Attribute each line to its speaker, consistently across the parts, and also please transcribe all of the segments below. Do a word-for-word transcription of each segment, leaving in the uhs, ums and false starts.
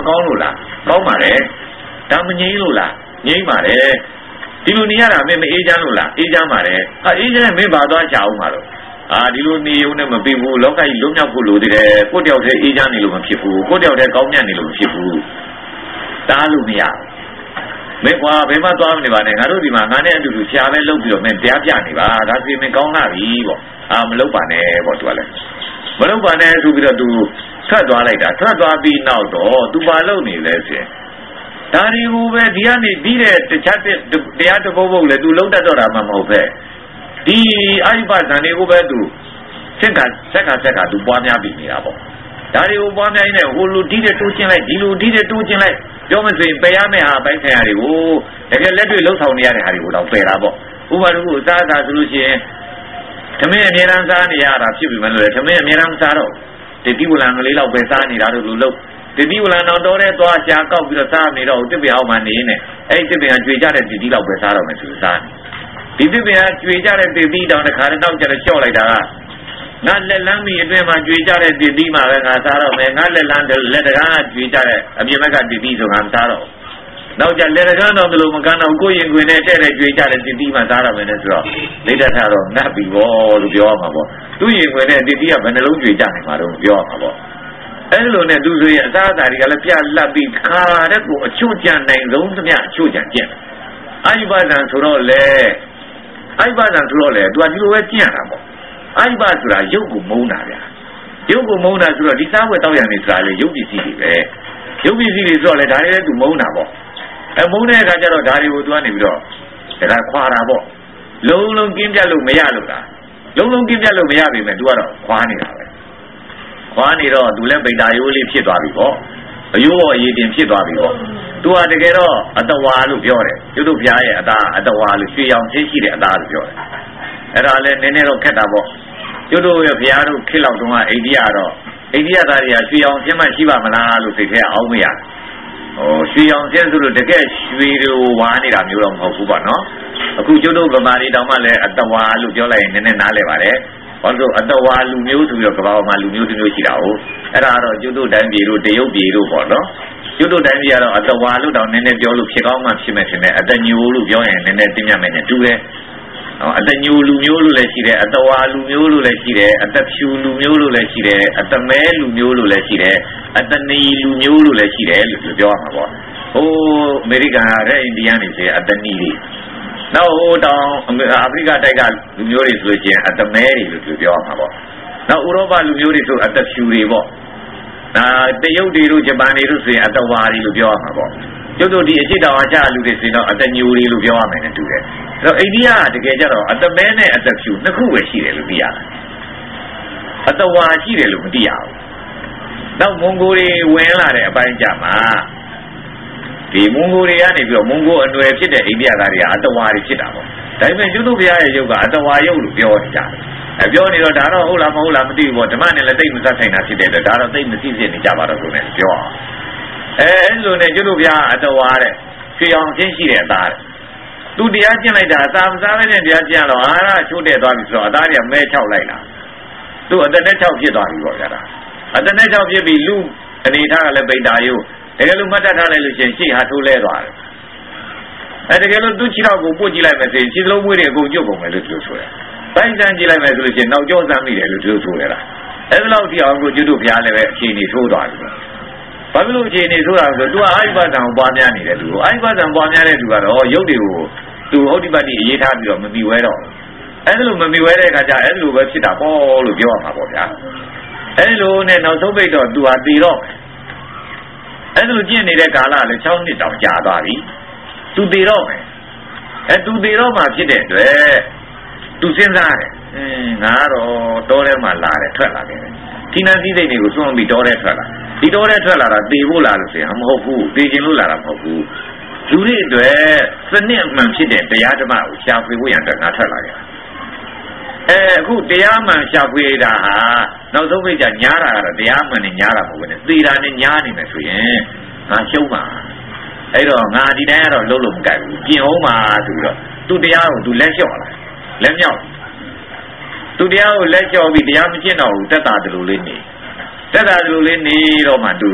Speaker 1: ကောင်းလို့လားကောင်းပါတယ်ဒါမငြိမ်းလို့လားငြိမ်းပါတယ်ဒီလိုနေရတာမင်းမအေးချမ်းလို့လားအေးချမ်းပါတယ်ဟာအေးချမ်းမင်းဘာသွားချအောင်မှာတော့အာဒီလိုနေုံနဲ့မပြီးဘူးလောကကြီးလုံးမြောက်ဖို့လိုသေးတယ်ကိုယ့်တယောက်တည်းအေးချမ်းနေလို့မဖြစ်ဘူးကိုယ့်တယောက်တည်းကောင်းမြတ်နေလို့မဖြစ်ဘူးတားလို့မရမင်းကွာဘယ်မှသွားမနေပါနဲ့ငါတို့ဒီမှာငါနဲ့အတူတူရှားပဲလုပ်ပြီးတော့မင်းတရားပြနေပါဒါစီမင်းကောင်းလာပြီပေါ့အာမလုပ်ပါနဲ့ပေါ့သူကလည်းမလုပ်ပါနဲ့ဆိုပြီးတော့သူဆက်သွားလိုက်တာဆက်သွားပြီးနောက်တော့သူပါလုပ်နေလဲဆိုရင်ဒါဒီဟူပဲဒီကနေပြီးတဲ့တခြားတရားတစ်ပုဒ်ပုဒ်လဲသူလုံးတတ်တော့တာမှမဟုတ်ပဲဒီအာယုပဇန်တွေကိုပဲသူစက်ကစက်ကစက်ကသူပွားများပြီးနေတာပေါ့ဒါတွေကိုပွားများနေဟိုလူဒီတဲ့တိုးချင်းလိုက်ဒီလူဒီတဲ့တိုးချင်းလိုက်ပြောမစင်ပယ်ရမယ့်ဟာပိုင်းဆိုင်ရာတွေကိုတကယ်လက်တွေ့လှုပ်ဆောင်နေရတဲ့ဟာတွေကိုတော့ပယ်တာပေါ့ဥပမာတစ်ခုအစားအစာဆိုလို့ရှိရင်သမင်းအများအားစားနေရတာဖြစ်ပြီမလို့လေသမင်းအများအားစားတော့တတိဝလံကလေးလောက်ပဲစားနေတာတို့လူလို့တတိဝလံတော့တော်တဲ့သွားရှာကောက်ပြီးတော့စားနေတော့တစ်ပြားအောင်မှနေနေအဲ့ဒီတစ်ပြားကျွေကြတဲ့တတိလောက်ပဲစားတော့မယ်ဆိုစားနေဒီတစ်ပြားကျွေကြတဲ့တတိတောင်တစ်ခါတော့ကျတော့လျှော့လိုက်တာကငါလက်လန်းမီအတွင်းမှာကျွေကြတဲ့တတိမှာပဲငါစားတော့မယ်ငါလက်လန်းလက်တကားကျွေကြတဲ့အပြင်ဘက်ကတတိဆိုငါစားတော့နောက်ကျလက်တကားတော့ဘယ်လိုမကန်းတော့ကိုယ်ရင်ခွင်နဲ့တဲ့တဲ့ကျွေကြတဲ့တတိမှာစားတော့မယ်နဲ့ဆိုတော့လက်တထားတော့ငတ်ပြီပေါ့လို့ပြောရမှာပေါ့သူ့ရင်ခွင်နဲ့တတိကဘယ်နှလုံးကျွေကြနေမှာတော့ပြောရမှာပေါ့အဲ့လိုနဲ့သူဆိုရင်အသားအစာတွေကလည်းပြလတ်ပြီးခါတဲ့ကိုအချို့ကြံနိုင်ဆုံးသမျှအချို့ကြံကျင့်အာယုပဇံဆိုတော့လေအာယုပဇံဆိုတော့လေသူကဒီလိုပဲကျင့်ရတာပေါ့အာယုပဆိုတာရုပ်ကိုမုန်းတာဗျာရုပ်ကိုမုန်းတာဆိုတော့ဒီစားဝတ်တောက်ရံနေဆိုတာလေရုပ်ပစ္စည်းတွေပဲရုပ်ပစ္စည်းတွေဆိုတော့လေဒါတွေလည်းသူမုန်းတာပေါ့အဲမုန်းတဲ့အခါကျတော့ဒါတွေကိုသူကနေပြီးတော့ဒါကခွာတာပေါ့လုံးလုံးကင်းပြတ်လို့မရလို့လားလုံးလုံးကင်းပြတ်လို့မရပြီမဲ့သူကတော့ခွာနေတာပဲခွာနေတော့သူလည်းဗိတာရိုးလေးဖြစ်သွားပြီပေါ့အယိုးပေါ်အရေးတင်ဖြစ်သွားပြီပေါ့သူကတကယ်တော့အတဝါလို့ပြောတယ်ကျွတ်တို့ဘုရားရဲ့အသားအတဝါလို့ရွှေရောင်ချင်းရှိတဲ့အသားလို့ပြောတယ်အဲ့ဒါလည်းနည်းနည်းတော့ခက်တာပေါ့ကျွတ်တို့ရဲ့ဘုရားတို့ခေတ်လောက်တုန်းကအိန္ဒိယတော့အိန္ဒိယသားတွေကရွှေရောင်ချင်းမှရှိပါမလားလို့သိခဲ့အောင်မရဟိုရွှေရောင်ချင်းဆိုလို့တကယ်ရွှေတွေဝါနေတာမျိုးတော့မဟုတ်ဘူးပေါ့နော်အခုကျွတ်တို့ဗမာတွေတောင်မှလည်းအတဝါလို့ပြောလိုက်ရင်နည်းနည်းနားလည်ပါတယ်ဘာလို့အတဝါလူမျိုးဆိုပြီးတော့ကမ္ဘာပေါ်မှာလူမျိုးတစ်မျိုးရှိတာဟုတ်အဲ့ဒါကတော့ကျွတ်တို့တိုင်းပြည်တို့တရုတ်ပြည်တို့ပေါ့နော်ကျွတ်တို့တိုင်းပြည်ကတော့အတဝါလို့တောင်နည်းနည်းပြောလို့ဖြစ်ကောင်းမှဖြစ်မယ်ထင်တယ်အတညိုလို့ပြောရင်နည်းနည်းသိမြတ်မယ်နဲ့တူတယ်အတညိုလူမျိုးလို့လည်းရှိတယ်အတဝါလူမျိုးလို့လည်းရှိတယ်အတဖြူလူမျိုးလို့လည်းရှိတယ်အတမဲလူမျိုးလို့လည်းရှိတယ်အတနီလူမျိုးလို့လည်းရှိတယ်လို့ပြောရမှာပေါ့ဟိုအမေရိကန်ရဲ့အိန္ဒိယနေဆိုအတနီတွေနောက်ဟိုတောင်အာဖရိကတိုက်ကလူမျိုးတွေဆိုရင်အတမဲတွေလို့ပြောရမှာပေါ့နောက်ဥရောပလူမျိုးတွေဆိုအတဖြူတွေပေါ့ဒါတရုတ်တွေတို့ဂျပန်တွေတို့ဆိုရင်အတဝါတွေလို့ပြောရမှာပေါ့ကျုပ်တို့ဒီအရှိတောင်အချလူတွေဆိုတော့အတညိုတွေလို့ပြောရမယ်နဲ့တူတယ်အဲ့တော့အိန္ဒိယကတကယ်ကြတော့အတမဲနဲ့အတဖြူနှစ်ခုပဲရှိတယ်လို့သိရတယ်အတဝါရှိတယ်လို့မသိရဘူးနောက်မွန်ဂိုတွေဝင်လာတဲ့အပိုင်းကြမှာဒီမွန်ဂိုတွေကနေပြီးတော့မွန်ဂိုအနွယ်ဖြစ်တဲ့အိန္ဒိယသားတွေကအတဝါတွေဖြစ်တာပေါ့ဒါပေမဲ့ကျွတ်တို့ဘုရားရဲ့ရုပ်ကအတဝါရုပ်လို့ပြောနေကြတယ်အဲပြောနေတော့ဒါတော့ဟုတ်လားမဟုတ်လားမသိဘူးပေါ့ဓမ္မနဲ့လည်းသိမသက်ဆိုင်တာဖြစ်တဲ့အတွက်ဒါတော့သိမသိဖြစ်နေကြပါတော့လို့လည်းပြောအောင်အဲအဲ့လိုနဲ့ကျွတ်တို့ဘုရားအတဝါတဲ့ရွှေအောင်ချင်းရှိတဲ့အသားတဲ့သူတရားကျင့်လိုက်တာအသာမစားပဲနဲ့တရားကျင့်တော့အာရချိုးတဲ့သွားပြီဆိုတော့အသားတွေကမဲချောက်လိုက်လားသူအသက်နဲ့ချောက်ဖြစ်သွားပြီပေါ့ဗျာဒါအသက်နဲ့ချောက်ဖြစ်ပြီးလူအနေထားကလည်းပိတ္တာယုတကယ်လို့မှတ်တတ်ထားလိုက်လို့ရှိရင်ရှေ့ဟာထိုးလဲသွားတယ်အဲတကယ်လို့သူ့ခြေထောက်ကိုပို့ကြည့်လိုက်မယ်ဆိုရင်ခြေလုံးမွေးတွေအကုန်ကျွတ်ကုန်မယ်လို့ပြောဆိုတယ်တိုင်းစမ်းကြည့်လိုက်မယ်ဆိုလို့ရှိရင်နောက်ကျောစမ်းမိတယ်လို့ပြောဆိုရတာအဲဒီလောက်ဒီအောင်ကိုကျွတ်တို့ဘုရားလည်းပဲအခြေအနေထိုးသွားတယ်ဘာဖြစ်လို့အခြေအနေထိုးတာဆိုတော့သူကအာယုပဇံကိုပွားများနေတယ်သူကအာယုပဇံပွားများတဲ့သူကတော့ရုပ်တွေကိုသူဟုတ်ဒီပတ်တိအေးထားပြီးတော့မမီဝဲတော့အဲဒီလိုမမီဝဲတဲ့အခါကျအဲဒီလိုပဲဖြစ်တာပေါ့လို့ပြောရမှာပေါ့ဗျာအဲဒီလိုနဲ့နောက်ဆုံးပိတ်တော့သူဟာတည်တော့အဲဒီလိုကျင့်နေတဲ့ကာလလည်း၆နှစ်တောင်ကြာသွားပြီသူတည်တော့မယ်အဲသူတည်တော့မှဖြစ်တဲ့အတွက်သူစဉ်းစားတယ်အင်းငါတော့တောထဲမှာလာတယ်ထွက်လာတယ်ဒီနန်းစည်းစိတ်တွေကိုစွန့်ပြီးတောထဲထွက်လာဒီတောထဲထွက်လာတာတည်ဖို့လာလို့ဆိုရင်မဟုတ်ဘူးတည်ခြင်းလို့လာတာမဟုတ်ဘူးလူတွေအတွက်စနစ်မှန်ဖြစ်တဲ့တရားဓမ္မကိုရှာဖွေဖို့ရန်အတွက်ငါထွက်လာကြတာအဲအခုတရားမှန်ရှာဖွေတာဟာနောက်ဆုံးပိတ်ကြညားတာကတော့တရားမှန်နဲ့ညားတာမဟုတ်ဘူးနဲ့သေတာနဲ့ညားနေမယ်ဆိုရင်ငါရှုံးပါအဲ့တော့ငါဒီတိုင်းကတော့လုံးလုံးမကြိုက်ဘူးပြင်အောင်ပါဆိုပြီးတော့သူတရားကိုသူလက်လျှော့လာလက်မြောက်သူတရားကိုလက်လျှော့ပြီးတရားမကျင့်တော့ဘူးတက်တာတူလေးနေတက်တာတူလေးနေတော့မှသူ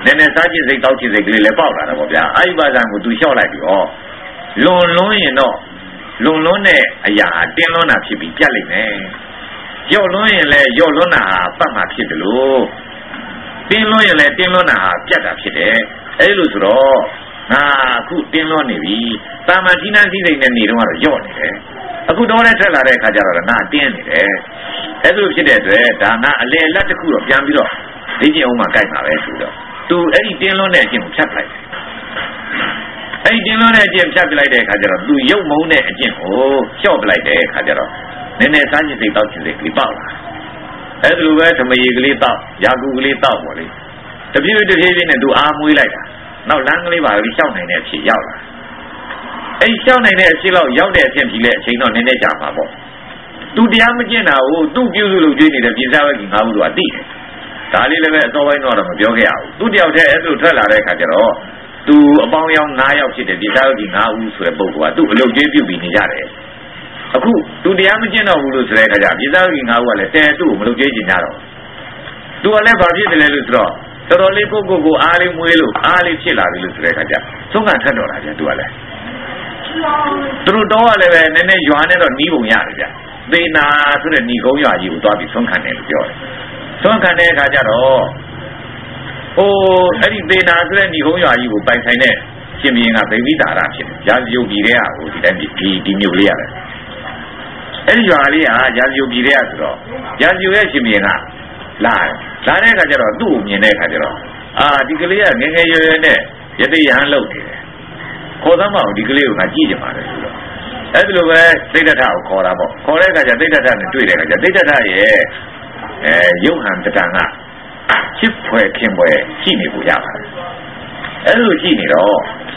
Speaker 1: နည်းနည်းစားခြင်းစိတ်တောက်ခြင်းစိတ်ကလေးလည်းပေါက်လာတာပေါ့ဗျာအဲ့ဒီပါဇံကိုသူလျှော့လိုက်ပြီးတော့လွန်လွန်းရင်တော့လွန်လွန်းတဲ့အရာတင်းလွန်းတာဖြစ်ပြီးပြတ်လိမ့်မယ်ရော့လွန်းရင်လည်းရော့လွန်းတာဟာပတ်မှာဖြစ်တယ်လို့တင်းလွန်းရင်လည်းတင်းလွန်းတာဟာပြတ်တာဖြစ်တယ်အဲ့လိုဆိုတော့ငါအခုတင်းလွန်းနေပြီတာမန်ထိနှန်းစည်းစိမ်နဲ့နေတော့ကတော့ရော့နေတယ်အခုတော့လည်းထွက်လာတဲ့အခါကျတော့ငါတင်းနေတယ်အဲ့လိုဖြစ်တဲ့အတွက်ဒါငါအလေအလတ်တစ်ခုတော့ပြန်ပြီးတော့လေ့ကျင့်အောင်မှကြိုက်မှာပဲဆိုတော့သူအဲ့ဒီတင်းလွန်းတဲ့အကျင့်ကိုဖြတ်ပလိုက်တယ်အဲ့ဒီတင်းလွန်းတဲ့အကျင့်ဖြတ်ပလိုက်တဲ့အခါကျတော့သူရုပ်မုန်းတဲ့အကျင့်ကိုလျှော့ပလိုက်တဲ့အခါကျတော့နည်းနည်းစားခြင်းစိတ်တောက်ခြင်းစိတ်ကလေးပေါက်လာအဲ့ဒါလိုပဲဓမ္မရေကလေးတောက်ယာကူကလေးတောက်ပေါ့လေတပြည့်တပြည့်ပြည့်နဲ့သူအားမွေးလိုက်တာနောက်လမ်းကလေးပါပြီးရှောက်နိုင်တဲ့အဖြစ်ရောက်လာအဲ့ရှောက်နိုင်တဲ့အဖြစ်လောက်ရောက်တဲ့အဖြစ်ကြီးလဲအချိန်တော့နည်းနည်းကြာမှာပေါ့သူတရားမကျင့်တာကိုသူ့ပြုစုလို့ကြွေးနေတဲ့ပြည်စားဝဲကြီးငါးဘူးတို့ကသိတယ်ဒါလေးလည်းပဲအစောပိုင်းတော့မပြောခဲ့ရဘူးသူတယောက်တည်းအဲ့လိုထွက်လာတဲ့အခါကျတော့သူအပေါင်းယောင်း၅ယောက်ဖြစ်တဲ့ပြည်စားဝဲကြီးငါးဦးဆိုတဲ့ပုဂ္ဂိုလ်ကသူ့အလုပ်ကျွေးပြုပြီးနေကြတယ်အခုသူတရားမကျင့်တော့ဘူးလို့ဆိုတဲ့အခါကျပြည်စားဝဲကြီးငါးဦးကလည်းတဲသူ့ကိုမလုပ်ကျွေးကျင်ကြတော့သူကလည်းဘာဖြစ်တယ်လဲလို့ဆိုတော့တော်တော်လေးကိုကိုကိုအားလေးမွေးလို့အားလေးဖြစ်လာပြီလို့ဆိုတဲ့အခါကျသုံးကန်ထက်တော်လာပြန်သူကလည်းသူတို့တော့လည်းပဲနည်းနည်းရွာနဲ့တော့နီးပုံရတယ်ဗျသေနာဆိုတဲ့ညီကုန်းရွာကြီးကိုသွားပြီးသုံးခံတယ်လို့ပြောတယ်သုံးခံတဲ့အခါကျတော့ဟိုအဲ့ဒီသေနာဆိုတဲ့ညီကုန်းရွာကြီးကိုပိုင်ဆိုင်တဲ့ရှင်ဘီရင်ကဗိဝိတာရဖြစ်တယ်ရာဇယုတ်ပြည်တဲ့ဟိုဒီတိုင်းဒီဒီမျိုးလေးရတယ်အဲ့ဒီရွာလေးဟာရာဇယုတ်ပြည်တဲ့ဆိုတော့ရာဇယုတ်ရဲ့ရှင်ဘီရင်ကလာလာတဲ့အခါကျတော့သူ့ကိုမြင်တဲ့အခါကျတော့အာဒီကလေးကငယ်ငယ်ရွယ်ရွယ်နဲ့ယတိယဟန်လုပ်နေတယ်ခေါ်သမ်းမအောင်ဒီကလေးကိုငါကြည့်ကြပါလေဆိုတော့အဲ့ဒီလိုပဲသိတ္တထကိုခေါ်တာပေါ့ခေါ်တဲ့အခါကျသိတ္တထနဲ့တွေ့တဲ့အခါကျသိတ္တထရဲ့အဲရုပ်ဟန်တဏ္ဍာကချစ်ဖွယ်ခင်ဖွယ်ရှိနေကိုရပါတယ်အဲ့လိုရှိနေတော့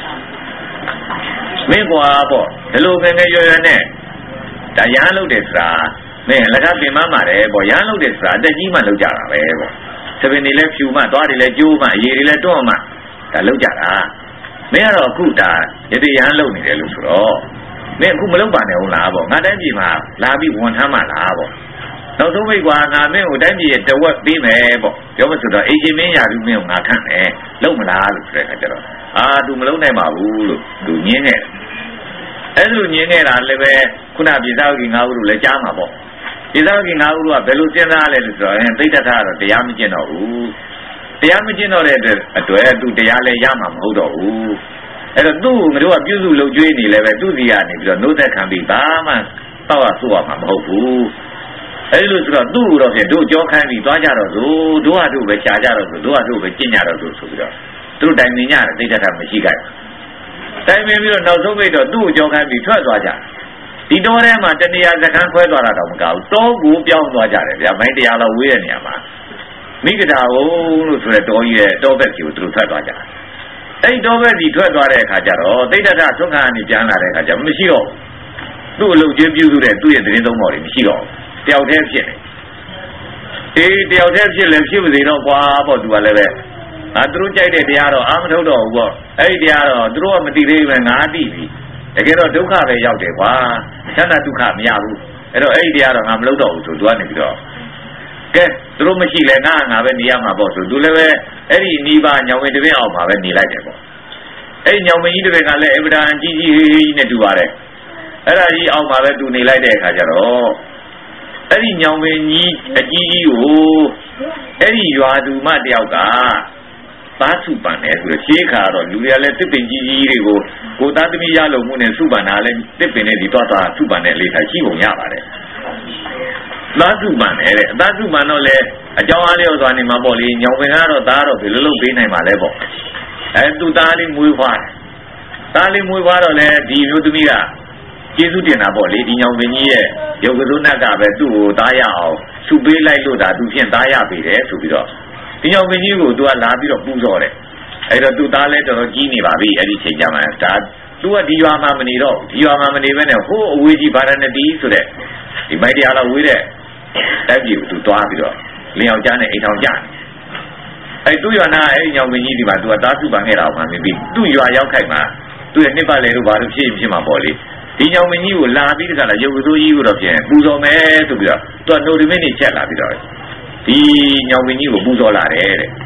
Speaker 1: မင်းကွာပေါ့ဒီလိုငယ်ငယ်ရွယ်ရွယ်နဲ့ဒါရဟန်းလုပ်တယ်ဆိုတာမင်းလက်ကပင်မမှာတယ်ပေါ့ရဟန်းလုပ်တယ်ဆိုတာအတက်ကြီးမှလုပ်ကြတာပဲပေါ့သပင်တွေလည်းဖြူမှသွားတွေလည်းကျိုးမှအရည်တွေလည်းတွန်းမှဒါလုပ်ကြတာမင်းကတော့အခုဒါယတိရဟန်းလုပ်နေတယ်လို့ဆိုတော့မင်းအခုမလုပ်ပါနဲ့ဟုတ်လားပေါ့ငါတိုင်းပြည်မှာလာပြီးဝန်ထမ်းမှလားပေါ့နောက်ဆုံးမိတ်ကွာငါမင်းကိုတိုင်းပြည်ရဲ့တဝက်ပေးမယ်ပေါ့ပြောမဆိုတော့အေရှင်မင်းရာလူမင်းကိုငါခန့်မယ်လုပ်မလားလို့ဆိုတဲ့အခါကျတော့အာသူမလုပ်နိုင်ပါဘူးလို့သူညင်းခဲ့အဲ့လိုညင်းနေတာလည်းပဲခုနပြည်သားကြီးငါးဦးလို့လည်းကြားမှာပေါ့ပြည်သားကြီးငါးဦးကဘယ်လိုစဉ်းစားလဲလို့ဆိုတော့သိတ္တထကတော့တရားမကျင့်တော့ဘူးတရားမကျင့်တော့တဲ့အတွက်အတွက်သူတရားလည်းရမှာမဟုတ်တော့ဘူးအဲ့တော့သူ့ငါတို့ကပြုစုလုပ်ကျွေးနေလည်းပဲသူ့စီကနေပြီးတော့နှုတ်သက်ခံပြီးဘာမှတောက်ရဆို့ရမှာမဟုတ်ဘူးအဲ့လိုဆိုတော့သူ့တော့ဖြင့်တို့ကြောခန်းပြီးသွားကြတော့ဆိုတို့ဟာတို့ပဲရှားကြတော့ဆိုတို့ဟာတို့ပဲကျင့်ကြတော့ဆိုဆိုပြီးတော့သူတို့တိုင်ပင်ကြတယ်သိတ္တထမရှိကြဘူးတိုင်ပင်ပြီးတော့နောက်ဆုံးပိတ်တော့သူ့ကိုကြောခန်းပြီးထွက်သွားကြဒီတော့ထဲမှာတဏှာစခန်းခွဲသွားတာတော့မကောက်တောကိုပြောင်းသွားကြတယ်ဗျာမိုင်းတရားလောက်ဝေးတဲ့နေရာမှာမိဂဒာဟုလို့ဆိုတဲ့တောကြီးရဲ့တောဘက်ကြီးကိုသူတို့ထွက်သွားကြအဲ့တောဘက်ကြီးထွက်သွားတဲ့အခါကျတော့သိတ္တထသုံးခါကနေပြန်လာတဲ့အခါကျမရှိတော့သူ့အလုပ်ချင်းပြုစုတဲ့သူ့ရဲ့သတင်းသုံးပေါ်တွေမရှိတော့တယောက်တည်းဖြစ်နေအေးတယောက်တည်းဖြစ်လည်းဖြစ်ပါစေတော့ကွာပေါ့သူကလည်းပဲအာသူတို့ကြိုက်တဲ့တရားတော့အာမထုတ်တော့ဘူးပေါ့အဲ့ဒီတရားတော့သူတို့ကမသိသေးဘူးငါသိပြီတကယ်တော့ဒုက္ခပဲရောက်တယ်ကွာချမ်းသာဒုက္ခမရဘူးအဲ့တော့အဲ့ဒီတရားတော့ငါမလုပ်တော့ဘူးဆိုသူကနေပြီးတော့ကဲသူတို့မရှိလဲငါငါပဲနေရမှာပေါ့ဆိုသူလည်းပဲအဲ့ဒီနီးပါညောင်ဝင်တပင်းအောင်မှာပဲနေလိုက်တယ်ပေါ့အဲ့ဒီညောင်ဝင်ကြီးတပင်းကလည်းအဗဒန်ကြီးကြီးကြီးနဲ့တူပါတယ်အဲ့ဒါကြီးအောင်မှာပဲသူနေလိုက်တဲ့အခါကျတော့အဲ့ဒီညောင်ဝင်ကြီးအကြီးကြီးကိုအဲ့ဒီရွာသူမတယောက်ကသားစုပန်တယ်ဆိုတော့ရှေးခါတော့လူတွေကလည်းတစ်ပင်ကြီးကြီးတွေကိုကိုသားသမီးရလုံမှုနဲ့စုပန်တာလည်းတစ်ပင်နဲ့ဒီသွားသွားစုပန်တဲ့လေးထားရှိပုံရပါတယ်သားစုပန်တယ်တဲ့အသားစုပန်တော့လေအကြောင်းအားလျော်စွာနေမှာပေါ့လေညောင်ပင်ကတော့သားတော့ဘယ်လိုလုပ်ပေးနိုင်မှာလဲပေါ့အဲသူသားလေးမွေးဖွားတယ်သားလေးမွေးဖွားတော့လေဒီမျိုးသမီးကကျေးဇူးတင်တာပေါ့လေဒီညောင်ပင်ကြီးရဲ့ရုပ်ကစုနတ်ကပဲသူ့ကိုသားရအောင်စုပေးလိုက်လို့ဒါသူဖြင့်သားရပေးတယ်ဆိုပြီးတော့ဒီညောင်ပင်ကြီးကိုသူကလာပြီးတော့ပူဇော်တယ်အဲ့တော့သူသားလည်းတော်တော်ကြီးနေပါပြီအဲ့ဒီချိန်ကျမှဒါသူကဒီရွာမှာမနေတော့ဒီရွာမှာမနေဘဲနဲ့ဟိုးအဝေးကြီးဗာရဏသီဆိုတဲ့ဒီမိုက်တရားလောက်ဝေးတဲ့တိုက်ပြည်ကိုသူသွားပြီးတော့လင်းအောင်ကြားနဲ့အိမ်ထောင်ကြတယ်အဲ့သူ့ရွာနာအဲ့ညောင်ပင်ကြီးဒီမှာသူကသားစုပန်ခဲ့တာမှမြင်ပြီးသူ့ရွာရောက်ခိုက်မှာသူ့ရဲ့နှစ်ပတ်လည်တို့ဘာလို့ဖြစ်ဖြစ်မှာပေါ့လေဒီညောင်မင်းကြီးကိုလာပြီးတခါလာရုပ်ကစိုးကြီးကိုတော့ပြန်ပူဇော်မယ်ဆိုပြီးတော့သူကနိုဒီမင်းနေချက်လာပြီးတော့ဒီညောင်မင်းကြီးကိုပူဇော်လာတယ်တဲ့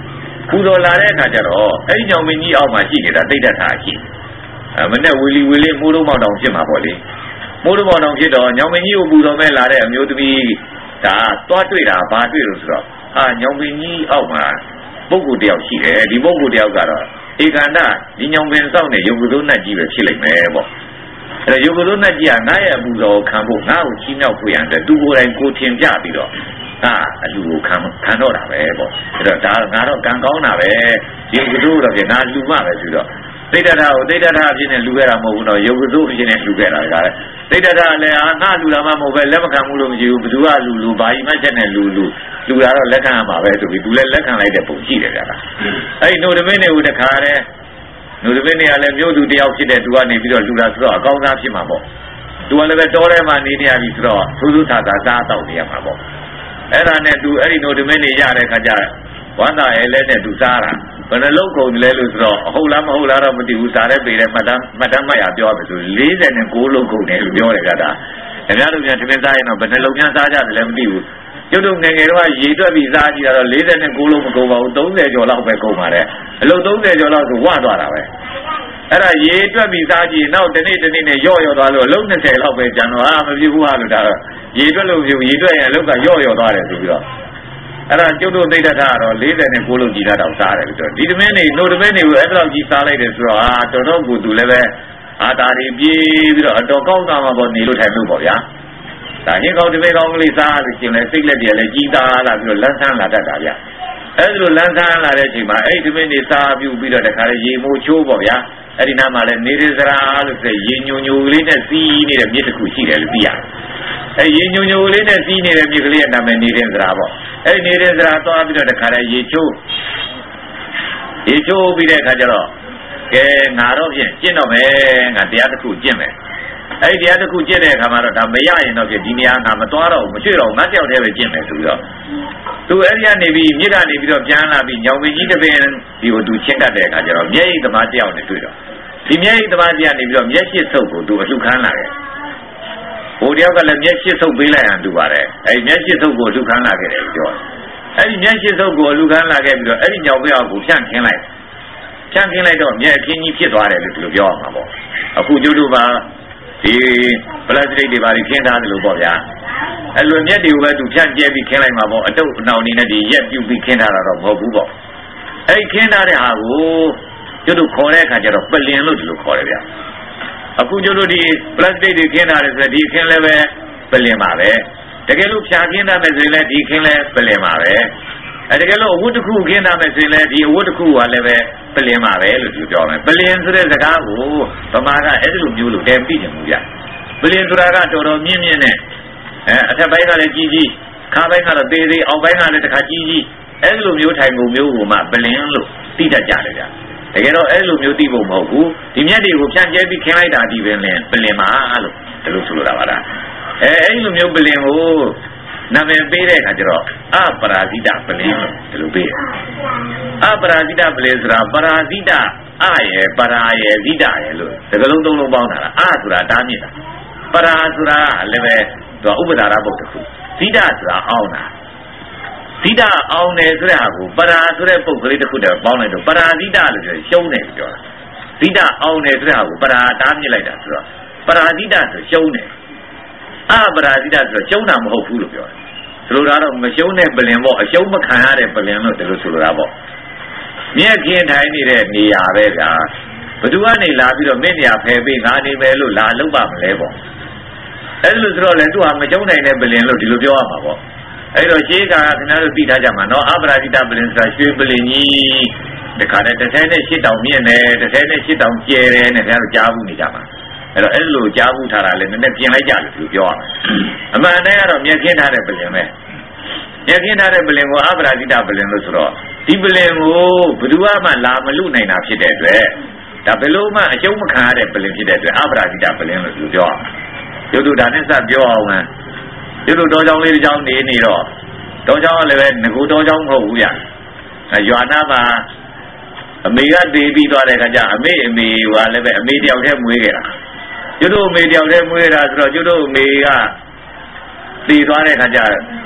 Speaker 1: ပူတော်လာတဲ့အခါကျတော့အဲ့ဒီညောင်မင်းကြီးအောက်မှာရှိနေတာတိတ်တက်တာရှိအဲမနဲ့ဝီလီဝီလေးမိုးလုံးမောင်တောင်ဖြစ်မှာပေါ့လေမိုးလုံးမောင်တောင်ဖြစ်တော့ညောင်မင်းကြီးကိုပူတော်မဲ့လာတဲ့အမျိုးသမီးဒါသွားတွေ့တာဘာတွေ့လို့ဆိုတော့ဟာညောင်မင်းကြီးအောက်မှာပုဂ္ဂိုလ်တယောက်ရှိတယ်ဒီပုဂ္ဂိုလ်တယောက်ကတော့ဧကန္တဒီညောင်ပင်စောင့်နေရုပ်ကစိုးနဲ့ကြီးပဲဖြစ်လိမ့်မယ်ပေါ့အဲရုပ်ကစိုးနဲ့ကြီးကငါ့ရဲ့အပူတော်ခံဖို့ငါ့ကိုချီးမြှောက်ဖို့ရတဲ့သူကိုယ်တိုင်ကိုထင်ပြပြီးတော့အာအလူကိုခံခံတော့တာပဲပေါ့အဲ့တော့ဒါငါတော့ကံကောင်းတာပဲရုပ်ကစိုးတော့ပြင်ငါလူမပဲဆိုတော့သိတ္တထာကိုသိတ္တထာအဖြစ်နဲ့လူခဲ့တာမဟုတ်ဘူးတော့ရုပ်ကစိုးအဖြစ်နဲ့လူခဲ့တာကလည်းသိတ္တထာလည်းအာငါလူတာမှမဟုတ်ပဲလက်မခံဘူးလို့မရှိဘူးဘယ်သူကလူလူဘာကြီးမှချက်နဲ့လူလူလူတာတော့လက်ခံရမှာပဲဆိုပြီးသူလည်းလက်ခံလိုက်တဲ့ပုံရှိတယ်ဗျာအဲ့ဒီနိုဒမင်းတွေကိုတခါတည်းနိုဒမင်းတွေကလည်းမြို့သူတယောက်ဖြစ်တဲ့သူကနေပြီးတော့လူတာဆိုတော့အကောင်းသားဖြစ်မှာပေါ့သူကလည်းပဲတောထဲမှာနေနေရပြီဆိုတော့သူသူသာသာစားတော့နေရမှာပေါ့အဲ့ဒါနဲ့သူအဲ့ဒီနိုဒမင်းတွေရတဲ့ခါကျဝမ်းသာရဲလဲနဲ့သူစားတာဘယ်နှလုံးကုန်လဲလို့ဆိုတော့အဟုတ်လားမဟုတ်လားတော့မသိဘူးစားတဲ့ပေတဲ့မှတ်တမ်းမှတ်တမ်းမှတ်ရပြောမယ်ဆို၄၉လုံးကုန်တယ်လို့ပြောတယ်ကဒါခင်ဗျားတို့ပြန်တမင်စားရင်တော့ဘယ်နှလုံးပြန်စားကြတယ်လည်းမသိဘူးကျွတ်တို့ငယ်ငယ်တော့ရေတွက်ပြီးစားကြည့်တာတော့၄၉လုံးမကုန်ပါဘူး၃၀ကျော်လောက်ပဲကုန်ပါတယ်အလုံး၃၀ကျော်လောက်ဆိုဝသွားတာပဲအဲ့ဒါရေတွက်ပြီးစားကြည့်နောက်တနေ့တနေ့နဲ့ရော့ရော့သွားလို့အလုံး၂၀လောက်ပဲကျန်တော့အာမဖြစ်ဘူးဟာလို့ဒါတော့ရေတွက်လို့ဖြစ်ရေတွက်ရင်အလုံးကရော့ရော့သွားတယ်ဆိုပြီးတော့အဲ့ဒါကျွတ်တို့သိတ္တထားတော့၄၉လုံးကြည်တာတော့စားတယ်ဆိုတော့ဒီတမင်းနေနိုတမင်းတွေကိုအဲ့ဒါကြီးစားလိုက်တယ်ဆိုတော့အာတော်တော်ကိုသူလည်းပဲအာတာတွေပြေးပြီးတော့အတော်ကောင်းသားမှာပေါ့နေလို့ထိုင်လို့ပေါ့ဗျာဒါဟင်းကောင်းတပည့်ကောင်းကလေးစားလို့ရှင်လဲစိတ်လက်တွေလည်းကြီးသားလာပြီးတော့လန်းဆန်းလာတတ်တာဗျအဲ့ဒါလိုလန်းဆန်းလာတဲ့အချိန်မှာအဲ့ဒီတမင်းတွေစားပြုပြီးတော့တခါလေရေမိုးချိုးပေါ့ဗျာအဲ့ဒီနားမှာလည်းနေရစရာလို့ဆိုရေညိုညိုလေးနဲ့စီးနေတဲ့မြစ်တစ်ခုရှိတယ်လို့သိရတယ်အဲ့ရေညိုညိုလေးနဲ့စီးနေတဲ့မြစ်ကလေးရဲ့နာမည်နေရစရာပေါ့အဲ့ဒီနေရစရာသွားပြီးတော့တခါလေရေချိုးရေချိုးပြီးတဲ့အခါကျတော့ကဲငါတော့ဖြင့်ကျင့်တော့မယ်ငါတရားတစ်ခုကျင့်မယ်အဲ့ဒီတရားတစ်ခုကျင့်တဲ့အခါမှာတော့ဒါမရရင်တော့ဖြင့်ဒီနေရာငါမသွားတော့ဘူးမရွှေ့တော့ငါတယောက်တည်းပဲကျင့်မယ်ဆိုပြီးတော့သူအဲ့ဒီကနေပြီးမြစ်ကနေပြီးတော့ပြန်လာပြီးညောင်မင်းကြီးတစ်ပင်ဒီကိုသူချင်းကတ်တဲ့အခါကျတော့မျက်ရည်သမားတယောက်နဲ့တွေ့တော့ဒီမျက်ရည်သမားကြီးကနေပြီးတော့မျက်ရှိဆုပ်ကိုသူအလှခန်းလာခဲ့ဟိုတယောက်ကလည်းမျက်ရှိဆုပ်ပေးလိုက်ရန်တူပါတယ်အဲ့ဒီမျက်ရှိဆုပ်ကိုအလှခန်းလာခဲ့တယ်ပြောအဲ့ဒီမျက်ရှိဆုပ်ကိုအလှခန်းလာခဲ့ပြီးတော့အဲ့ဒီညောင်ဘက်ကိုဖြန့်ခင်းလိုက်ဖြန့်ခင်းလိုက်တော့မျက်အခင်းကြီးဖြစ်သွားတယ်လို့သူပြောအောင်ပါပေါ့အခုကျုပ်တို့ကဒီပလတ်စတစ်တွေပါခင်းထားတယ်လို့ပေါ့ဗျာအဲ့လိုမျက်တွေကိုပဲသူဖြန့်ကျဲပြီးခင်းလိုက်မှာပေါ့အတုပ်အနှောင်နေနဲ့ဒီရက်ပြုတ်ပြီးခင်းထားတာတော့မဟုတ်ဘူးပေါ့အဲ့ခင်းထားတဲ့ဟာကိုကျုပ်တို့ခေါ်တဲ့အခါကျတော့ပလင်လို့ဒီလိုခေါ်တယ်ဗျာအခုကျုပ်တို့ဒီပလတ်စတစ်တွေခင်းထားတယ်ဆိုတော့ဒီခင်းလည်းပဲပလင်ပါပဲတကယ်လို့ဖြာခင်းထားမယ်ဆိုရင်လည်းဒီခင်းလည်းပလင်ပါပဲအဲတကယ်လို့အဝတ်တစ်ခုခင်းထားမယ်ဆိုရင်လည်းဒီအဝတ်တစ်ခုကလည်းပဲပလင်ပါပဲလို့သူပြောမယ်ပလင်ဆိုတဲ့စကားကိုဗမာကအဲ့ဒီလိုမျိုးလို့တဲပြီးနေမှုဗျပလင်ဆိုတာကတော်တော်မြင့်မြင့်နဲ့အဲအထက်ပိုင်းကလည်းကြီးကြီးခါပိုင်းကတော့သေးသေးအောက်ပိုင်းကလည်းတစ်ခါကြီးကြီးအဲ့ဒီလိုမျိုးထိုင်ပုံမျိုးကိုမှပလင်လို့သိတတ်ကြတယ်ဗျတကယ်တော့အဲ့လိုမျိုးသိဖို့မဟုတ်ဘူးဒီမျက်တွေကိုဖြန့်ကျဲပြီးခင်းလိုက်တာဒီပဲလင်ပလင်ပါလို့ဒီလိုဆိုလိုတာပါလားအဲအဲ့ဒီလိုမျိုးပလင်ကိုနာမည်ပေးတဲ့အခါကျတော့အပရာဇိတပလင်လို့ဒီလိုပေးတယ်အပရာဇိတပလင်ဆိုတာပရာဇိတအရဲ့ပရာရဲ့ဇိတရဲ့လို့ဒီကလုံးသုံးလုံးပေါင်းတာလားအဆိုတာတားမြစ်တာပရာဆိုတာလည်းပဲသူကဥပဒါရပုတ်တစ်ခုဇိတဆိုတာအောင်းတာဇိတအောင်တယ်ဆိုတဲ့ဟာကိုပရာဆိုတဲ့ပုတ်ကလေးတစ်ခုတည်းပေါင်းလိုက်တော့ပရာဇိတလို့ပြောရှုံးတယ်ပြောတာဇိတအောင်တယ်ဆိုတဲ့ဟာကိုပရာတားမြစ်လိုက်တာဆိုတော့ပရာဇိတဆိုရှုံးတယ်အပရာဇိတဆိုရှုံးတာမဟုတ်ဘူးလို့ပြောတယ်ဆိုလိုတာတော့မရှုံးတဲ့ပလင်ပေါ့အရှုံးမခံရတဲ့ပလင်လို့ဒီလိုဆိုလိုတာပေါ့မြက်ခင်းထိုင်နေတဲ့နေရာပဲဗျာဘသူကနေလာပြီးတော့မင်းနေရာဖယ်ပေးငါနေမယ်လို့လာလုပ်ပါမလဲပေါ့အဲ့လိုဆိုတော့လေသူဟာမရှုံးနိုင်တဲ့ပလင်လို့ဒီလိုပြောရမှာပေါ့အဲ့တော့ရှေးကခင်ဗျားတို့သိထားကြမှာနော်အပရာဇိတပလင်ဆိုတာရွှေပလင်ကြီးတခါတည်းတစ်ဆယ်နဲ့ရှစ်တောင်မြင့်တယ်တစ်ဆယ်နဲ့ရှစ်တောင်ကျယ်တယ်နဲ့ခင်ဗျားတို့ကြားဘူးနေကြမှာအဲ့တော့အဲ့လိုကြားဘူးထားတာလေနည်းနည်းပြင်လိုက်ကြလို့သူပြောရမယ်အမှန်တည်းကတော့မြက်ခင်းထားတဲ့ပလင်ပဲမြက်ခင်းထားတဲ့ပလင်ကိုအပရာဇိတပလင်လို့ဆိုတော့ဒီပလင်ကိုဘယ်သူမှလာမလူနိုင်တာဖြစ်တဲ့အတွက်ဒါဘယ်လိုမှအကျုံးမခံရတဲ့ပလင်ဖြစ်တဲ့အတွက်အပရာဇိတပလင်လို့သူပြောရမယ်ရုပ်တုဒါနဲ့စပြောအောင်ဟမ်ဒီလိုတောကြောင်လေးတစ်ကြောင်နေနေတော့တောကြောင်ကလည်းပဲငကူတောကြောင်မဟုတ်ဘူးဗျရွာနာမှာအမေကတည်ပြီးသွားတဲ့ခါကျအမေအမေကလည်းပဲအမေတယောက်တည်းမွေးခဲ့တာကျွတ်တို့အမေတယောက်တည်းမွေးတာဆိုတော့ကျွတ်တို့အမေကတည်သွားတဲ့ခါကျသူ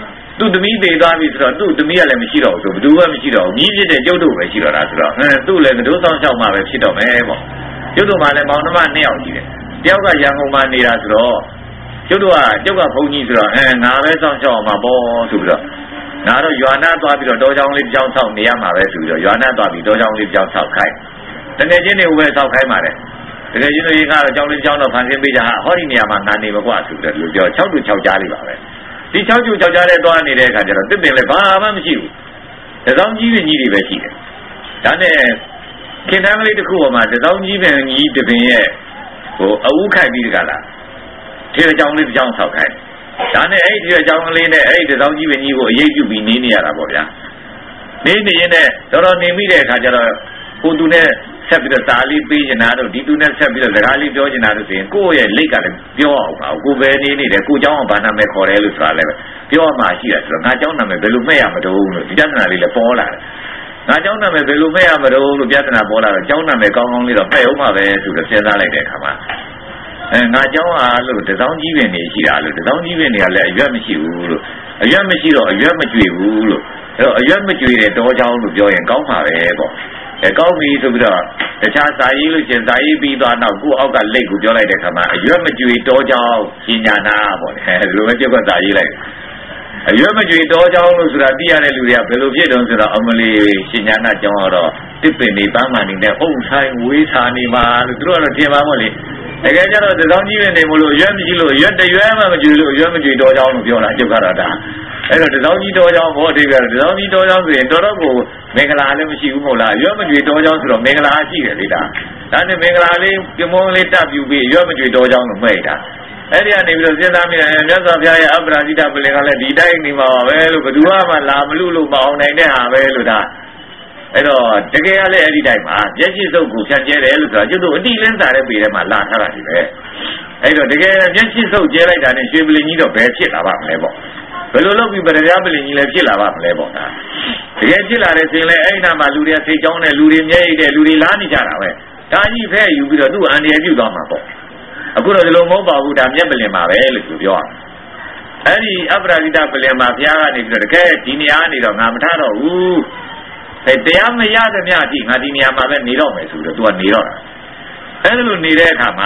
Speaker 1: သူ့သမီးသေးသွားပြီဆိုတော့သူ့သမီးကလည်းမရှိတော့ဘူးဆိုဘယ်သူမှမရှိတော့ဘူးမြည်ဖြစ်တဲ့ကျုပ်တို့ပဲရှိတော့တာဆိုတော့အဲသူ့လည်းကတိုးဆောင်ရှောက်မှပဲဖြစ်တော့မယ်ပေါ့ကျုပ်တို့မှလည်းမောင်နှမနှစ်ယောက်ကြီးတယ်တယောက်ကရန်ကုန်မှာနေတာဆိုတော့ကျုပ်တို့ကကျုပ်ကဘုန်းကြီးဆိုတော့အဲငါပဲဆောင်ရှောက်အောင်မှာပေါ့ဆိုပြီးတော့ငါတော့ရွာနာသွားပြီးတော့တောကြောင်လေးကြောင်ဆောက်နေရမှာပဲဆိုပြီးတော့ရွာနာသွားပြီးတောကြောင်လေးကြောင်ဆောက်ခိုင်းတကယ်ချင်းတွေပဲဆောက်ခိုင်းပါတယ်တကယ်ချင်းတွေကတော့ကြောင်လေးကြောင်တော့ဖန်ဆင်းပေးကြဟာဟောဒီနေရာမှာငါနေမကွာဆိုပြီးတော့လူပြော၆တူ၆ကြားလေးပါပဲဒီ၆တူ၆ကြားလေးသွားနေတဲ့အခါကျတော့တစ်ပင်လည်းဘာမှမရှိဘူးတစောင်းကြီးပင်ကြီးတွေပဲရှိတယ်ဒါနဲ့ခင်တန်းကလေးတစ်ခုပေါ်မှာတစောင်းကြီးပင်ကြီးတစ်ပင်ရဲ့ဟိုအဦးခိုက်ပြီးတကလားထေကြောင်လေးတစ်ကြောင်ဆောက်ခိုင်းဒါနဲ့အဲ့ဒီအကြောင်းကလေးနဲ့အဲ့ဒီတစောင်းကြီးပင်ကြီးကိုအရေးပြုပြီးနေနေရတာပေါ့ဗျာနေနေရင်လည်းတော်တော်နေမိတဲ့အခါကျတော့ကိုသူနဲ့ဆက်ပြီးတော့သားလေးပေးနေတာတို့ဒီသူနဲ့ဆက်ပြီးတော့စကားလေးပြောနေတာတို့ဆိုရင်ကိုယ့်ရဲ့လိတ်ကလည်းပြောအောင်ပါကိုပဲနေနေတယ်ကိုเจ้าအောင်ဘာနာမည်ခေါ်တယ်လို့ဆိုတာလည်းပြောမှရှိတယ်ဆိုတော့ငါเจ้าနာမည်ဘယ်လိုမဲ့ရမတော့လို့ဒီပြဿနာလေးလည်းပေါ်လာတယ်ငါเจ้าနာမည်ဘယ်လိုမဲ့ရမတော့လို့ပြဿနာပေါ်လာတော့เจ้าနာမည်ကောင်းကောင်းလေးတော့မဲ့အောင်ပါပဲဆိုတော့စဉ်းစားလိုက်တဲ့အခါမှာအဲငါเจ้าအားလို့တစောင်းကြီးပင်နေရှိတာလို့တစောင်းကြီးပင်တွေကလည်းအရွက်မရှိဘူးလို့အရွက်မရှိတော့အရွက်မကြွေဘူးလို့အဲ့တော့အရွက်မကြွေတဲ့တောเจ้าလို့ပြောရင်ကောင်းပါပဲပေါ့အဲကောင်းပြီဆိုပြီးတော့တခြားစာရေးလို့ရှင်စာရေးပြီးသွားတော့ကိုအောက်ကလက်ကိုပြောလိုက်တဲ့ခါမှာအရွက်မကြွေတောเจ้าရှင်ညာနာပေါ့အဲဒီလိုပဲပြုတ်ကစာရေးလိုက်အရွက်မကြွေတောเจ้าလို့ဆိုတာသိရတဲ့လူတွေကဘယ်လိုဖြစ်တုံးဆိုတော့အမလီရှင်ညာနာကျောင်းတော့တစ်ပင်နေပန်းမှန်နေနဲ့အုံဆိုင်ဝေးစာနေမှာလို့သူတို့ကတော့ထင်ပါမို့လေတကယ်ကျတော့တစောင်းကြီးပဲနေမလို့ရွက်မရှိလို့ရွက်တရွက်မှမကြွေလို့ရွက်မကြွေတောเจ้าလို့ပြောတာပြုတ်ကတော့ဒါအဲ့တော့တစောင်းကြီးတောเจ้าဘောတိပြတစောင်းကြီးတောเจ้าဆိုရင်တော်တော့ကိုမင်္ဂလာလည်းမရှိဘူးမဟုတ်လားရွက်မကြွေတောเจ้าဆိုတော့မင်္ဂလာရှိတယ်လေဒါဒါနဲ့မင်္ဂလာလေးပြမုံလေးတပ်ပြူပြီးရွက်မကြွေတောเจ้าလို့မှဲ့တာအဲ့ဒီကနေပြီးတော့စဉ်းစားမိတယ်မြတ်စွာဘုရားရဲ့အပ္ပရာဇိတပလင်ကလည်းဒီတိုင်းနေမှာပါပဲလို့ဘယ်သူမှလာမလို့လို့မအောင်နိုင်တဲ့ဟာပဲလို့ဒါအဲ့တော့တကယ်ကလည်းအဲ့ဒီတိုင်းမှာမျက်စိစုပ်ကိုဖြန့်ကျဲတယ်လို့ဆိုတာကျွတ်တို့အတိလင်းစားတဲ့ပေထဲမှာလာထားတာဒီပဲအဲ့တော့တကယ်မျက်စိစုပ်ကျဲလိုက်တာနဲ့ရွှေပလင်ကြီးတော့ဘယ်ဖြစ်လာပါမလဲပေါ့ဘယ်လိုလုပ်ပြီးပရိယာပလင်ကြီးလည်းဖြစ်လာပါမလဲပေါ့ဒါတကယ်ဖြစ်လာတဲ့ဆိုရင်လည်းအဲ့ဒီနာမှာလူတွေစိတ်ကြောင်းတဲ့လူတွေမျက်ရည်တဲ့လူတွေလားနေကြတာပဲဒါကြီးဖဲယူပြီးတော့သူ့အန္တရာယ်ပြုသွားမှာပေါ့အခုတော့ဒီလိုမဟုတ်ပါဘူးဒါမျက်ပလင်ပါပဲလို့သူပြောအဲ့ဒီအပ္ပရာဇိတပလင်မှာဘုရားကနေပြီးတော့တကယ်ဒီနေရာနေတော့ငါမထားတော့ဘူးအဲတရားမရသမျှအထိငါဒီနေရာမှာပဲနေတော့မယ်ဆိုတော့ तू ကနေတော့တာအဲ့လိုနေတဲ့အခါမှာ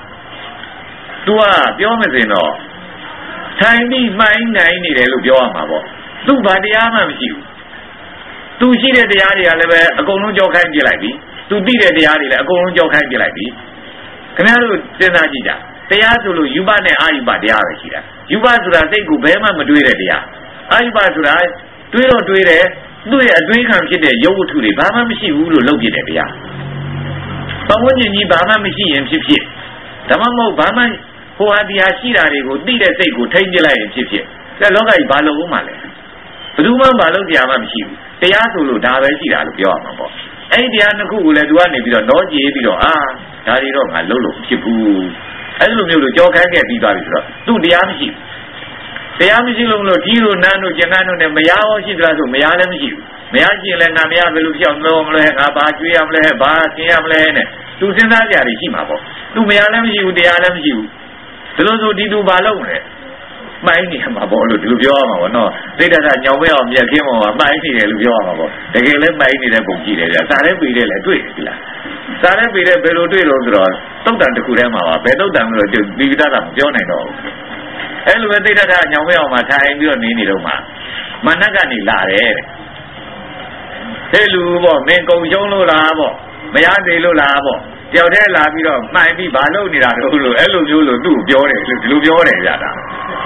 Speaker 1: तू ကပြောမစင်တော့ထိုင်ပြီးမှိုင်းနိုင်နေတယ်လို့ပြောရမှာပေါ့သူ့ဘာတရားမှမရှိဘူးသူရှိတဲ့တရားတွေကလည်းပဲအကုန်လုံးကြောက်ခိုင်းပြလိုက်ပြီသူသိတဲ့တရားတွေလည်းအကုန်လုံးကြောက်ခိုင်းပြလိုက်ပြီခင်ဗျားတို့စဉ်းစားကြည့်ကြတရားဆိုလို့ယူပနဲ့အာယူပတရားပဲရှိတာယူပဆိုတာစိတ်ကိုဘယ်မှမတွေးတဲ့တရားအာယူပဆိုတာတွေးတော့တွေးတယ်သူ့ရဲ့အတွေးခံဖြစ်တဲ့ရုပ်ဝတ္ထုတွေဘာမှမရှိဘူးလို့လုပ်ပြတယ်တရားပဝန်းကျင်ကြီးဘာမှမရှိရင်ဖြစ်ဖြစ်ဓမ္မမဟုတ်ဘာမှဟိုဟာတရားရှိတာတွေကိုသိတဲ့စိတ်ကိုထိမ့်ပြလိုက်ရင်ဖြစ်ဖြစ်ဒါလောကကြီးဘာလို့ဦးမှာလဲဘယ်သူမှဘာလို့တရားမှမရှိဘူးတရားဆိုလို့ဒါပဲရှိတာလို့ပြောရမှာပေါ့အဲ့ဒီတရားနှစ်ခုကိုလည်းသူကနေပြီးတော့နောကြေးပြီးတော့အာဒါတွေတော့ငါလုံးလို့ဖြစ်ဘူးအဲ့လိုမျိုးလို့ကြောခိုင်းခဲ့ပြီးသွားပြီဆိုတော့သူ့တရားမရှိဘူးတရားမရှိလို့မလို့ဒီလိုနန်းတို့ကျန်ကန်းတို့နဲ့မရအောင်ရှိသလားဆိုမရလည်းမရှိဘူးမရရှိရင်လည်းငါမရဘယ်လိုပြောင်းလို့မလဲငါဘာကျွေးရမလဲဘာသင်ရမလဲနဲ့သူစဉ်းစားကြရရှိမှာပေါ့သူမရလည်းမရှိဘူးတရားလည်းမရှိဘူးဒီလိုဆိုဒီသူဘာလုပ်မလဲမှိုင်းနေမှာပေါ့လို့ဒီလိုပြောရမှာပေါ့နော်သိတ္တကညောင်မဲအောင်မြက်ခင်းပေါ်မှာမှိုင်းနေတယ်လို့ပြောရမှာပေါ့တကယ်လည်းမှိုင်းနေတဲ့ပုံကြည့်တယ်ကြာစားတဲ့ပေတဲ့လည်းတွေ့တယ်ဒီလားစားတဲ့ပေတဲ့ဘယ်လိုတွေ့လို့ဆိုတော့တုတ်တန်တစ်ခုထဲမှာပါဘယ်တုတ်တန်လို့ဒီဒီကတာမပြောနိုင်တော့ဘူးအဲ့လိုပဲသိတ္တကညောင်မဲအောင်မှာထိုင်ပြီးတော့နေနေတော့မှမနက်ကနေလာတယ်တဲ့လူပေါ့မင်းကုံရှုံးလို့လားပေါ့မရသေးလို့လားပေါ့တယောက်တည်းလာပြီးတော့မှိုင်ပြီးဘာလုပ်နေတာတို့လို့အဲ့လိုမျိုးလို့သူ့ကိုပြောတယ်ဒီလိုပြောတယ်ကြတာ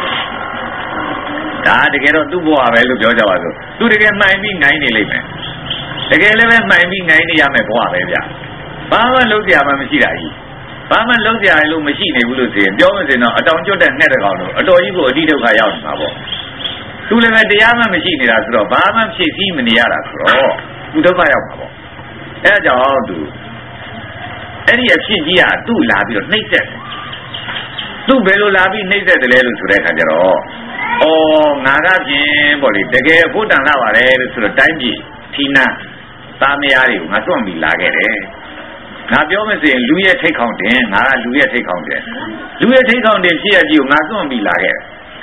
Speaker 1: ဒါတကယ်တော့သူ့ဘဝပဲလို့ပြောကြပါစို့သူတကယ်မှိုင်ပြီးနိုင်နေလိမ့်မယ်တကယ်လည်းပဲမှိုင်ပြီးနိုင်နေရမယ်ဘဝပဲဗျဘာမှလုပ်ကြရမှမရှိတာကြီးဘာမှလုပ်ကြရလို့မရှိနေဘူးလို့ဆိုရင်ပြောမစင်တော့အတောင်ကျွတ်တဲ့ငှက်တကောင်လို့အတော်ကြီးကိုအတိဒုက္ခရောက်နေမှာပေါ့သူလည်းပဲတရားမှမရှိနေတာဆိုတော့ဘာမှဖြစ်ပြီးမနေရတာဆိုတော့သူဒုက္ခရောက်မှာပေါ့အဲဒါကြောင့်သူအဲ့ဒီအဖြစ်ကြီးကသူ့လာပြီးတော့နှိမ့်ဆက်တယ်သူ့ဘယ်လိုလာပြီးနှိမ့်ဆက်တယ်လဲလို့ဆိုတဲ့အခါကျတော့အော်ငါကဖြင့်ပေါ့လေတကယ်ဖို့တန်လာပါတယ်လို့ဆိုတော့တိုင်းပြည်ထီနာသားမယားတွေကိုငါစွန့်ပြီးလာခဲ့တယ်ငါပြောမစင်လူရဲ့ထိတ်ခေါင်းတင်ငါကလူရဲ့ထိတ်ခေါင်းတင်လူရဲ့ထိတ်ခေါင်းတင်ဖြစ်ရကြီးကိုငါစွန့်ပြီးလာခဲ့တယ်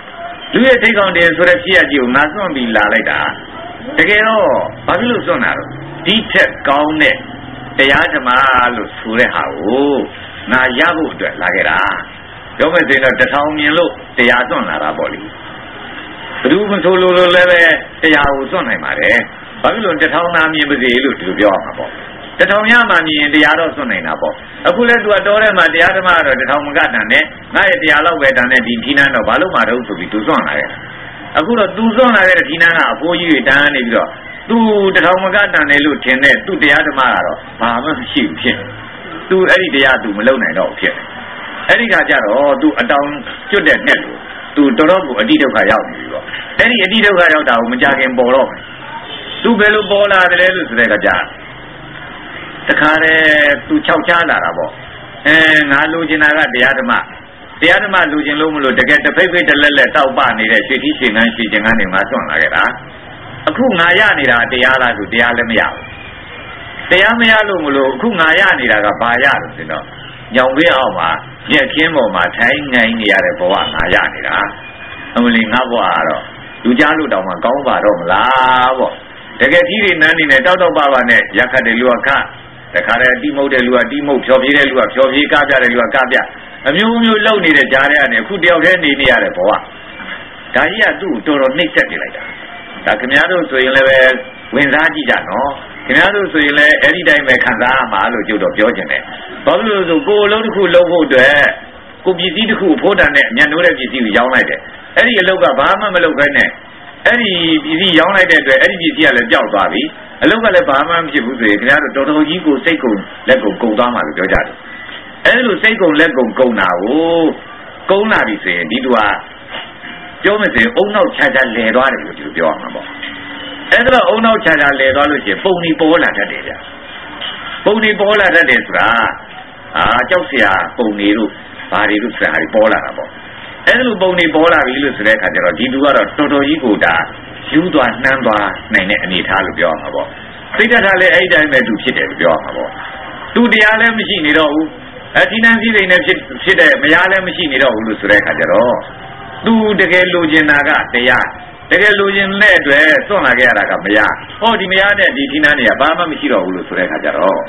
Speaker 1: လူရဲ့ထိတ်ကောင်တယ်ဆိုတဲ့ဖြစ်ရကြီးကိုငါစွန့်ပြီးလာလိုက်တာတကယ်တော့ဘာဖြစ်လို့စွန့်တာတော့ဒီချက်ကောင်းတဲ့တရားဓမ္မလို့ဆိုတဲ့ဟာကိုငါရဖို့အတွက်လာခဲ့တာပြောမယ်ဆိုရင်တော့တထောင်မြင်လို့တရားစွန့်လာတာပေါ့လေဘယ်သူမဆိုလို့လို့လည်းပဲတရားကိုစွန့်နိုင်ပါတယ်ဘာဖြစ်လို့တထောင်သားမြင်ပါစေလို့ဒီလိုပြောရမှာပေါ့တထောင်ရမှမြင်တရားတော့စွန့်နိုင်တာပေါ့အခုလဲသူကတော်ထဲမှာတရားဓမ္မတော့တထောင်မကတန်နဲ့ငါရဲ့တရားလောက်ပဲတန်နဲ့ဒီဒီနန်းတော့ဘာလို့မှတော့ဆိုပြီးသူစွန့်လာခဲ့အခုတော့သူစွန့်လာတဲ့ဒီနန်းကအဖိုးကြီးတွေတန်းနေပြီးတော့သူတထောင်မကတန်တယ်လို့ထင်တဲ့သူတရားဓမ္မကတော့ဘာမှမရှိဘူးဖြစ်သူအဲ့ဒီတရားသူမလုံနိုင်တော့ဖြစ်အဲ့ဒီကကြတော့သူအတောင်ကျွတ်တဲ့နဲ့လို့သူတော်တော်ကိုအတိဒုက္ခရောက်နေပြီပေါ့အဲ့ဒီအတိဒုက္ခရောက်တာကိုမကြခင်ပေါ်တော့မယ်သူဘယ်လိုပေါ်လာတယ်လဲလို့ဆိုတဲ့ကကြတခါတည်းသူခြောက်ချလာတာပေါ့အဲငါလိုချင်တာကတရားဓမ္မတရားဓမ္မလိုချင်လို့မလို့တကယ်တဖိတ်ဖိတ်တလက်လက်တောက်ပနေတဲ့ရွှေတိရှင်ကန်းရွှေကျင်ကန်းတွေမှာစွန့်လာခဲ့တာအခုငါရနေတာတရားလားဆိုတရားလည်းမရဘူးတရားမရလို့မလို့အခုငါရနေတာကဘာရလို့ဆိုတော့ညောင်ပေးအောင်မှာညက်ခင်းပေါ်မှာထိုင်းငိုင်းနေရတဲ့ဘဝငါရနေတာအမလီငါဘဝကတော့လူကြားလို့တောင်မှကောင်းပါတော့မလားပေါ့တကယ်ကြီးတွေနန်းနေနဲ့တောက်တောက်ပါပါနဲ့ရက်ခတ်တယ်လူကခတ်တခါတည်းတိမုတ်တဲ့လူကတိမုတ်ဖြောပြေးတဲ့လူကဖြောပြေးကပြတဲ့လူကကပြအမျိုးမျိုးလုံနေတဲ့ကြားထဲကနေအခုတယောက်တည်းနေနေရတဲ့ဘဝဒါကြီးကသူ့ကိုတော်တော်နှိမ့်ဆက်နေလိုက်တာဒါခင်ဗျားတို့ဆိုရင်လည်းပဲဝင်စားကြည့်ကြနော်ခင်ဗျားတို့ဆိုရင်လည်းအဲ့ဒီတိုင်းပဲခံစားရမှာလို့ကျုပ်တော့ပြောချင်တယ်ဘာလို့လဲဆိုကိုယ်လုံးတစ်ခုလုံးဖို့အတွက်ကိုပစ္စည်းတစ်ခုဖိုးတန်နဲ့ညံ့နိုးတဲ့ပစ္စည်းကိုရောင်းလိုက်တယ်အဲ့ဒီအလုပ်ကဘာမှမလုပ်ဘဲနဲ့အဲ့ဒီပစ္စည်းရောင်းလိုက်တဲ့အတွက်အဲ့ဒီပစ္စည်းကလည်းပျောက်သွားပြီအလုပ်ကလည်းဘာမှမဖြစ်ဘူးဆိုရင်ခင်ဗျားတို့တော်တော်ကြီးကိုစိတ်ကုန်လက်ကုန်ကုန်သွားမှလို့ပြောကြတယ်အဲ့လိုစိတ်ကုန်လက်ကုန်ကုန်တာကိုကုန်လာပြီဆိုရင်ဒီတူကပြောမယ်ဆိုရင်အုံနောက်ခြားခြားလဲသွားတယ်လို့ဒီလိုပြောရမှာပေါ့အဲ့ဒါတော့အုံနောက်ခြားခြားလဲသွားလို့ရှိရင်ပုံနေပေါ်လာတတ်တယ်ဗျပုံနေပေါ်လာတတ်တယ်ဆိုတာအာကြောက်เสียပုံနေလို့ဘာတွေလို့ဆိုတာတွေပေါ်လာတာပေါ့အဲ့လိုပုံနေပေါ်လာပြီလို့ဆိုတဲ့အခါကျတော့ဒီလူကတော့တော်တော်ကြီးကိုဒါယူသွားနှမ်းသွားနိုင်တဲ့အနေထားလို့ပြောရမှာပေါ့သိတတ်တာလည်းအဲ့ဒီတိုင်းပဲသူဖြစ်တယ်လို့ပြောရမှာပေါ့သူတရားလည်းမရှိနေတော့ဘူးအဒီနန်းစည်းစိမ်နဲ့ဖြစ်ဖြစ်တဲ့မယားလည်းမရှိနေတော့ဘူးလို့ဆိုတဲ့အခါကျတော့သူတကယ်လိုချင်တာကတရားတကယ်လိုချင်တဲ့အတွက်စွန့်လာခဲ့ရတာကမယားဟောဒီမယားနဲ့ဒီဒီနန်းတွေကဘာမှမရှိတော့ဘူးလို့ဆိုတဲ့အခါကျတော့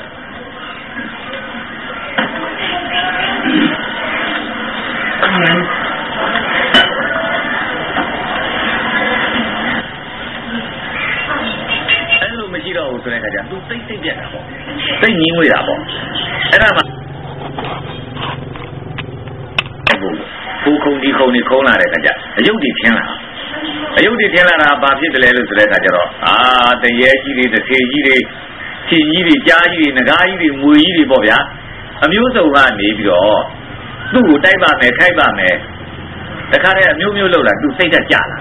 Speaker 1: အဲ့လိုမရှိတော့ဘူးဆိုတဲ့အခါကျသူစိတ်စိတ်ပြက်တာပေါ့စိတ်ငြင်းငွေတာပေါ့အဲ့ဒါမှကိုခုံဒီခုံဒီခုံလာတဲ့အခါကျအယုတ်ဒီထင်းလာအယုတ်ဒီထင်းလာတာဘာဖြစ်တယ်လဲလို့ဆိုတဲ့အခါကျတော့အာတရေကြီးတွေတစ်ထေကြီးတွေခြေကြီးတွေကြားကြီးတွေငကားကြီးတွေငွေကြီးတွေပေါ့ဗျာအမျိုးစုံကနေပြီးတော့သူ့ကိုတိုက်ပါမယ်ခိုက်ပါမယ်တခါတည်းအမျိုးမျိုးလောက်လာသူစိတ်သက်ကြလာ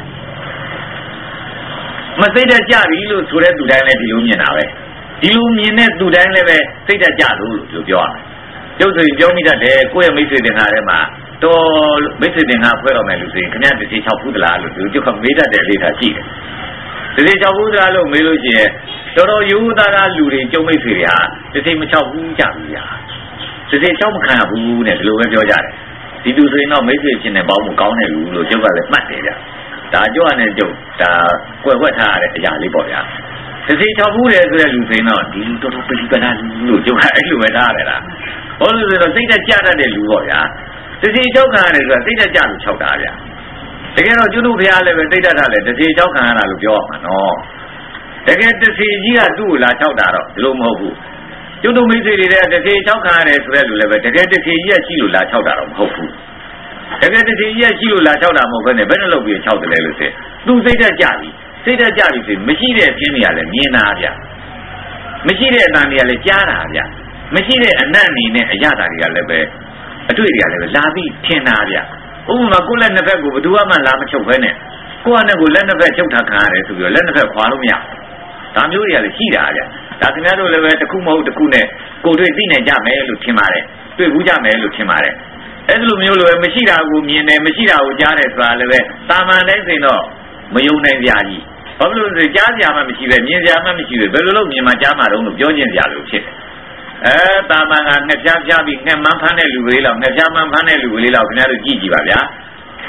Speaker 1: မစိတ်သက်ကြပြီလို့ဆိုတဲ့သူတိုင်းလည်းဒီလိုမြင်တာပဲဒီလိုမြင်တဲ့သူတိုင်းလည်းပဲစိတ်သက်ကြလို့လို့ပြောရတယ်ကျုပ်ဆိုရင်ပြောမိတတ်တယ်ကိုယ့်ရဲ့မိတ်ဆွေတင်္ဂါထဲမှာတော်မိတ်ဆွေတင်္ဂါဖွဲ့တော်မယ်လို့ဆိုရင်ခင်ဗျားတစ်စီ၆ဖူးသလားလို့သူကျုပ်ကမေးတတ်တယ်လေးသာရှိတယ်တစ်စီ၆ဖူးသလားလို့မေးလို့ရှိရင်တော်တော်ရိုးသားသားလူတွေကျုံမိတ်ဆွေတွေဟာတစ်စီမ၆ဖူးကြဘူးညာတစ်စီ၆မခံဘူးနဲ့ဒီလိုပဲပြောကြတယ်ဒီသူဆိုရင်တော့မိတ်ဆွေချင်းနဲ့ပေါင်းမှုကောင်းတဲ့လူလို့ကျုပ်ကလည်းမှတ်တယ်ဗျဒါကျုပ်ကလည်းကျုပ်ဒါကွယ်ဝှက်ထားရတဲ့အရာလေးပေါ့ဗျာတစ်စီ၆ဖူးတယ်ဆိုတဲ့လူဆိုရင်တော့ဒီလူတော်တော်ပလိပလာလို့ကျုပ်ကအဲ့လိုပဲထားရတယ်လားဟောလို့ဆိုတော့စိတ်သက်ကြတတ်တဲ့လူပေါ့ဗျာတစီကြောက်ခံရတယ်ဆိုတာစိတ်သက်ကြလို့၆တာဗျာတကယ်တော့ကျွတ်တို့ဘုရားလည်းပဲစိတ်သက်တာလည်းတစီကြောက်ခံရတာလို့ပြောရမှာနော်တကယ်တစီကြီးကသူ့ကိုလာ၆တာတော့ဒီလိုမဟုတ်ဘူးကျွတ်တို့မိတ်ဆွေတွေတဲ့တစီကြောက်ခံရတယ်ဆိုတဲ့လူလည်းပဲတကယ်တစီကြီးကရှိလို့လာ၆တာတော့မဟုတ်ဘူးတကယ်တစီကြီးကရှိလို့လာ၆တာမဟုတ်ဘဲနဲ့ဘယ်နဲ့လုပ်ပြီး၆တယ်လဲလို့ဆိုသူစိတ်သက်ကြပြီစိတ်သက်ကြပြီဆိုမရှိတဲ့အပြင်းတွေကလည်းမြင်တာဗျာမရှိတဲ့အတန်တွေကလည်းကြားတာဗျာမရှိတဲ့အနတ်အနေနဲ့အရသာတွေကလည်းပဲအတွေ့တွေကလည်းလာပြီးထင်တာဗျဥပမာကိုလက်နှစ်ဖက်ကိုဘယ်သူမှလာမချုပ်ဘဲနဲ့ကိုယ့်အနဲ့ကိုလက်နှစ်ဖက်ချုပ်ထားခံရတယ်ဆိုပြီးတော့လက်နှစ်ဖက်ခွာလို့မရဒါမျိုးတွေကလည်းရှိတာဗျဒါခင်ဗျားတို့လည်းပဲတစ်ခုမဟုတ်တစ်ခုနဲ့ကိုတွေ့သိနိုင်ကြမယ်လို့ထင်ပါတယ်တွေ့ဘူးကြမယ်လို့ထင်ပါတယ်အဲ့လိုမျိုးလိုပဲမရှိတာကိုမြင်တယ်မရှိတာကိုကြားတယ်ဆိုတာလည်းပဲတာမန်တိုင်းဆိုရင်တော့မယုံနိုင်ကြကြီးဘာလို့လဲဆိုကြားကြမှမရှိပဲမြင်ကြမှမရှိပဲဘယ်လိုလုပ်မြင်မှကြားမှတော့လို့ပြောကျင်ကြလို့ဖြစ်တယ်အဲတာမန်ကငှက်ပြားပြားပြီးငှက်မန်းဖမ်းတဲ့လူကလေးလောက်ငှက်ပြားမန်းဖမ်းတဲ့လူကလေးလောက်ခင်ဗျားတို့ကြည့်ကြည့်ပါဗျာ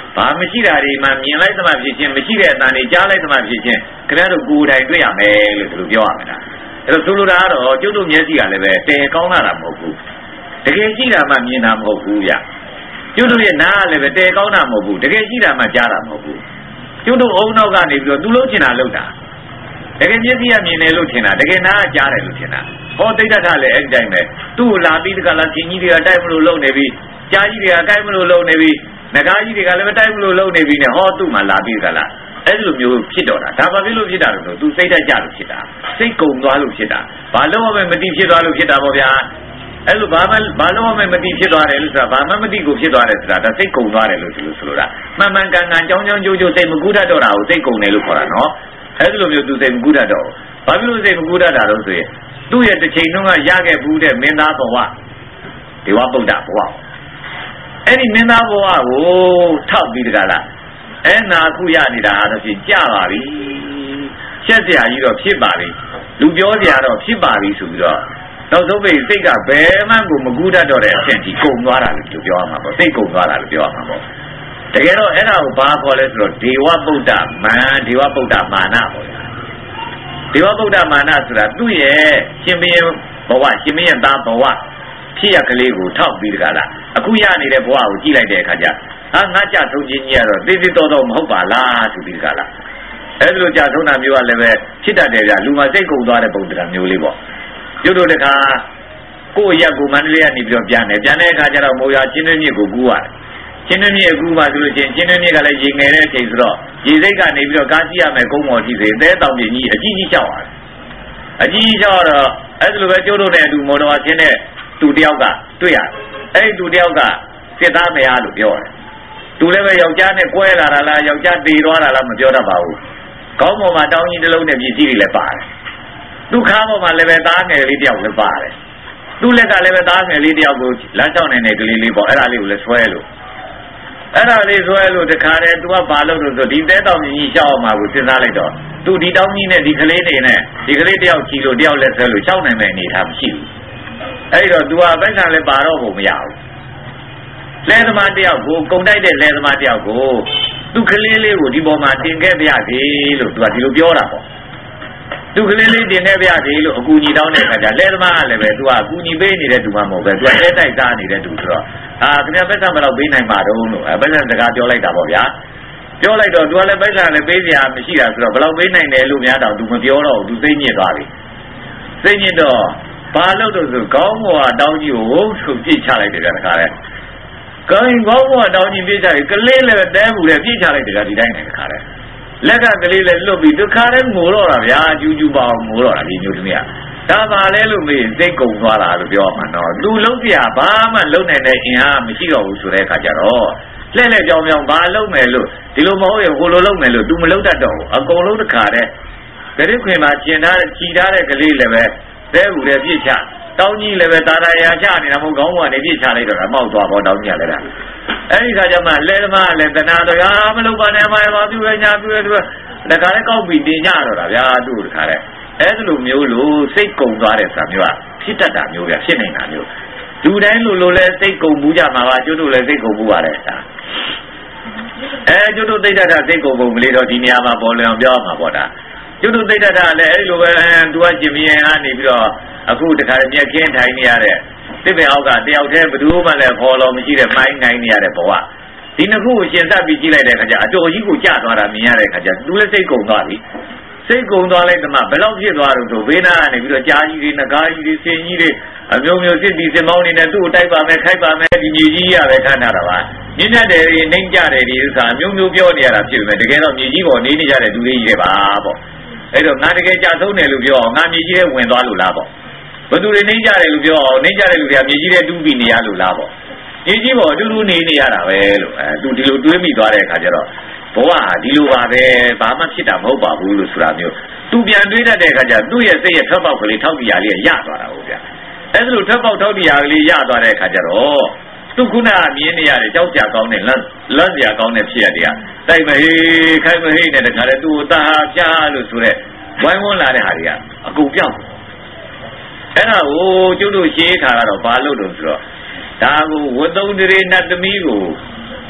Speaker 1: ဘာမရှိတာတွေမှမြင်လိုက်သမှဖြစ်ချင်းမရှိတဲ့အတန်တွေကြားလိုက်သမှဖြစ်ချင်းခင်ဗျားတို့ကိုယ်တိုင်တွေ့ရမယ်လို့သူတို့ပြောရမှာလားအဲ့တော့ဆိုလိုတာကတော့ကျုပ်တို့မျက်စိကလည်းပဲတဲကောင်းလာတာမဟုတ်ဘူးတကယ်ရှိတာမှမြင်တာမဟုတ်ဘူးဗျကျုပ်တို့ရဲ့နားကလည်းပဲတဲကောင်းတာမဟုတ်ဘူးတကယ်ရှိတာမှကြားတာမဟုတ်ဘူးကျုပ်တို့အုံနောက်ကနေပြီးတော့သူလုံးချင်တာလုပ်တာတကယ်မျက်စိကမြင်တယ်လို့ထင်တာတကယ်နားကကြားတယ်လို့ထင်တာဟောတိတ်တတ်ကလည်းအဲ့ဒီတိုင်းပဲသူ့ကိုလာပြီးတကလားရှင်ကြီးတွေကတိုက်မလို့လုံနေပြီကြားကြီးတွေကကိုက်မလို့လုံနေပြီငကားကြီးတွေကလည်းမတိုက်မလို့လုံနေပြီနဲ့ဟောသူ့မှာလာပြီးတကလားအဲ့လိုမျိုးဖြစ်တော့တာဒါဘာဖြစ်လို့ဖြစ်တာလဲဆိုသူစိတ်တက်ကြလို့ဖြစ်တာစိတ်ကုံသွားလို့ဖြစ်တာဘာလို့မှမသိဖြစ်သွားလို့ဖြစ်တာပေါ့ဗျာအဲ့လိုဘာမှဘာလို့မှမသိဖြစ်သွားတယ်လို့ဆိုတာဘာမှမသိကိုဖြစ်သွားတယ်ဆိုတာဒါစိတ်ကုံသွားတယ်လို့ဒီလိုဆိုလိုတာမှန်မှန်ကန်ကန်ကြောင်းကြောင်းကြိုးကြိုးစိတ်မကူးတတ်တော့တာကိုစိတ်ကုံတယ်လို့ခေါ်တာနော်အဲ့လိုမျိုးသူစိတ်မကူးတတ်တော့ဘာဖြစ်လို့စိတ်မကူးတတ်တာလို့ဆိုရင်သူ့ရဲ့တစ်ချိန်လုံးကရခဲ့ဘူးတဲ့မင်းသားဘဝဒေဝဗုဒ္ဓဘဝအဲ့ဒီမင်းသားဘဝကိုထောက်ပြီးတကလားအဲ့နာခုရနေတာတော့ဖြစ်ကြပါပြီချက်စရာကြီးတော့ဖြစ်ပါပြီလူပြောစရာတော့ဖြစ်ပါပြီဆိုပြီးတော့နောက်ဆုံးပိစိတ်ကဘယ်မှကိုမကူးတတ်တော့တဲ့အဖြစ်ကြီးကုံသွားတာလို့ပြောရမှာပေါ့စိတ်ကုံသွားတာလို့ပြောရမှာပေါ့တကယ်တော့အဲ့ဒါကိုဘာခေါ်လဲဆိုတော့ဒေဝဗုဒ္ဓမန်ဒေဝဗုဒ္ဓမာနပေါ့ဒေဝဗုဒ္ဓမာနဆိုတာသူ့ရဲ့ရှင်ဘုရင်ဘဝရှင်ဘုရင်သားဘဝဖြစ်ရကလေးကိုထောက်ပြီးတကလားအခုရနေတဲ့ဘဝကိုကြည့်လိုက်တဲ့အခါကျဟာငါကြဆုံးခြင်းကြီးကတော့သိသိတော်တော်မဟုတ်ပါလားဆိုပြီးတကလားအဲ့ဒီလိုကြဆုံးတာမျိုးကလည်းပဲဖြစ်တတ်တယ်ဗျလူမှာစိတ်ကုန်သွားတဲ့ပုံစံမျိုးလေးပေါ့ကျွတ်တို့တခါကိုယ့်ရက်ကိုမန္တလေးကနေပြီးတော့ပြန်တယ်ပြန်တဲ့အခါကျတော့မိုးရွာချင်းတွင်းမြစ်ကိုကူးရတယ်ချင်းတွင်းမြစ်ကူးမှဆိုလို့ချင်းချင်းတွင်းမြစ်ကလည်းရေငယ်တဲ့အချိန်ဆိုတော့ရေစိတ်ကနေပြီးတော့ကားစီးရမယ်ကုန်းပေါ်ထိစေသဲတောင်ပြင်းကြီးအကြီးကြီးကြောက်ရတယ်အကြီးကြီးကြောက်တော့အဲ့ဒီလိုပဲကျွတ်တို့နဲ့အတူမော်တော်ချင်းနဲ့သူတယောက်ကတွေ့ရတယ်အဲ့ဒီသူတယောက်ကစစ်သားမရလို့ပြောတယ်သူလည်းပဲယောက်ျားနဲ့ကွဲလာတာလားယောက်ျားတေသွားတာလားမပြောတတ်ပါဘူးခေါင်းပေါ်မှာတောင်းကြီးတစ်လုံးနဲ့ပြည်ကြီးတွေလည်းပါတယ်သူခါပေါ်မှာလည်းပဲသားငယ်လေးတယောက်လည်းပါတယ်သူ့လက်ကလည်းပဲသားငယ်လေးတယောက်ကိုလမ်းလျှောက်နေတဲ့ကလေးလေးပေါ့အဲ့ဒါလေးကိုလည်းဆွဲလို့အဲ့ဒါလေးဆွဲလို့တခါတည်းသူကဘာလုပ်လို့ဆိုဒီတဲတောင်ကြီးရှောက်အောင်မှာကိုစဉ်းစားလိုက်တော့သူဒီတောင်းကြီးနဲ့ဒီကလေးနေနဲ့ဒီကလေးတယောက်ချီလို့တယောက်လက်ဆွဲလို့ရှောက်နိုင်မယ့်အနေထားမရှိဘူးအဲ့တော့ तू อ่ะပိုက်ဆံလည်းပါတော့ဘူးမရဘူးလဲသမားတယောက်ကိုကုံတိုက်တဲ့လဲသမားတယောက်ကိုသူကလေးလေးကိုဒီပေါ်မှာတင်ခဲ့ပြရစီလို့ तू อ่ะဒီလိုပြောတာပေါ့သူကလေးလေးတင်ခဲ့ပြရစီလို့အကူညီတောင်းတဲ့အခါကျလဲသမားကလည်းပဲ तू อ่ะအကူညီပေးနေတဲ့သူမှမဟုတ်ပဲ तू อ่ะလဲတိုက်စားနေတဲ့သူဆိုတော့အာခင်ဗျာပိုက်ဆံဘယ်တော့ပေးနိုင်မှာတုံးလို့အဲပိုက်ဆံစကားပြောလိုက်တာပေါ့ဗျာပြောလိုက်တော့ तू อ่ะလည်းပိုက်ဆံလည်းပေးစရာမရှိတာဆိုတော့ဘယ်တော့ပေးနိုင်တယ်လို့များတော့ तू မပြောတော့ဘူး तू သိညစ်သွားပြီသိညစ်တော့ဘာလို့တော့ဆိုခေါင်းပေါ်တောင်းကြီးကိုဆိုပြစ်ချလိုက်တယ်ဗျာတခါလဲခေါင်းခေါင်းပေါ်တောင်းကြီးပြစ်ချတယ်ကလေးလည်းတဲမှုလည်းပြစ်ချလိုက်တယ်ဗျာဒီတိုင်းနဲ့တခါလဲလက်ကကလေးလည်းလွတ်ပြီးတခါလဲငိုတော့တာဗျာကျူးကျူးပါအောင်ငိုတော့တာဒီမျိုးသမီးကဒါပါလဲလို့မေးစိတ်ကုံသွားတာလို့ပြောမှတော့သူလုံးပြဘာမှလုံးနိုင်တဲ့အင်အားမရှိတော့ဘူးဆိုတဲ့အခါကျတော့လှဲ့လှဲ့ကြောင်ကြောင်ဘာလုံးမယ်လို့ဒီလိုမဟုတ်ရင်ဟိုလိုလုံးမယ်လို့ तू မလုံးတတ်တော့ဘူးအကုန်လုံးတခါတဲ့ဂရိခွင်မှာကျင်ထားတဲ့ခြီထားတဲ့ကလေးလည်းပဲတဲကူတဲ့ပြစ်ချတောင်းကြီးလည်းပဲတာတာရာချနေတာမဟုတ်ခေါင်းကနေပြစ်ချလိုက်တော့တာမောက်သွားတော့တောင်းကြီးလည်းတာအဲ့ဒီခါကျမှလဲသမားလည်းတဏှာတော့ဟာမလုပ်ပါနဲ့အမအမပြုရညာပြုရသူတခါလဲကောက်ပြီးတင်ကြတော့တာဗျာသူ့တခါလဲအဲ့ဒီလိုမျိုးလို့စိတ်ကုံသွားတဲ့ဆာမျိုးကဖြစ်တတ်တာမျိုးပဲဖြစ်နေတာမျိုးလူတိုင်းလိုလိုလဲစိတ်ကုံမှုကြမှာပါကျွတ်တို့လည်းစိတ်ကုံမှုပါတယ်ဒါအဲကျွတ်တို့သိတတ်တာစိတ်ကုံပုံကလေးတော့ဒီနေရာမှာပေါ်လွင်အောင်ပြောမှာပေါ့ဒါကျွတ်တို့သိတတ်တာလည်းအဲ့ဒီလိုပဲသူကကျင်မြင်အားနေပြီးတော့အခုတခါမြက်ခင်းထိုင်နေရတဲ့တစ်ပင်အောက်ကတယောက်တည်းဘယ်သူမှလည်းခေါ်လို့မရှိတဲ့မိုင်းနိုင်နေရတဲ့ဘဝဒီနှစ်ခုကိုရှင်းသက်ပြီးကြည့်လိုက်တဲ့အခါကျအတော်ကြီးကိုကြာသွားတာမြင်ရတဲ့အခါကျသူလည်းစိတ်ကုံသွားပြီစိတ်ကုံသွားလိုက်တမှဘယ်လောက်ဖြစ်သွားတော့ဆိုဘေးနာကနေပြီးတော့ကြားကြီးတွေငကားကြီးတွေဆင်ကြီးတွေအမျိုးမျိုးစစ်ပြီးစင်မောင်းနေနဲ့သူ့ကိုတိုက်ပါမယ်ခိုက်ပါမယ်ဒီမြေကြီးရပဲခန့်ထားတာပါညညတယ်တွေနှိမ့်ကြတယ်ဒီဥစ္စာအမျိုးမျိုးပြောနေရတာဖြစ်ပေမဲ့တကယ်တော့မြေကြီးပေါ်နေနေကြတဲ့သူတွေကြီးတွေပါပေါ့အဲ့တော့ငါတကယ်ကြာဆုံးတယ်လို့ပြောအောင်ငါမြေကြီးထဲဝင်သွားလို့လားပေါ့ဘသူတွေနှိမ့်ကြတယ်လို့ပြောအောင်နှိမ့်ကြတဲ့လူတွေကမြေကြီးထဲတူးပြီးနေရလို့လားပေါ့မြေကြီးပေါ်အတူတူနေနေရတာပဲလို့အဲသူဒီလိုတွေးမိသွားတဲ့အခါကျတော့ဘဝဟာဒီလိုပါပဲဘာမှဖြစ်တာမဟုတ်ပါဘူးလို့ဆိုတာမျိုးသူပြန်တွေးတတ်တဲ့အခါကျသူ့ရဲ့စိတ်ရဲ့ထွက်ပေါက်ကလေးထောက်တရားလေးရသွားတာဟုတ်ဗျာအဲဒါလိုထွက်ပေါက်ထောက်တရားလေးရသွားတဲ့အခါကျတော့သူခုနကမြင်နေရတဲ့ကြောက်ကြကောင်းတဲ့လက်လက်စရာကောင်းတဲ့ဖြစ်ရတဲ့တိုက်မဟေးခိုင်မဟေးနဲ့တခါလေသူ့ကိုတာပြားလို့ဆိုတဲ့ဝိုင်းဝန်းလာတဲ့ဟာတွေကအကုန်ပြောက်အဲ့ဒါကိုကျုပ်တို့ရှင်းထားတာတော့ဘာလို့လို့ဆိုတော့ဒါကိုဝသုံးတရေနတ်သမီးကို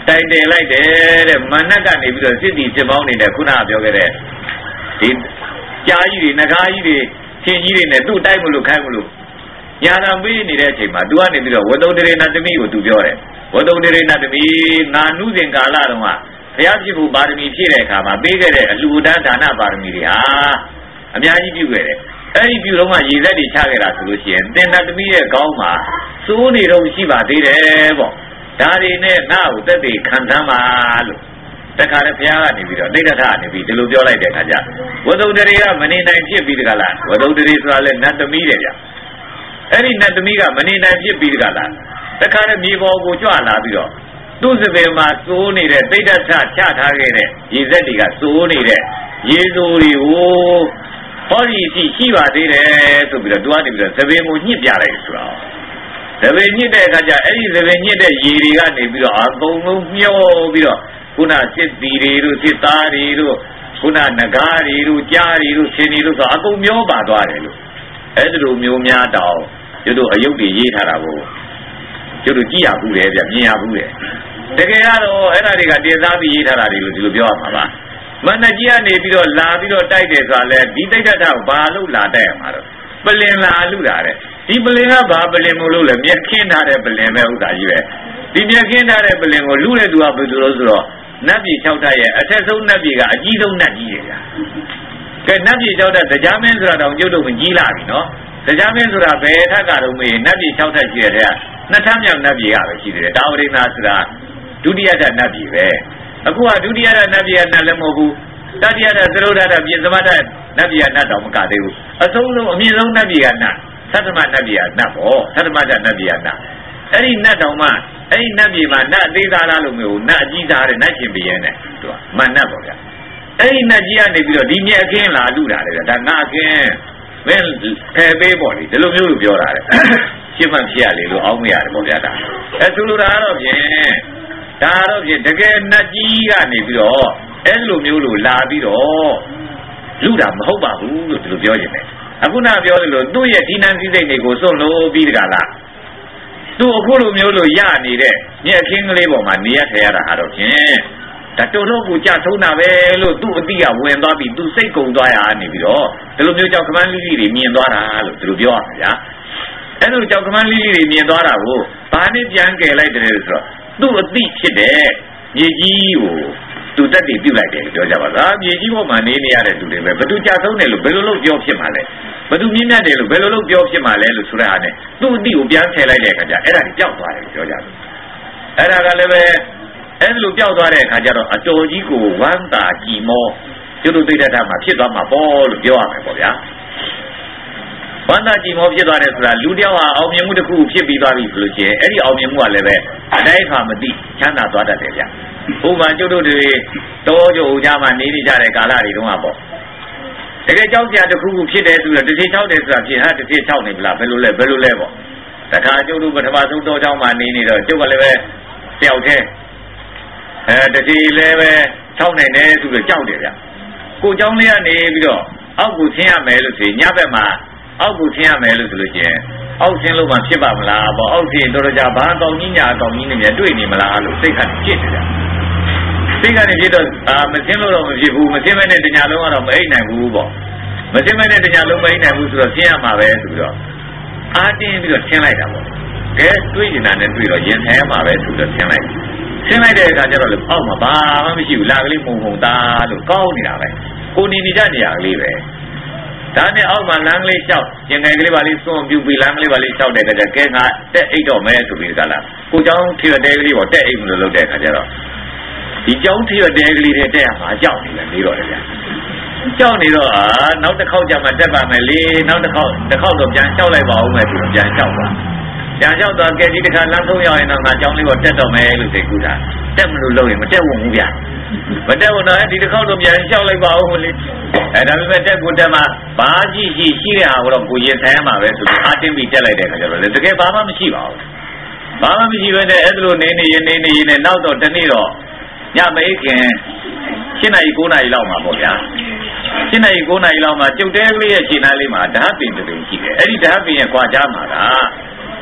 Speaker 1: တိုက်တယ်လိုက်တယ်တဲ့မနက်ကနေပြီးတော့စစ်တီစစ်ပေါင်းနေတဲ့ခုနကပြောခဲ့တဲ့ဒီကြားကြီးတွေငကားကြီးတွေချင်းကြီးတွေနဲ့သူ့တိုက်မလို့ခိုင်းမလို့ညာတံပေးနေတဲ့အချိန်မှာသူကနေပြီးတော့ဝတ္တုတရေနသမီးကိုသူပြောတယ်ဝတ္တုတရေနသမီးငါနုစဉ်ကာလတုန်းကဘုရားဖြစ်ဖို့ပါရမီဖြည့်တဲ့အခါမှာပေးခဲ့တဲ့အလှူဒန်းဒါနပါရမီတွေဟာအများကြီးပြုခဲ့တယ်အဲ့ဒီပြုတော့ကရေသက်တွေချခဲ့တာဆိုလို့ရှိရင်သင်္နသမီးရဲ့ခေါင်းမှာစိုးနေတော့ရှိပါသေးတယ်ပေါ့ဒါတွေနဲ့ငါ့ကိုသက်သေခံစမ်းပါလို့တခါလေဘုရားကနေပြီးတော့ဒိဋ္ဌထကနေပြီးဒီလိုပြောလိုက်တဲ့အခါကျဝတ္တုတရေကမနေနိုင်ဖြစ်ပြီးတကလားဝတ္တုတရေဆိုတာလဲနတ်သမီးတယ်ဗျအဲ့ဒီနတ်သမီးကမနေနိုင်ဖြစ်ပြီးတကလားတခါလေမြေပေါ်ကိုကြွလာပြီးတော့သူ့စပယ်မှာစိုးနေတဲ့ဒိဋ္ဌထချထားခဲ့တဲ့ရေသက်တွေကစိုးနေတဲ့ရေစိုးတွေကိုဟောဒီရှိရှိပါသေးတယ်ဆိုပြီးတော့သူကနေပြီးတော့စပယ်ကိုညှစ်ပြလိုက်ဆိုတာစပယ်ညှစ်တဲ့အခါကျအဲ့ဒီစပယ်ညှစ်တဲ့ရေတွေကနေပြီးတော့အကုန်လုံးမျောပြီးတော့ခုနစစ်တီတွေတို့စစ်သားတွေတို့ခုနနဂါးတွေတို့ကြားတွေတို့ဆင်းတွေတို့ဆိုအကုန်မျောပါသွားတယ်လို့အဲ့ဒီလိုမျိုးများတောင်ကျွတ်တို့အယုတ်တွေရေးထားတာကိုကျွတ်တို့ကြည့်ရဘူးလေဗျမြင်ရဘူးလေတကယ်ကတော့အဲ့ဒါတွေကတင်စားပြီးရေးထားတာတွေလို့ဒီလိုပြောရမှာပါမန္တကြီးကနေပြီးတော့လာပြီးတော့တိုက်တယ်ဆိုတာလဲဒီတိတ်တတ်ဘာလို့လာတိုက်ရမှာတော့ပလင်လာလူတာတဲ့ဒီပလင်ကဘာပလင်မလို့လဲမြက်ခင်းထားတဲ့ပလင်ပဲဥစ္စာကြီးပဲဒီမြက်ခင်းထားတဲ့ပလင်ကိုလူတဲ့သူကဘယ်လိုလဲဆိုတော့နတ်ပြည်၆ဓာတ်ရဲ့အထက်ဆုံးနတ်ပြည်ကအကြီးဆုံးနတ်ကြီးတွေဗျာကဲနတ်ပြည်၆ဓာတ်တရားမင်းဆိုတာတော့ကျုပ်တို့မကြီးလာပြီနော်တရားမင်းဆိုတာဘယ်ထက်ကတော့မေးနတ်ပြည်၆ဓာတ်ရှိတဲ့နှစ်ထပ်မြောက်နတ်ပြည်ကပဲရှိတယ်တာဝရိနာဆိုတာဒုတိယဓာတ်နတ်ပြည်ပဲအခုကဒုတိယဓာတ်နတ်ပြည်ကနတ်လည်းမဟုတ်ဘူးတတိယဓာတ်သရုပ်ဓာတ်ပြင်သမဓာတ်နတ်ပြည်ကနတ်တော်မကသေးဘူးအဆုံးဆုံးအမြင့်ဆုံးနတ်ပြည်ကနတ်သတ္တမနတ်ပြည်ကနတ်ပေါ့သတ္တမဓာတ်နတ်ပြည်ကနတ်အဲ့ဒီနတ်တော်မှအဲ့ဒီနတ်ပြည်မှာနတ်အသေးသားလားလို့မျိုးနတ်အကြီးသားတဲ့နတ်ရှင်ဘီရဲ့နဲ့သူကမနတ်ပေါ့ဗျာအဲ့ဒီနတ်ကြီးကနေပြီးတော့ဒီမြက်အခင်းလာလူတာလေဒါနာအခင်းမင်းဖယ်ပေးပေါ့လေဒီလိုမျိုးလို့ပြောတာလေရှင်းမှဖြစ်ရလေလို့အောင်းမရတယ်ပေါ့ဗျာဒါအဲသူလိုတာတော့ဖြင့်ဒါတော့ဖြင့်တကယ်နတ်ကြီးကနေပြီးတော့အဲ့လိုမျိုးလို့လာပြီးတော့လူတာမဟုတ်ပါဘူးလို့ဒီလိုပြောရင်လေအခုနပြောသလိုသူ့ရဲ့ဒီနန်းစည်းစိမ်တွေကိုစွန့်လို့ပြီးတကလားသူအခုလိုမျိုးလို့ရနေတဲ့မြက်ခင်းကလေးပေါ်မှာနေရထရတာဟာတော့ဖြင့်ဒါတော်တော်ကိုကြဆုံးတာပဲလို့သူ့အတိကဝင်သွားပြီးသူစိတ်ကုံသွားရနေပြီးတော့ဒီလိုမျိုးကြောက်ကမန်းလေးလေးတွေမြင်သွားတာလို့ဒီလိုပြောရမှာဗျာအဲ့လိုကြောက်ကမန်းလေးလေးတွေမြင်သွားတာကိုဘာနဲ့ပြန်ကယ်လိုက်တယ်ဆိုတော့သူ့အတိဖြစ်တဲ့မြေကြီးကိုသူတက်တည်ပြုတ်လိုက်တယ်လို့ပြောကြပါလားမြေကြီးပေါ်မှာနေနေရတဲ့သူတွေပဲဘယ်သူကြဆုံးတယ်လို့ဘယ်လိုလုပ်ပြောဖြစ်မှာလဲဘယ်သူမြင့်မြတ်တယ်လို့ဘယ်လိုလုပ်ပြောဖြစ်မှာလဲလို့ဆိုတဲ့အားနဲ့သူ့အတိကိုပြန်ဖယ်လိုက်တဲ့အခါကျအဲ့ဒါကြီးပျောက်သွားတယ်လို့ပြောကြတယ်အဲ့ဒါကလည်းပဲအဲ့လိုပျောက်သွားတဲ့အခါကျတော့အတော်ကြီးကိုဝမ်းသာကြည်မောကျွတ်တို့သိတဲ့ဓာတ်မှာဖြစ်သွားမှာပေါ့လို့ပြောရမယ်ပေါ့ဗျာဝမ်းသာကြည်မောဖြစ်သွားတယ်ဆိုတာလူတယောက်ဟာအောင်မြင်မှုတစ်ခုဖြစ်ပြီးသွားပြီဆိုလို့ရှိရင်အဲ့ဒီအောင်မြင်မှုကလည်းပဲအတိုင်းခါမသိချမ်းသာသွားတတ်တယ်ဗျ။ဥပမာကျွတ်တို့တွေတောကြိုကြမှာနေနေကြတဲ့ကာလတွေတုန်းကပေါ့တကယ်ကြောက်ကြတစ်ခုခုဖြစ်တယ်ဆိုတော့တစ်ချိန်ချောက်တယ်ဆိုတာဖြစ်ဟာတစ်ချိန်ချောက်နေပလားဘယ်လိုလဲဘယ်လိုလဲပေါ့တခါကျွတ်တို့ပထမဆုံးတောကြောင်းမှာနေနေတော့ကျွတ်ကလည်းပဲတယောက်တည်းအဲတတိလည်းပဲချောက်နိုင်တယ်ဆိုတော့ကြောက်တယ်ဗျ။ကိုเจ้าလေးကနေပြီးတော့အောက်ကိုဆင်းရမယ်လို့ဆိုရင်ညဘက်မှာအောက်ကိုဆင်းရမယ်လို့ဆိုလို့ရှိရင်အောက်ဆင်းလို့မှဖြစ်ပါမလားပေါ့အောက်ဆင်းတော်တော်ကြာဘာကောင်းကြီးညာကောင်းကြီးနဲ့တွေ့နေမလားလို့စိတ်ကဖြစ်နေတာစိတ်ကနေဖြစ်တော့အာမဆင်းလို့တော့မဖြစ်ဘူးမဆင်းမဲနဲ့တညာလုံးကတော့မအိပ်နိုင်ဘူးပေါ့မဆင်းမဲနဲ့တညာလုံးမအိပ်နိုင်ဘူးဆိုတော့ဆင်းရမှာပဲဆိုတော့အားတင်းပြီးတော့ဆင်းလိုက်တာပေါ့ကဲတွေးနေတာနဲ့တွေ့တော့ရင်ထဲမှာပဲဆိုတော့ဆင်းလိုက်ဆင်းလိုက်တဲ့အခါကျတော့လေအောက်မှာဘာမှမရှိဘူးလာကလေးမှုံမှုံသားလို့ကောင်းနေတာပဲကိုနေနေကြနေရကလေးပဲဒါနဲ့အောက်မှာလမ်းကလေးလျှောက်ရင်ငယ်ကလေးပါလေးစွန့်ပြူပြီးလမ်းကလေးပါလေးလျှောက်တဲ့အခါကျကဲငါတက်အိတ်တော့မဲဆိုပြီးကလာကိုเจ้าထရတဲ့ကလေးပေါ်တက်အိတ်မလို့လုပ်တဲ့အခါကျတော့ဒီเจ้าထရတဲ့ကလေးတွေတက်ရမှာကြောက်နေတယ်နေတော့လေဗျာကြောက်နေတော့အာနောက်တစ်ခေါက်ကျမှတက်ပါမယ်လေနောက်တစ်ခေါက်တစ်ခေါက်တော့ပြန်လျှောက်လိုက်ပါဦးမယ်ဆိုပြန်လျှောက်ပါပြန်လျှောက်တော့ကဲဒီတစ်ခါလမ်းဆုံးရောက်ရင်တော့ငါเจ้าလေးပေါ်တက်တော့မယ်လို့သိကူတာတက်မလို့လုပ်ရင်မတက်ဝုံဘူးဗျာမတက်ဘူးနော်ဒီတစ်ခေါက်တော့ပြန်လျှောက်လိုက်ပါဦးလေအဲဒါပေမဲ့တက်ကိုတက်မှာဘာကြည့်ရှိရှိတဲ့ဟာကိုတော့ကိုရင်ဆိုင်ရမှာပဲဆိုပြီးအတင်းပြီးတက်လိုက်တဲ့ခါကျတော့လေတကယ်ဘာမှမရှိပါဘူးဘာမှမရှိဘဲနဲ့အဲ့ဒါလိုနေနေရင်နေနေရင်နဲ့နောက်တော့တနေ့တော့ညမအိတ်ခင်ရှင်းနာရီ၉နာရီလောက်မှာပေါ့ဗျာရှင်းနာရီ၉နာရီလောက်မှာကျုပ်တဲကလေးရဲ့ခြေနားလေးမှာဓာတ်ပင်တူရှိတယ်အဲ့ဒီဓာတ်ပင်ရဲ့ကွာကြားမှာကတော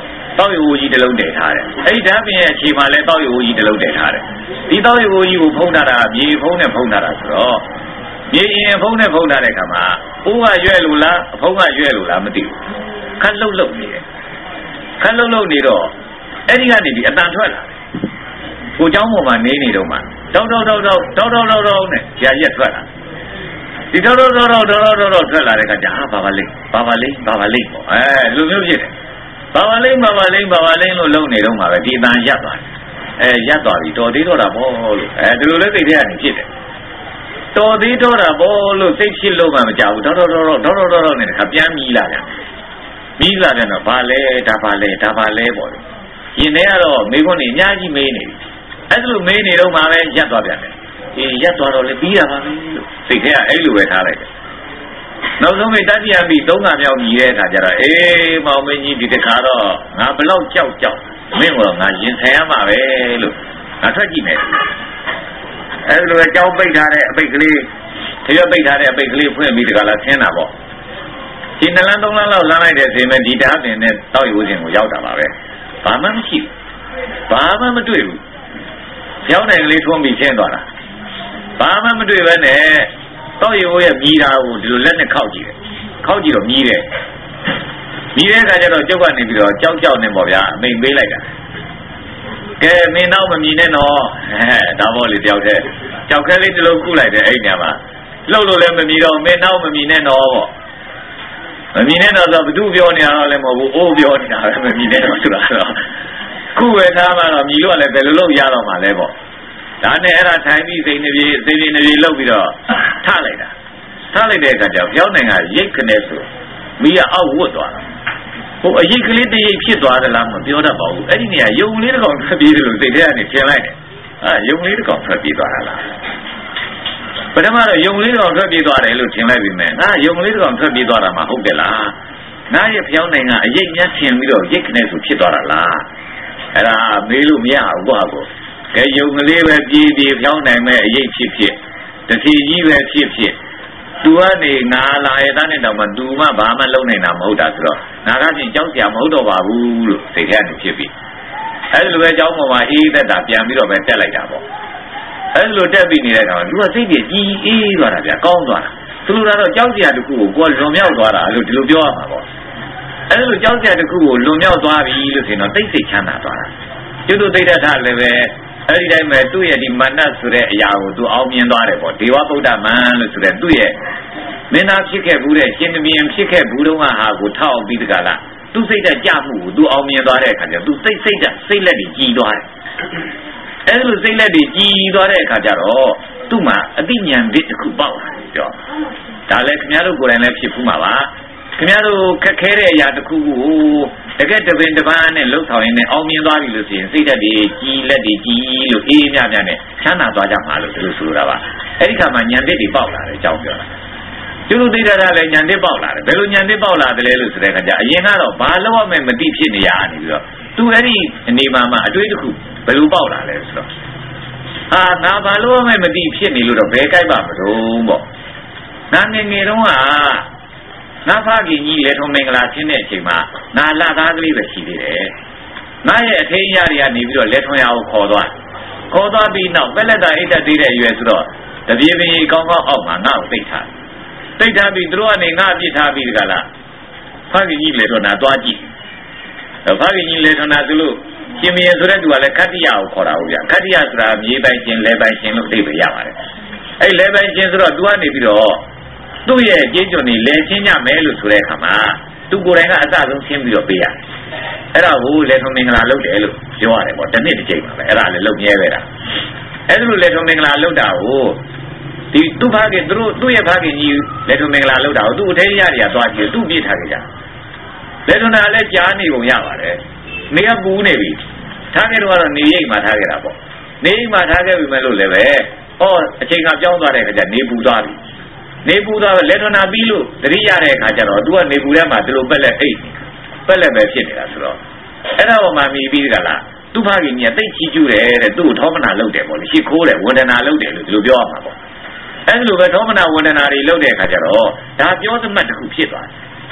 Speaker 1: တောက်ရီအိုးကြီးတစ်လုံးတည်ထားတယ်အဲ့ဒီဓာတ်ပင်ရဲ့အခြေမှာလည်းတောက်ရီအိုးကြီးတစ်လုံးတည်ထားတယ်ဒီတောက်ရီအိုးကြီးကိုဖုံးထားတာမြေဖုံးနဲ့ဖုံးထားတာဆိုတော့မြေရင်ဖုံးနဲ့ဖုံးထားတဲ့ခါမှာအိုးကရွဲ့လို့လားအဖုံးကရွဲ့လို့လားမသိဘူးခက်လှုပ်လှုပ်နေတယ်ခက်လှုပ်လှုပ်နေတော့အဲ့ဒီကနေဒီအတန်ထွက်လာတယ်ကိုเจ้าပေါ်မှာနေနေတော့မှတောက်တောက်တောက်တောက်တောက်တောက်တောက်တောက်နဲ့ကြာရက်ထွက်လာဒီတောက်တောက်တောက်တောက်တောက်တောက်ထွက်လာတဲ့ခါကျဟာဘာပါလိမ့်ဘာပါလိမ့်ဘာပါလိမ့်ပေါ့အဲလူမျိုးဖြစ်တယ်ဘာပါလိမ့်ဘာပါလိမ့်ဘာပါလိမ့်လို့လုံနေတော့မှပဲဒီအတန်ရက်သွားတယ်အဲရက်သွားပြီတော်သေးတော့တာပေါ့လို့အဲဒီလိုလဲသိတဲ့အနေဖြစ်တယ်တော်သေးတော့တာပေါ့လို့စိတ်ဖြစ်လို့မှမကြောက်ဘူးတောက်တောက်တောက်တောက်တောက်တောက်နဲ့ခါပြန်မြည်လာတယ်မြည်လာတယ်တော့ဘာလဲဒါဘာလဲဒါဘာလဲပေါ့လေရင်ထဲကတော့မိခွန်းနေအများကြီးမေးနေပြီအဲ့ဒါလိုမေးနေတော့မှပဲရက်သွားပြန်တယ်အေးရက်သွားတော့လေပြီးရပါပြီလို့စိတ်ထဲကအဲ့လိုပဲထားလိုက်တယ်နောက်ဆုံးမိတတိယမိသုံးခါမြောက်မြည်တဲ့အခါကျတော့အေးမောင်မင်းကြီးဒီတခါတော့ငါဘလောက်ကြောက်ကြောက်မင်းကတော့ငါရင်ဆိုင်ရမှာပဲလို့ငါထွက်ကြည့်မယ်အဲ့လိုပဲကြောက်ပိတ်ထားတဲ့အပိတ်ကလေးတရွက်ပိတ်ထားတဲ့အပိတ်ကလေးဖွင့်ပြီးတခါလာဆင်းတာပေါ့ဒီနှစ်လမ်းသုံးလမ်းလောက်လမ်းလိုက်တဲ့ချိန်မှာဒီဓာတ်ပင်နဲ့တောက်ရိုးခြင်းကိုရောက်တာပါပဲဘာမှမရှိဘူးဘာမှမတွေ့ဘူးကြောင်းနိုင်ကလေးထုံးပြီးရှင်းသွားတာဘာမှမတွေ့ပဲနဲ့တောက်ရိုးရဲ့မြည်တာကိုဒီလိုလက်နဲ့ခောက်ကြည့်တယ်ခောက်ကြည့်တော့မြည်တယ်မြည်တဲ့အခါကျတော့ကျုပ်ကနေပြီးတော့ကြောက်ကြောက်နေပေါ့ဗျာအမိန်ပေးလိုက်တာကဲမင်းတော့မမြည်နဲ့တော့အဲဒါပေါ့လေတယောက်တည်းကြောက်ခဲလေးတစ်လုံးကုလိုက်တယ်အဲ့ညမှာလှုပ်လို့လည်းမမြည်တော့မင်းတော့မမြည်နဲ့တော့ပေါ့မမြည်နဲ့တော့ဆိုဘသူပြောနေတာတော့လည်းမဟုတ်ဘူးအိုးပြောနေတာပဲမမြည်နဲ့တော့ဆိုတာတော့ခုပဲသားမှတော့မြည်လို့လည်းဘယ်လိုလုပ်ရတော့မှလဲပေါ့ဒါနဲ့အဲ့ဒါထိုင်ပြီးစိတ်နှပြေစိတ်နှပြေလှုပ်ပြီးတော့ထလိုက်တာထလိုက်တဲ့အခါကျတော့ပြောင်းနိုင်ကရိတ်ခနဲ့ဆိုမိရအောက်ဝတ်သွားတာဟိုအရိတ်ကလေးတရိတ်ဖြစ်သွားတယ်လားမပြောတတ်ပါဘူးအဲ့ဒီနေရာယုံလေးတစ်ကောင်ထွက်ပြေးတယ်လို့စိတ်ထဲကနေထင်လိုက်တယ်အာယုံလေးတစ်ကောင်ထွက်ပြေးသွားတာလားပထမတော့ယုံလေးတစ်ကောင်ထွက်ပြေးသွားတယ်လို့ထင်လိုက်ပြီမဲ့ငါယုံလေးတစ်ကောင်ထွက်ပြေးသွားတာမှဟုတ်တယ်လားငါရဲ့ပြောင်းနိုင်ကအရိတ်များထင်ပြီးတော့ရိတ်ခနဲ့ဆိုဖြစ်သွားတာလားအဲ့ဒါမေးလို့မရဘူးကွာကိုကဲယုံကလေးပဲပြေးပြေးပြောင်းနိုင်မဲ့အရေးဖြစ်ဖြစ်တတိကြီးပဲဖြစ်ဖြစ်သူကနေငါလာရတဲ့နဲ့တော့မှသူမှဘာမှလုပ်နိုင်တာမဟုတ်တာဆိုတော့ငါကချင်းကြောက်စရာမဟုတ်တော့ပါဘူးလို့စိတ်ထဲကနေဖြစ်ပြီးအဲ့လိုပဲကြောင်းပေါ်မှာအေးသက်တာပြန်ပြီးတော့ပဲတက်လိုက်တာပေါ့အဲ့လိုတက်ပြီးနေတဲ့ကောင်သူကစိတ်ကြီးကြီးအေးသွားတာဗျကောင်းသွားတာသူတို့ကတော့ကြောက်စရာတခုကိုကိုယ်လွန်မြောက်သွားတာလို့ဒီလိုပြောရမှာပေါ့အဲ့လိုကြောက်စရာတခုကိုလွန်မြောက်သွားပြီလို့ဆိုရင်တော့သိစိတ်ချမ်းသာသွားတာကျွတ်တို့သိတဲ့ထားလည်းပဲအဲ့ဒီတိုင်းပဲသူ့ရဲ့ဒီမနတ်ဆိုတဲ့အရာကိုသူအောင်မြင်သွားတယ်ပေါ့ဒေဝဗုဒ္ဓမန်လို့ဆိုတဲ့သူ့ရဲ့မင်းသားဖြစ်ခဲ့ဘူးတဲ့ရှင်သမီးဖြစ်ခဲ့ဘူးတော့ဟာကိုထောက်အောင်ပြီးတကလားသူစိတ်ဓာတ်ကြမှုကိုသူအောင်မြင်သွားတဲ့အခါကျတော့သူစိတ်စိတ်ဓာတ်စိတ်လက်တွေကြီးသွားတယ်အဲ့လိုစိတ်လက်တွေကြီးသွားတဲ့အခါကျတော့သူ့မှာအသိဉာဏ်တစ်ခုပေါက်လာတယ်ပြောဒါလည်းခင်ဗျားတို့ကိုယ်တိုင်လည်းဖြစ်ဖူးမှာပါခင်ဗျားတို့ခက်ခဲတဲ့အရာတစ်ခုကိုတကယ်တပင်တပန်းနဲ့လှုပ်ဆောင်ရင်းနဲ့အောင်မြင်သွားပြီလို့ဆိုရင်စိတ်ဓာတ်တွေကြီးလက်တွေကြီးလို့အေးမြမြနဲ့ချမ်းသာသွားကြမှာလို့ဒီလိုဆိုလိုတာပါအဲ့ဒီခါမှာဉာဏ်တစ်တွေပေါက်လာတယ်အကြောင်းပြောတာကျုပ်တို့သိတာလည်းဉာဏ်တစ်ပေါက်လာတယ်ဘယ်လိုဉာဏ်တစ်ပေါက်လာတယ်လဲလို့ဆိုတဲ့အခါကျအရင်ကတော့ဘာလို့ရမယ်မသိဖြစ်နေရနေပြီးတော့သူအဲ့ဒီအနေမှာမှအတွေးတစ်ခုဘယ်လိုပေါက်လာလဲဆိုတော့ဟာငါဘာလို့ရမယ်မသိဖြစ်နေလို့တော့ဘယ်ကြိုက်ပါမလို့ပေါ့ငါငယ်ငယ်တုန်းကငါဖခင်ကြီးလေထုံမင်္ဂလာဆင်းတဲ့အချိန်မှာငါလာသားကလေးပဲရှိသေးတယ်ငါရဲ့အထင်းရတွေကနေပြီးတော့လက်ထွန်ရအောင်ခေါ်သွားခေါ်သွားပြီးနောက်ပက်လက်တာအိတ်တက်သေးတဲ့အရွယ်ဆိုတော့တပြေးပြေးကောင်းကောင်းအောက်မှာငါ့ကိုသိထားသိထားပြီးသူတို့ကနေငါအပြစ်ထားပြီးတကလားဖခင်ကြီးလေထုံတာသွားကြည့်ဖခင်ကြီးလေထုံတာဆိုလို့ရှင်မင်းဆိုတဲ့သူကလည်းခတ္တိယကိုခေါ်တာဟုတ်ဗျာခတ္တိယဆိုတာမြေပိုင်ရှင်လဲပိုင်ရှင်လို့အဓိပ္ပာယ်ရပါတယ်အဲ့လဲပိုင်ရှင်ဆိုတော့သူကနေပြီးတော့သူ့ရဲ့ကျေးကျွန်တွေလဲချင်းကြမယ်လို့ဆိုတဲ့အခါမှာသူကိုယ်တိုင်ကအစဆုံးချင်းပြီးတော့ပေးရတယ်အဲ့ဒါကိုလေထုံမင်္ဂလာလုပ်တယ်လို့ပြောရတယ်ပေါ့တစ်နှစ်တစ်ချိန်ပါပဲအဲ့ဒါလည်းလုပ်မြဲပဲတာအဲ့ဒါလိုလေထုံမင်္ဂလာလုပ်တာကိုဒီသူ့ဖခင်သူတို့သူ့ရဲ့ဖခင်ကြီးလေထုံမင်္ဂလာလုပ်တာကိုသူ့အထက်ရတွေကသွားကြည့်သူ့ပြစ်ထားကြတယ်လေထုံတာလည်းကြားနေပုံရပါတယ်နေကပူးနေပြီထားခဲ့တော့ကတော့နေရိပ်မှာထားခဲ့တာပေါ့နေရိပ်မှာထားခဲ့ပြီမဲ့လို့လည်းပဲဟောအချိန်ကပြောင်းသွားတဲ့အခါကျနေပူသွားပြီနေပူသွားပဲလက်ထနာပြီးလို့တတိရတဲ့အခါကျတော့သူကနေပူထဲမှာဒီလိုပက်လက်အိတ်ပက်လက်ပဲဖြစ်နေတာဆိုတော့အဲ့ဒါပေါ်မှာမြည်ပြီးကြလားသူ့ဖခင်ကြီးကတိတ်ချီးကျူးတယ်တဲ့သူ့ကိုထောမနာလုပ်တယ်ပေါ့လေရှ िख ိုးတယ်ဝန္ဒနာလုပ်တယ်လို့ဒီလိုပြောရမှာပေါ့အဲ့လိုပဲထောမနာဝန္ဒနာတွေလုပ်တဲ့အခါကျတော့ဒါပြောသမတ်တစ်ခုဖြစ်သွားတယ်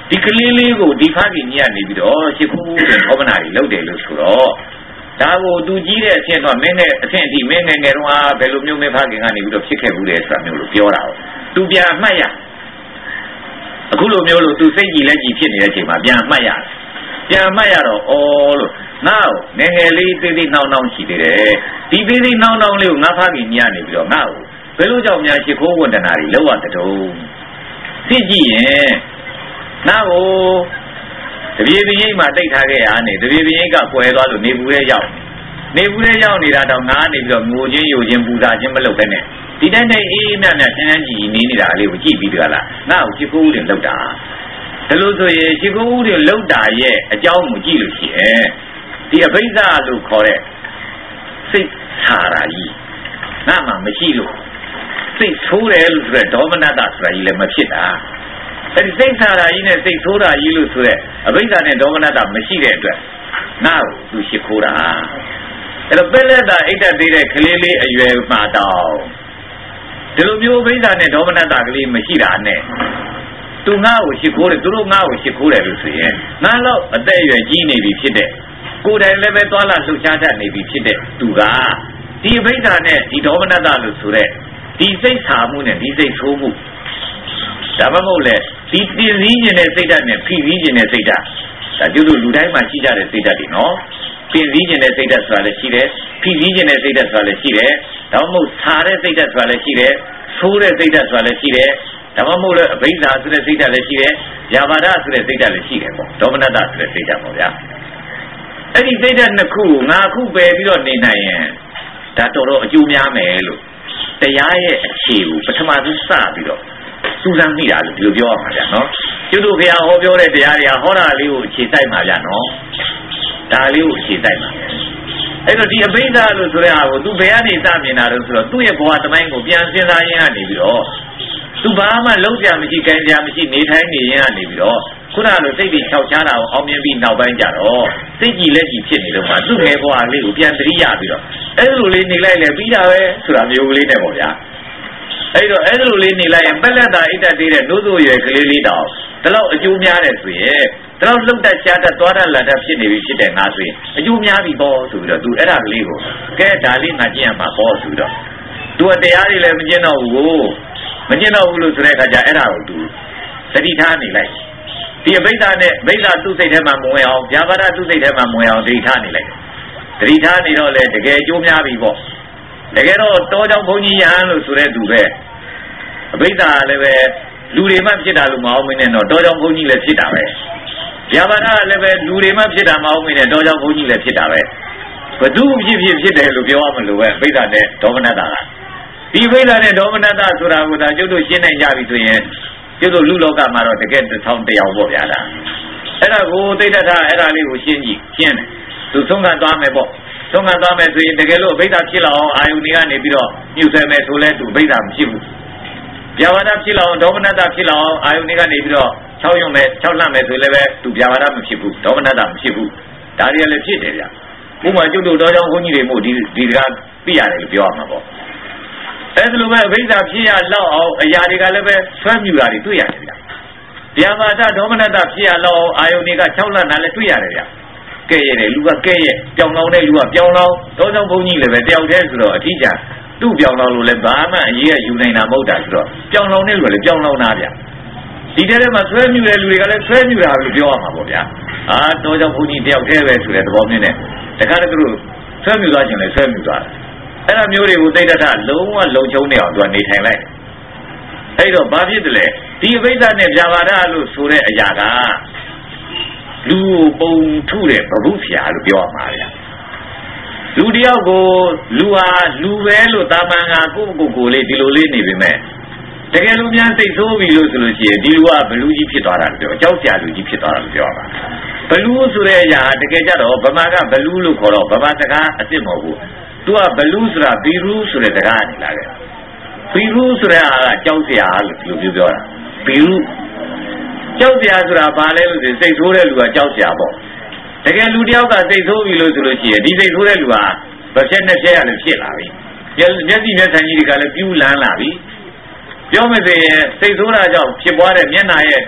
Speaker 1: ဒီကလေးလေးကိုဒီဖခင်ကြီးကနေပြီးတော့ရှ िख ိုးဦးတဲ့ဘောမနာတွေလုပ်တယ်လို့ဆိုတော့ဒါကိုသူကြီးတဲ့အဆင့်တော့မင်းနဲ့အဆင့်အထိမင်းငယ်ငယ်တော့ဘယ်လိုမျိုးမင်းဖခင်ကနေပြီးတော့ဖြစ်ခဲ့ဘူးလဲဆိုတာမျိုးလို့ပြောတာ哦သူပြန်အမှတ်ရအခုလိုမျိုးလို့သူစိတ်ကြည်လက်ကြည်ဖြစ်နေတဲ့အချိန်မှာပြန်အမှတ်ရပြန်အမှတ်ရတော့ဩလို့ငါ့ကိုငယ်ငယ်လေးသေးသေးနှောင်းနှောင်းရှိသေးတယ်ဒီသေးသေးနှောင်းနှောင်းလေးကိုငါဖခင်ကြီးကနေပြီးတော့ငါ့ကိုဘယ်လိုကြောင့်များရှ िख ိုးဝန္ဒနာတွေလောက်ရတဲ့တုံးသိကြည့်ရင်ငါ့ကိုတပြေပြင်းမှာတိတ်ထားခဲ့ရနေတပြေပြင်းကကွယ်သွားလို့နေဘူးရဲ့ရောက်နေဘူးရဲ့ရောက်နေတာတော့ငါနေပြီးတော့ငိုချင်းယိုချင်းပူဇာချင်းမလုပ်ဘဲနဲ့ဒီတိုင်းတိုင်းအေးအေးမြတ်မြတ်ချမ်းချမ်းကြီးနေနေတာလေးကိုကြည့်ပြီးတကလားငါ့ကိုရှ िख ိုးဦးတွေလောက်တာဒါလို့ဆိုရင်ရှ िख ိုးဦးတွေလောက်တာရဲ့အကြောင်းကိုကြည့်လို့ရှိရင်ဒီအဘိဓါလို့ခေါ်တဲ့စိတ်ဆာရာကြီးငါမှမရှိလို့စိတ်ဆိုးတယ်လို့ဆိုတဲ့ဒေါမနတဆိုတာကြီးလည်းမဖြစ်တာအဲဒီစိတ်ဆာရာကြီးနဲ့စိတ်ဆိုးတာကြီးလို့ဆိုတဲ့အဘိဓါနဲ့ဒေါမနတမရှိတဲ့အတွက်ငါ့ကိုသူရှ िख ိုးတာအဲ့တော့ပဲလက်တာအိတ်တက်သေးတဲ့ကလေးလေးအရွယ်မှာတော့ဒီလိုမျိုးအဘိဓါနဲ့ဒေါမနတကလေးမရှိတာနဲ့သူငါ့ကိုရှ िख ိုးတယ်သူတို့ငါ့ကိုရှ िख ိုးတယ်လို့ဆိုရင်ငါတော့အသက်အရွယ်ကြီးနေပြီဖြစ်တဲ့ကိုယ်တိုင်လည်းပဲသွားလာလှုပ်ရှားတတ်နေပြီဖြစ်တဲ့သူကဒီအဘိဓါနဲ့ဒီဒေါမနတလို့ဆိုတဲ့ဒီစိတ်ဆာမှုနဲ့ဒီစိတ်ဆိုးမှုဒါမှမဟုတ်လေဒီပြင်းစည်းခြင်းနဲ့စိတ်ဓာတ်နဲ့ဖိစည်းခြင်းနဲ့စိတ်ဓာတ်ဒါကျလို့လူတိုင်းမှာရှိကြတဲ့စိတ်ဓာတ်တွေနော်ပြင်းစည်းခြင်းနဲ့စိတ်ဓာတ်ဆိုတာလည်းရှိတယ်ဖိစည်းခြင်းနဲ့စိတ်ဓာတ်ဆိုတာလည်းရှိတယ်ဒါမှမဟုတ်ဆာတဲ့စိတ်ဓာတ်ဆိုတာလည်းရှိတယ်ဆိုးတဲ့စိတ်ဓာတ်ဆိုတာလည်းရှိတယ်ဒါမှမဟုတ်လေအဘိဓါဆိုတဲ့စိတ်ဓာတ်လည်းရှိတယ်ယာဘာဒဆိုတဲ့စိတ်ဓာတ်လည်းရှိတယ်ပေါ့ဒေါမနတဆိုတဲ့စိတ်ဓာတ်ပေါ့ဗျာအဲ့ဒီစိတ်ဓာတ်နှစ်ခုကိုငါခုပယ်ပြီးတော့နေနိုင်ရင်ဒါတော်တော်အကျိုးများမယ်လို့တရားရဲ့အခြေကိုပထမဆုံးစပြီးတော့စူးစမ်းမိတာလို့ဒီလိုပြောရမှာဗျာနော်ကျွတ်တို့ဘုရားဟောပြောတဲ့တရားတွေကဟောတာလေးကိုအခြေတိုက်မှာဗျာနော်ဒါလေးကိုအခြေတိုက်မှာအဲ့တော့ဒီအဘိဓါလို့ဆိုတဲ့ဟာကိုသူဘယ်ကနေစမြင်တာလို့ဆိုတော့သူ့ရဲ့ဘဝသမိုင်းကိုပြန်စဉ်းစားရင်းကနေပြီးတော့သူဘာမှလုံးကြမရှိကြိုင်ကြမရှိနေထိုင်နေရင်းကနေပြီးတော့ခုနလိုစိတ်တွေခြောက်ချတာကိုအောင်မြင်ပြီးနောက်ပိုင်းကျတော့စိတ်ကြည်လက်ကြည်ဖြစ်နေလို့မှသူ့ငယ်ဘဝလေးကိုပြန်သတိရပြီးတော့အဲ့လိုလေးနေလိုက်လေပြီးတာပဲဆိုတာမျိုးလေးနဲ့ပေါ့ဗျာအဲ့တော့အဲ့လိုလေးနေလိုက်ရင်ပက်လက်တာအိတ်တက်သေးတဲ့နိုးစိုးရွယ်ကလေးလေးတောင်ဒီလောက်အကျိုးများတယ်ဆိုရင်ဒီလောက်လှုပ်တက်ရှားတက်သွားတတ်လာတတ်ဖြစ်နေပြီဖြစ်တဲ့ငါဆိုရင်အကျိုးများပြီပေါ့ဆိုပြီးတော့သူအဲ့ဒါကလေးကိုကဲဒါလေးငါကျင့်ရမှာပေါ့ဆိုပြီးတော့သူကတရားတွေလည်းမကျင့်တော့ဘူးမကျင့်တော့ဘူးလို့ဆိုတဲ့အခါကျအဲ့ဒါကိုသူသတိထားနေလိုက်ဒီအဘိဓါနဲ့ဘိဓါသူ့စိတ်ထဲမှာမဝင်အောင်ဗျာပါဒသူ့စိတ်ထဲမှာမဝင်အောင်သတိထားနေလိုက်သတိထားနေတော့လေတကယ်အကျိုးများပြီပေါ့တကယ်တော့တောကြောင့်ဘုန်းကြီးရဟန်းလို့ဆိုတဲ့သူပဲအဘိဓါလည်းပဲလူတွေမှဖြစ်တာလို့မအောင်မင်းနဲ့တော့တောကြောင့်ဘုန်းကြီးလည်းဖြစ်တာပဲဗျာပါဒလည်းပဲလူတွေမှဖြစ်တာမအောင်မင်းနဲ့တောကြောင့်ဘုန်းကြီးလည်းဖြစ်တာပဲဘသူဖြစ်ဖြစ်ဖြစ်တယ်လို့ပြောရမလို့ပဲအဘိဓါနဲ့ဒေါမနတကဒီအဘိဓါနဲ့ဒေါမနတဆိုတာကဒါကျုပ်တို့ရှင်းနိုင်ကြပြီဆိုရင်ကျုပ်တို့လူလောကမှာတော့တကယ်တစ်ထောင်တယောက်ပေါ့ဗျာလားအဲ့ဒါကိုသိတ္တထားအဲ့ဒါလေးကိုရှင်းကြည့်ရှင်းတယ်သူဆုံးကသွားမယ်ပေါ့ဆုံးကသွားမယ်ဆိုရင်တကယ်လို့အဘိဓါဖြစ်လာအောင်အာယုန်တွေကနေပြီးတော့ညှို့ဆဲမယ်ဆိုလဲသူအဘိဓါမဖြစ်ဘူးဗျာပါဒဖြစ်လာအောင်ဒေါမနတဖြစ်လာအောင်အာယုန်တွေကနေပြီးတော့၆ရုံနဲ့၆လန့်မယ်ဆိုလည်းပဲသူဗျာပါဒမဖြစ်ဘူးဒေါမနတမဖြစ်ဘူးဒါတွေလည်းဖြစ်တယ်ဗျာဥပမာကျုပ်တို့တောကြောင့်ခွန်ကြီးတွေမို့ဒီဒီကပြရတယ်လို့ပြောရမှာပေါ့အဲ့ဒါလိုပဲအဘိဓါဖြစ်ရလောက်အောင်အရာတွေကလည်းပဲဆွဲမြူတာတွေတွေ့ရတယ်ဗျာဗျာပါဒဒေါမနတဖြစ်ရလောက်အောင်အာယုန်တွေက၆လန့်တာလည်းတွေ့ရတယ်ဗျာကဲ့ရတယ်လူကကဲ့ရဲ့ပြောင်းလောင်းတဲ့လူကပြောင်းလောင်းတောကြောင့်ခွန်ကြီးလည်းပဲတယောက်တည်းဆိုတော့အထီးကျသူ့ပြောင်းလောင်းလို့လည်းဘာမှအရေးရယူနိုင်တာမဟုတ်တာဆိုတော့ပြောင်းလောင်းတဲ့လူကလည်းပြောင်းလောင်းတာဗျာဒီတဲထဲမှာဆွဲမြူတဲ့လူတွေကလည်းဆွဲမြူတာလို့ပြောရမှာပေါ့ဗျာအာတောကြောင့်ခွန်ကြီးတယောက်တည်းပဲဆိုတဲ့သဘောမျိုးနဲ့တခါတည်းသူဆွဲမြူသွားခြင်းလည်းဆွဲမြူသွားတယ်အဲ့ဒါမျိုးတွေကိုသိတ္တထလုံးဝလုံချုံနေအောင်သူကနေထိုင်လိုက်အဲ့တော့ဘာဖြစ်တယ်လဲဒီအဘိဓါနဲ့ဗျာပါဒလို့ဆိုတဲ့အရာကလူပုံထုတဲ့ဘဘုဖျာလို့ပြောရမှာဗျာလူတယောက်ကိုလူဟာလူပဲလို့တာမန်ကကိုယ့်ကိုယ်ကိုလေးဒီလိုလေးနေပေမဲ့တကယ်လို့များစိတ်ဆိုးပြီလို့ဆိုလို့ရှိရင်ဒီလူကဘလူကြီးဖြစ်သွားတာလို့ပြောအကြောက်စရာလူကြီးဖြစ်သွားတာလို့ပြောပါဘလူဆိုတဲ့အရာတကယ်ကြတော့ဗမာကဘလူလို့ခေါ်တော့ဗမာစကားအစ်စ်မဟုတ်ဘူးသူကဘလူဆိုတာဘီရူဆိုတဲ့စကားနေလာခဲ့ဘီရူဆိုတဲ့အားကကြောက်စရာလို့ပြောပြောတာဘီရူကြောက်စရာဆိုတာဘာလဲလို့ဆိုစိတ်ဆိုးတဲ့လူကကြောက်စရာပေါ့တကယ်လူတယောက်ကစိတ်ဆိုးပြီလို့ဆိုလို့ရှိရင်ဒီစိတ်ဆိုးတဲ့လူဟာဗဖြက်နဲ့ဖြက်ရလို့ဖြစ်လာပြီမျက်စိမျက်ဆိုင်ကြီးတွေကလည်းပြူးလန်းလာပြီပြောမယ်ဆိုရင်စိတ်ဆိုးတာကြောင့်ဖြစ်ပွားတဲ့မျက်နှာရဲ့တောက်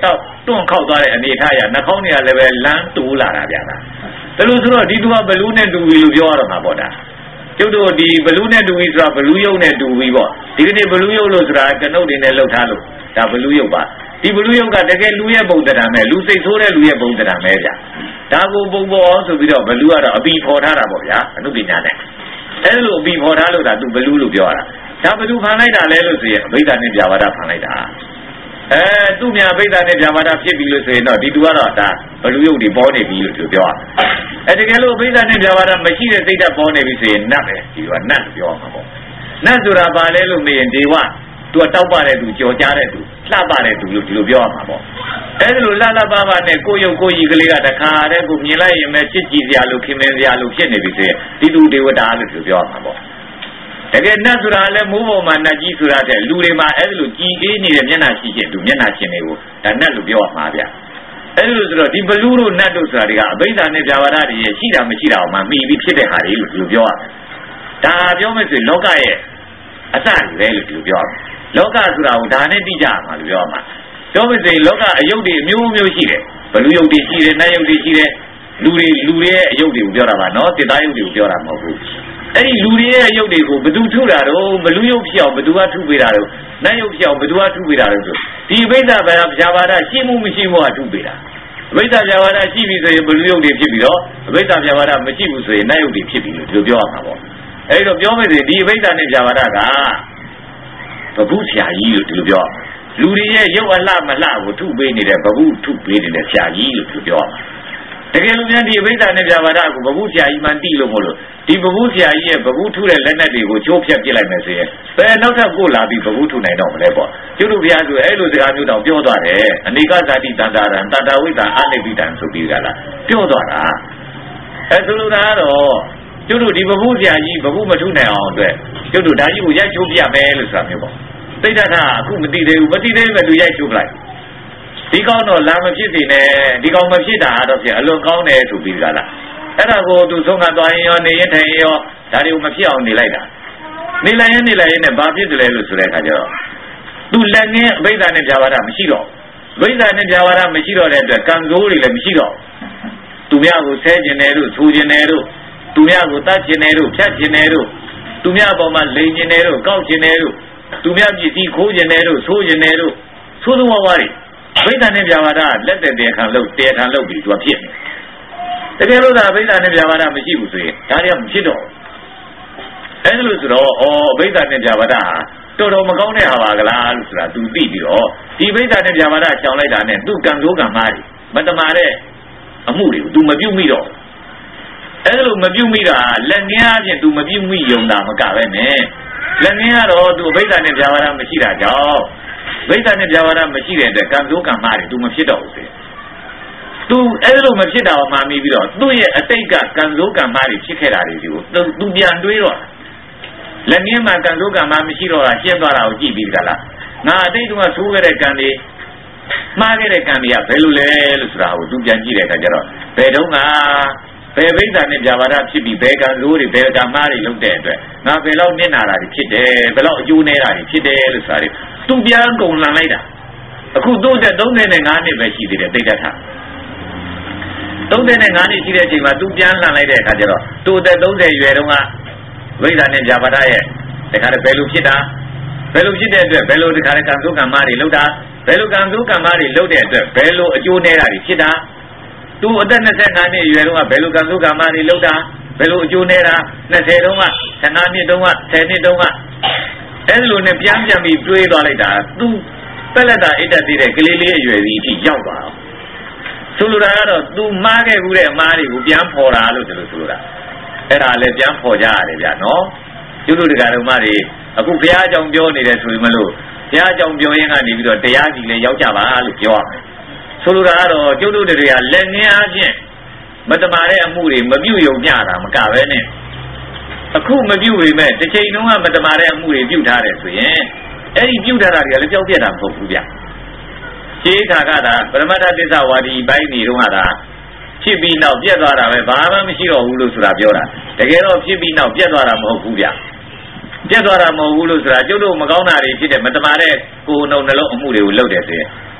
Speaker 1: တွန့်ခောက်သွားတဲ့အနေထားရနှာခေါင်းတွေကလည်းပဲလမ်းတူလာတာဗျာဒါလို့ဆိုတော့ဒီသူကဘလူးနဲ့တူပြီလို့ပြောရတော့မှာပေါ့ဒါကျုပ်တို့ဒီဘလူးနဲ့တူပြီဆိုတာဘလူးယုံနဲ့တူပြီပေါ့ဒီကနေ့ဘလူးယုံလို့ဆိုတာကနုတ်တွေနဲ့လှုပ်ထားလို့ဒါဘလူးယုံပါဒီဘလူးယုံကတကယ်လူရဲ့ပုံတရားပဲလူစိတ်ဆိုးတဲ့လူရဲ့ပုံတရားပဲဗျာဒါကိုပုံပေါ်အောင်ဆိုပြီးတော့ဘလူးကတော့အပီဖော်ထားတာပေါ့ဗျာအနုပညာနဲ့အဲလိုအပီဖော်ထားလို့ဒါသူဘလူးလို့ပြောတာဒါဘလူးဖန်လိုက်တာလဲလို့ဆိုရင်အဘိဓါနဲ့ပြာပါဒဖန်လိုက်တာအဲသူ့မြန်အဘိဓါနဲ့ပြာပါဒဖြစ်ပြီလို့ဆိုရင်တော့ဒီသူကတော့ဒါဘလူးယုံတွေပေါ်နေပြီလို့သူပြောတာအဲတကယ်လို့အဘိဓါနဲ့ပြာပါဒမရှိတဲ့စိတ်ဓာတ်ပေါ်နေပြီဆိုရင်နတ်ပဲဒီကနတ်လို့ပြောမှာပေါ့နတ်ဆိုတာဘာလဲလို့မေးရင်ဒေဝသူကတောက်ပတဲ့သူကြော်ကြားတဲ့သူလှပတဲ့သူလို့ဒီလိုပြောရမှာပေါ့အဲဒီလိုလှလှပပနဲ့ကိုယုံကိုကြီးကလေးကတခါတည်းကိုမြင်လိုက်ရင်ပဲချစ်ကြည်စရာလို့ခင်မင်စရာလို့ဖြစ်နေပြီဆိုရင်ဒီသူဒေဝတာလို့သူပြောရမှာပေါ့တကယ်နတ်ဆိုတာလည်းမိုးပေါ်မှာနတ်ကြီးဆိုတာတဲ့လူတွေမှာအဲဒီလိုကြည်အေးနေတဲ့မျက်နှာရှိခြင်းသူမျက်နှာရှင်တွေကိုဒါနတ်လို့ပြောရမှာဗျအဲဒီလိုဆိုတော့ဒီဘလူးတို့နတ်တို့ဆိုတာတွေကအဘိဓါနဲ့ပြာပါဒတွေရဲ့ရှိတာမရှိတာအောင်မှမိပြီးဖြစ်တဲ့ဟာတွေလို့ဒီလိုပြောရမယ်ဒါပြောမယ်ဆိုရင်လောကရဲ့အစတွေပဲလို့ဒီလိုပြောရမယ်လောကဆိုတာကိုဒါနဲ့သိကြမှာလို့ပြောမှာပြောမစေလောကအယုတ်တွေအမျိုးမျိုးရှိတယ်ဘလူယုတ်တွေရှိတယ်နတ်ယုတ်တွေရှိတယ်လူတွေလူတွေရဲ့အယုတ်တွေကိုပြောတာပါနော်တေသားယုတ်တွေကိုပြောတာမဟုတ်ဘူးအဲ့ဒီလူတွေရဲ့အယုတ်တွေကိုဘယ်သူထုတာတော့ဘလူယုတ်ဖြစ်အောင်ဘယ်သူကထုပေးတာတော့နတ်ယုတ်ဖြစ်အောင်ဘယ်သူကထုပေးတာတော့ဆိုဒီအဘိဓါဗျာဗျာပါဒရှိမှုမရှိမှုကထုပေးတာအဘိဓါဗျာပါဒရှိပြီဆိုရင်ဘလူယုတ်တွေဖြစ်ပြီးတော့အဘိဓါဗျာပါဒမရှိဘူးဆိုရင်နတ်ယုတ်တွေဖြစ်ပြီလို့ပြောရမှာပေါ့အဲ့တော့ပြောမစေဒီအဘိဓါနဲ့ဗျာပါဒကဘဘုဆရာကြီးလို့ဒီလိုပြောလူတွေရဲ့ရုပ်အလှမလှကိုထုပေးနေတဲ့ဘဘုထုပေးနေတဲ့ဆရာကြီးလို့သူပြောတကယ်လို့များဒီအဘိဓါနဲ့ပြာပါဒကိုဘဘုဆရာကြီးမှတိလို့မဟုတ်လို့ဒီဘဘုဆရာကြီးရဲ့ဘဘုထုတဲ့လက်နက်တွေကိုချိုးဖြတ်ပြစ်လိုက်မယ်ဆိုရင်ဘယ်နောက်ထပ်ကိုလာပြီးဘဘုထုနိုင်တော့မလဲပေါ့ကျုပ်တို့ဘုရားဆိုအဲ့လိုစကားမျိုးတော့ပြောသွားတယ်အနေကဇာတိတန္တာရံတတဝိတ္တအနိဗ္ဗိတံဆိုပြီးကြလားပြောသွားတာအဲဆိုလိုတာကတော့ကျုပ်တို့ဒီဘဘုဆရာကြီးဘဘုမထုနိုင်အောင်အတွက်ကျုပ်တို့ဒါကြီးကိုရိုက်ချိုးပြမယ်လို့ဆိုတာမျိုးပေါ့သိတတ်တာအခုမသိသေးဘူးမသိသေးပဲသူရိုက်ချိုးပလိုက်ဒီကောင်းတော့လာမဖြစ်စေနဲ့ဒီကောင်းမဖြစ်တာတော့ဖြစ်အလွန်ကောင်းတယ်ဆိုပြီးကြလားအဲ့ဒါကိုသူဆုံးခါသွားရင်ရောနေရင်ထိုင်ရင်ရောဒါတွေကိုမဖြစ်အောင်နေလိုက်တာနေလိုက်ရင်နေလိုက်ရင်နဲ့ဘာဖြစ်တယ်လဲလို့ဆိုတဲ့အခါကျတော့သူလက်ငင်းအဘိဓါနဲ့ပြာပါဒမရှိတော့အဘိဓါနဲ့ပြာပါဒမရှိတော့တဲ့အတွက်ကံစိုးတွေလည်းမရှိတော့သူများကိုဆဲကျင်တယ်လို့ဆိုကျင်တယ်လို့သူများကိုတတ်ကျင်တယ်လို့ဖြတ်ကျင်တယ်လို့သူများပေါ်မှာလိန်ကျင်တယ်လို့ကောက်ကျင်တယ်လို့သူများပစ္စည်းခိုးကျင်တယ်လို့ဆိုးကျင်တယ်လို့သိုးသဝဝါတွေအဘိဓါနဲ့ပြာပါဒလက်တဲ့တရားခံလို့တရားခံလို့ပြီးသူကဖြစ်နေတကယ်လို့သာအဘိဓါနဲ့ပြာပါဒမရှိဘူးဆိုရင်ဒါတွေကမဖြစ်တော့အဲလိုဆိုတော့အော်အဘိဓါနဲ့ပြာပါဒဟာတော်တော်မကောင်းတဲ့ဟာပါကလားလို့ဆိုတာသူသိပြီးတော့ဒီအဘိဓါနဲ့ပြာပါဒရှောင်လိုက်တာနဲ့သူ့ကံစိုးကံမားတွေမတမာတဲ့အမှုတွေကိုသူမပြုတ်မိတော့အဲလိုမပြုတ်မိတာလက်ငင်းအပြင်သူမပြုတ်မိရုံသာမကပဲနဲ့လက်ငင်းကတော့သူအဘိဓါနဲ့ပြာပါဒမရှိတာကြောင့်အဘိဓါနဲ့ပြာပါဒမရှိတဲ့အတွက်ကံစိုးကံမားတွေသူမဖြစ်တော့ဘူးဆိုသူအဲ့လိုမဖြစ်တာမှမီးပြီးတော့သူ့ရဲ့အတိတ်ကကံစိုးကံမားတွေဖြစ်ခဲ့တာတွေကိုသူပြန်တွေးတော့လက်ငင်းမှာကံစိုးကံမားမရှိတော့တာရှင်းသွားတာကိုကြည့်ပြီးကြလားငါအတိတ်ကဆိုးခဲ့တဲ့ကံတွေမှားခဲ့တဲ့ကံတွေကဘယ်လိုလဲလို့ဆိုတာကိုသူပြန်ကြည့်တဲ့အခါကျတော့ဘယ်တော့မှဘယ်ဗိဓာနဲ့ပြာပါဒဖြစ်ပြီးဘယ်ကံစိုးတွေဘယ်ကံမားတွေလုပ်တဲ့အတွက်ငါဘယ်လောက်မျက်နာတာတွေဖြစ်တယ်ဘယ်လောက်အကျိုးနေတာတွေဖြစ်တယ်လို့ဆိုတာတွေသူပြန်ကုန်လန်လိုက်တာအခုသုံးဆယ်ငါးနှစ်ပဲရှိသေးတယ်တိတ်တတ်တာသုံးဆယ်ငါးနှစ်ရှိတဲ့အချိန်မှာသူပြန်လန်လိုက်တဲ့အခါကျတော့သူအသက်သုံးဆယ်ရွယ်တုန်းကဗိဓာနဲ့ပြာပါဒရဲ့တခါတည်းဘယ်လိုဖြစ်တာဘယ်လိုဖြစ်တဲ့အတွက်ဘယ်လိုတခါတည်းကံစိုးကံမားတွေလုပ်တာဘယ်လိုကံစိုးကံမားတွေလုပ်တဲ့အတွက်ဘယ်လိုအကျိုးနေတာတွေဖြစ်တာသူအသက်နှစ်ဆယ်ငါးနှစ်အရွယ်တုန်းကဘယ်လိုကံစိုးကံမားတွေလုပ်တာဘယ်လိုအကျိုးနေတာနှစ်ဆယ်တုန်းကဆယ်ငါးနှစ်တုန်းကဆယ်နှစ်တုန်းကအဲ့လိုနဲ့ပြန်ပြန်ပြီးတွေးသွားလိုက်တာသူပက်လက်တာအိတ်တက်သေးတဲ့ကလေးလေးအရွယ်ကြီးအထိရောက်သွားအောင်ဆိုလိုတာကတော့သူမှားခဲ့ဘူးတဲ့အမားတွေကိုပြန်ဖော်တာလို့ဆိုလို့ဆိုလိုတာအဲ့ဒါလည်းပြန်ဖော်ကြရတယ်ဗျာနော်ကျုပ်တို့တရားတော်မတွေအခုဘုရားအကြောင်းပြောနေတယ်ဆိုရင်မလို့ဘုရားအကြောင်းပြောရင်းကနေပြီးတော့တရားကြီးလည်းရောက်ကြပါလို့ပြောရမယ်ဆိုလိုတာကတော့ကျုပ်တို့တွေကလက်ငင်းအားဖြင့်မတမာတဲ့အမှုတွေမပြုတ်ယုံကြတာမကပဲနဲ့အခုမပြုတ်ပေမဲ့တစ်ချိန်လုံးကမတမာတဲ့အမှုတွေပြုတ်ထားတယ်ဆိုရင်အဲ့ဒီပြုတ်ထားတာတွေကလည်းကြောက်ပြက်တာမဟုတ်ဘူးဗျရှင်းခါကတာပရမတ္ထသစ္စာဝါဒီပိုင်းနေတော့ကတာဖြစ်ပြီးနောက်ပြက်သွားတာပဲဘာမှမရှိတော့ဘူးလို့ဆိုတာပြောတာတကယ်တော့ဖြစ်ပြီးနောက်ပြက်သွားတာမဟုတ်ဘူးဗျပြက်သွားတာမဟုတ်ဘူးလို့ဆိုတာကျုပ်တို့မကောင်းတာတွေဖြစ်တဲ့မတမာတဲ့ကိုယ်နှုတ်နှလုံးအမှုတွေကိုလုပ်တယ်ဆိုရင်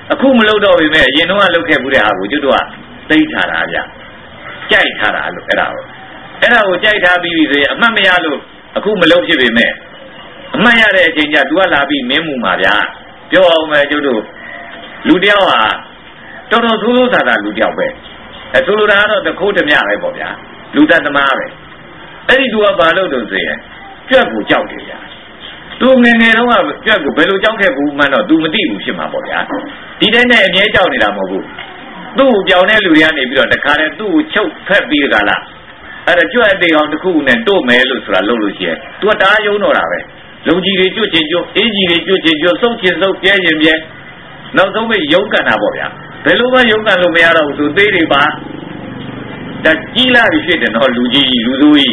Speaker 1: a cumulo we may, you know, I look at Buddha, would you do a state haraja? Jai hara look at our. And I would jai happy with a mamialo, a cumulo we may. Maya Jinja, do a labi memu maria, Joe Majudo, Ludiawa, Toto Zulu Sada Ludiawe, a Zulurano, the Cotamia, Luda the Mare. Any do a balo to say, Jabu Jaudia. Two men of Jabu Belu Jauke woman or Dumadi Shimaboya. Didn't any Jauniramobu. Do Jaune Ludian if you are the current do choke pet Birgala. At a joy day on the coon and do melus for a lulu here. To a die you know. Logi reju chejo, eji reju chejo, so chezo, piajem ye. Now so we yoga naboya. Peluma yoga lumiara to deriva. That gila shit and all lugi, ludui.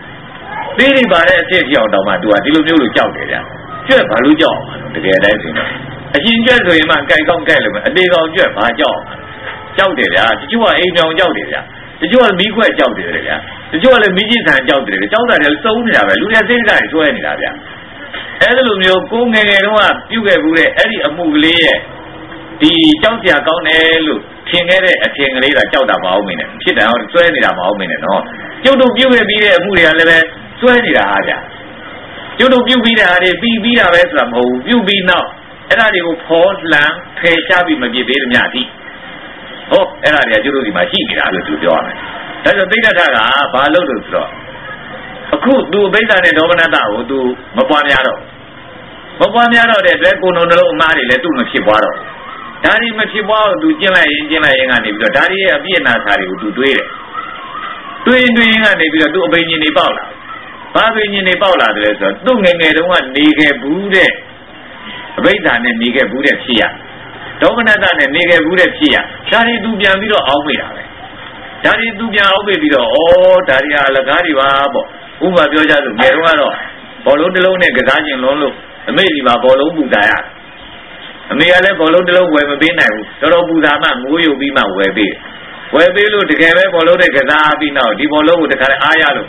Speaker 1: Deriva says your dama to a dilumu chowder. Jeff Alujo, the dancing. A ginger to him and Kai Kong Kelly, a day on Jeff, a job. Chowder, did you are eight young chowder? Did you are me quite chowder? Did you are a midget and chowder? Chowder is so never, Lucia says that to any other. Elumio, Kung and one, you get any a movie. The Chautia Gone Elu, King a king later, Chauta Baumin, sit down, twenty Baumin and all. You don't give a beer, Muria level, twenty Haja. You don't give me the be be a Westlam, you be now. And I will pause lamb, pay Shabi Magibir Yati. Oh, and I do the machine, I will do the honor. That's a big attack, Balo to throw. A cool do better than Dominata or do Mapaniaro. Mapaniaro, the Draco no Mari, let do Machibaro. Dari Machibaro do Jima in Jima and if the Dari of Vienna Sari would do it. Doing doing and if you do obey in Nepala. Babin in Nepala, there's a doing one Nige Bude. Betan and Nige Bude Sia. Dominata and Nige Bude Sia. Dari do Biamiro Almira. Dari do Biamiro, oh, Daria Lagariva. Uma Bioja to Geruano, Polo de Lone, Gazan Lolo, a Mediva Polo Budaya. A Miale Polo de Lo Webina, Toro Budama, who you be my Webby. Webby look together, Polo de Gazabi now, the Polo with the Ayalo.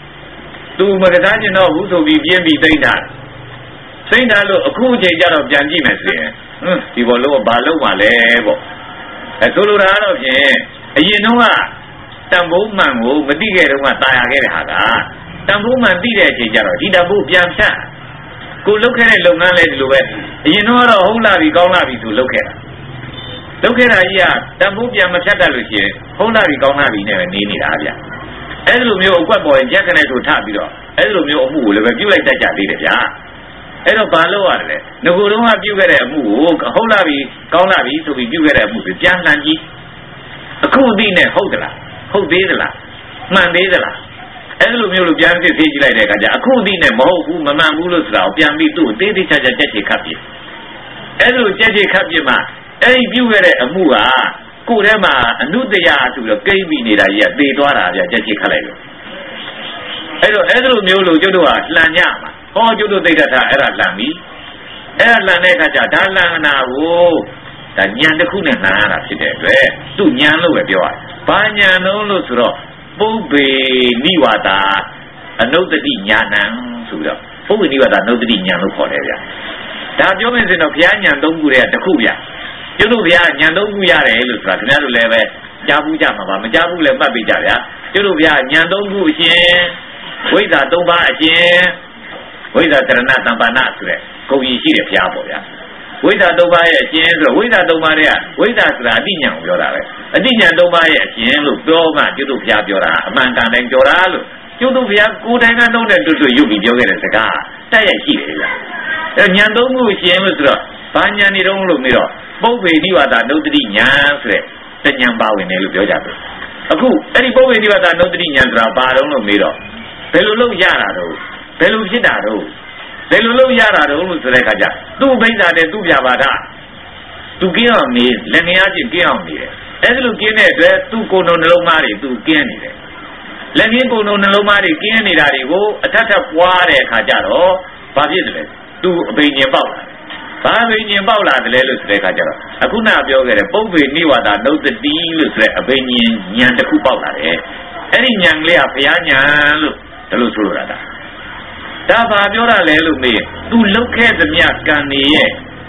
Speaker 1: Two Magazan, you know, who to be B and B Saint. Saint Alo, a cool change of Janjimas there. The Polo Balo Malebo. A Solurano, yeah, you know what? Tambo Mango, Medicated what I get Haga. Tambu man be there, Jaro, did a book Yamsa. Go look at it, look at it, look at it. You know a whole lot of Gonavi to look at it. Look at it, yeah, Tambu Yamachata, whole lot of Gonavi never needed Avia. Elumio, what boy, Jack and I to Tabio, Elumio, who will you like that, ya. Elo Balo, no, who don't have you get a move, a whole lot of Gonavi to be you get a move, Jan Langi. A cool dinner, Hodela, Hodela, Mandela. Elumio Bianchi Fiji like a Kudin and Mohu, Mamma Mulus, Biambi do, Daddy Chaja Jetty Capi. Elu Jetty Capima, any viewer a Mua, Kurema, and Nudea to the Gaby Nida, Bedora, Jetty Calero. Elumio Judua, Lanyama, all Judo Data Era Lami, Era Laneka, Dalana, oh, the Nyanakuna, to Nyano, Banya no Lusro. Bobe Niwata, a note the Diana, Suda. Bobe Niwata, no the Diana for area. That Jomans in Opiana don't go at the Kuya. You know, the Yando Guya, Elusra, Nadu Leve, Jabu Jama, Jabu Leva Bijaya. You know, the Yando Guya, wait that Doba again, wait that Renata Banatre, go you see the Piaboya. Wait that Doba again, wait that Domaria, wait that Radina, a Dina Doba again, look, Doma, you do Piabora, Manga and Joralo. You do Piab, good and I know that to you be yoga as a car. Say a kid. And Yandongu is Yamusra, Banyan, you don't look me up. Both way you are that no Dinyasre, the Yambao in Elubiojabu. A cool, any boy you are that no Dinyasra, Baron of Miro. Pelulo Yarado, Pelujidado. Pelulo Yarado, Rekaja. Two Beza de Dubjavada. To give on me, let me ask you, give on me. As you look in it, two go no Lomari to Kenny. Let me go no Lomari, Kenny, Darigo, a touch of water, Kajaro, Pavilion, two Banian Baula. Pavilian Baula, the Lelus Rekajaro. I could not be over a boat with me what I know the deal is a Banian Yantakupaula. Any young Lea Piana, the Lusurada. Tapa Biora Lelu me, to look at the Miakani.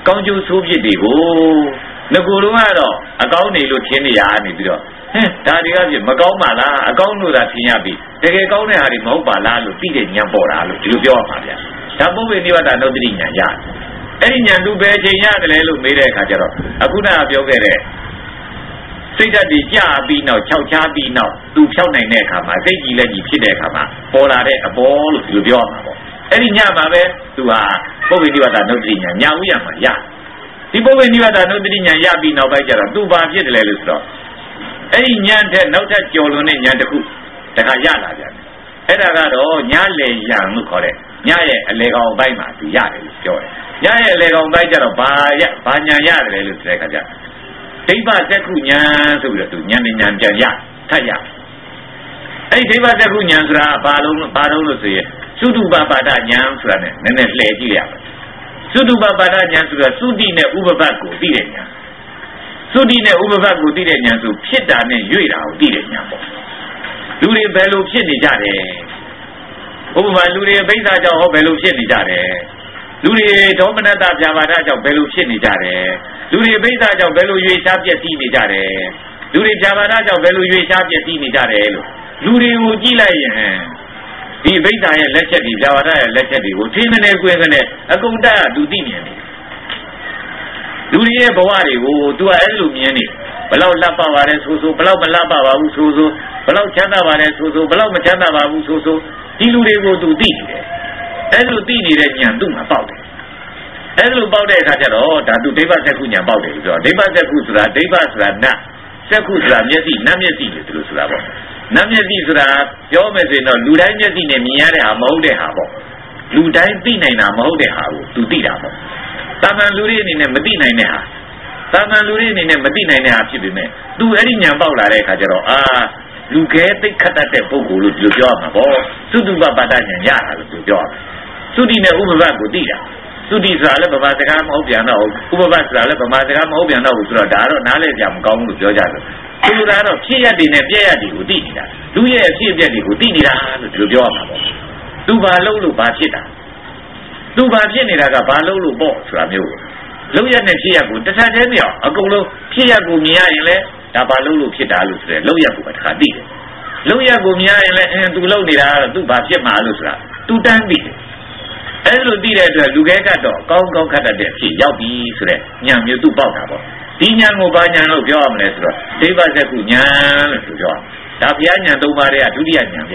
Speaker 1: ကောင်းကျိုးဆိုးပြစ်တွေကိုငကိုယ်လုံးကတော့အကောင်းနေလို့ထင်နေရနေပြီးတော့ဟဲ့ဒါတွေကပြမကောင်းပါလားအကောင်းလို့သာထင်ရပြီတကယ်ကောင်းတဲ့ဟာတွေမဟုတ်ပါလားလို့သိတဲ့ဉာဏ်ပေါ်တာလို့ဒီလိုပြောရမှာဗျာဒါပုဗ္ဗေနိဗ္ဗာန်နုတ္တိဉာဏ်ရတယ်အဲ့ဒီဉာဏ်သူပဲချိန်ရတယ်လေလို့မေးတဲ့အခါကျတော့အခုနကပြောခဲ့တဲ့စိတ်ဓာတ်တွေကြာပြီးနောက်ခြောက်ချားပြီးနောက်သူဖြောက်နိုင်တဲ့အခါမှာစိတ်ကြီးလည်းကြီးဖြစ်တဲ့အခါမှာပေါ်လာတဲ့အပေါ်လို့ဒီလိုပြောရမှာပေါ့အဲ့ဒီညမှာပဲသူဟာပုဗ္ဗေနိဗ္ဗာန်နုတ္တိဉာဏ်ညာဥရမှာရဒီပုဗ္ဗေနိဗ္ဗာန်နုတ္တိဉာဏ်ရပြီးနောက်ပိုင်းကျတော့သူဘာဖြစ်တယ်လဲလို့ဆိုတော့အဲ့ဒီဉာဏ်တဲ့နောက်ထပ်ကျော်လွန်တဲ့ဉာဏ်တစ်ခုတခါရလာပြန်တယ်အဲ့ဒါကတော့ညလေရံလို့ခေါ်တဲ့ညရဲ့အလေကောင်ပိုင်းမှာသူရတယ်လို့ပြောတယ်ညရဲ့အလေကောင်ပိုင်းကျတော့ဘာရဘာဉာဏ်ရတယ်လို့ဆိုတဲ့အခါကျဒိဗ္ဗစက္ခုဉာဏ်ဆိုပြီးတော့သူဉာဏ်ဉာဏ်ပြန်ရထပ်ရအဲ့ဒီဒိဗ္ဗစက္ခုဉာဏ်ဆိုတာဘာလို့ဘာလို့လို့ဆိုရင်သုတုပပါဒဉာဏ်ဆိုတာနဲ့နည်းနည်းလှည့်ကြည့်ရမယ်သုတုပပါဒဉာဏ်ဆိုတာသုတိနဲ့ဥပပတ်ကိုသိတဲ့ဉာဏ်သုတိနဲ့ဥပပတ်ကိုသိတဲ့ဉာဏ်ဆိုဖြစ်တာနဲ့ရွေ့တာကိုသိတဲ့ဉာဏ်ပေါ့လူတွေဘယ်လိုဖြစ်နေကြတယ်ဥပမာလူတွေဘိဿာကြောင့်ဟောဘယ်လိုဖြစ်နေကြတယ်လူတွေဒေါမနတပြာပါဒကြောင့်ဘယ်လိုဖြစ်နေကြတယ်လူတွေဘိဿာကြောင့်ဘယ်လိုရွေ့ရှားပြည့်စည်နေကြတယ်လူတွေပြာပါဒကြောင့်ဘယ်လိုရွေ့ရှားပြည့်စည်နေကြတယ်လို့လူတွေကိုကြည့်လိုက်ရင်ဒီဘိဿာရဲ့လက်ချက်တွေပြာပါဒရဲ့လက်ချက်တွေကိုထင်းနေကွင်းကနေအကုန်တတ်သူသိမြင်နေလူတွေရဲ့ဘဝတွေကို तू အဲ့လိုမြင်နေဘလောက်လက်ပါပါလဲဆိုဆိုဘလောက်မလက်ပါပါဘူးဆိုဆိုဘလောက်ချမ်းသာပါလဲဆိုဆိုဘလောက်မချမ်းသာပါဘူးဆိုဆိုဒီလူတွေကို तू သိနေတယ်အဲ့လိုသိနေတဲ့ဉာဏ်သူ့မှာပေါက်တယ်အဲ့လိုပေါက်တဲ့အခါကျတော့ဒါ तू ဒိဗ္ဗစက္ခုဉာဏ်ပေါက်တယ်လို့ပြောဒိဗ္ဗစက္ခုဆိုတာဒိဗ္ဗဆိုတာနတ်စက္ခုဆိုတာမျက်စိနတ်မျက်စိလို့ဒီလိုဆိုတာပေါ့နတ်မျက်စိဆိုတာပြောမယ်ဆိုရင်တော့လူတိုင်းမျက်စိနဲ့မြင်ရတဲ့ဟာမဟုတ်တဲ့ဟာပေါ့လူတိုင်းသိနိုင်တာမဟုတ်တဲ့ဟာကို तू သိတာပေါ့တာမန်လူတွေအနေနဲ့မသိနိုင်တဲ့ဟာတာမန်လူတွေအနေနဲ့မသိနိုင်တဲ့ဟာဖြစ်ပေမဲ့ तू အဲ့ဒီဉာဏ်ပေါက်လာတဲ့အခါကျတော့အာလူခဲသိခတ်တတ်တဲ့ပုဂ္ဂိုလ်လို့ဒီလိုပြောရမှာပေါ့သုတုပပါဒဉာဏ်ရတာလို့သူပြောရမှာသုတိနဲ့ဥပပတ်ကိုသိတာသုတိဆိုတာလည်းဗမာစကားမဟုတ်ပြန်တော့ဥပပတ်ဆိုတာလည်းဗမာစကားမဟုတ်ပြန်တော့ဘူးဆိုတော့ဒါတော့နားလည်ကြမကောင်းဘူးလို့ပြောကြတယ်သူတို့ကတော့ဖြစ်ရတဲ့နဲ့ပြည့်ရတဲ့ကိုသိနေတာလူရဲ့အဖြစ်အပျက်တွေကိုသိနေတာလို့ဒီလိုပြောရမှာပေါ့သူဘာလို့လို့ဘာဖြစ်တာသူဘာဖြစ်နေတာကဘာလို့လို့ပေါ့ဆိုတာမျိုးလုံးရတဲ့ဖြစ်ရကိုတစ်ထပ်တည်းမရောအကုန်လုံးဖြစ်ရကိုမြင်ရရင်လည်းဒါဘာလို့လို့ဖြစ်တာလို့ဆိုရဲလုံးရကိုတစ်ခါသိတယ်လုံးရကိုမြင်ရရင်လည်းအင်းသူလုံးနေတာကတော့သူဘာဖြစ်မှာလို့ဆိုတာသူတန်းသိတယ်အဲ့လိုသိတဲ့အတွက်လူခဲကတော့ကောင်းကောင်းခတ်တတ်တဲ့အဖြစ်ရောက်ပြီဆိုတဲ့ဉာဏ်မျိုးသူ့ပေါက်တာပေါ့ဒီဉာဏ်ကိုဘာဉာဏ်လို့ပြောရမလဲဆိုတော့ဒိဗ္ဗစက္ခုဉာဏ်လို့သူပြောတာဒါဘုရားဉာဏ်သုံးပါးရဲ့ဒုတိယဉာဏ်ဗျ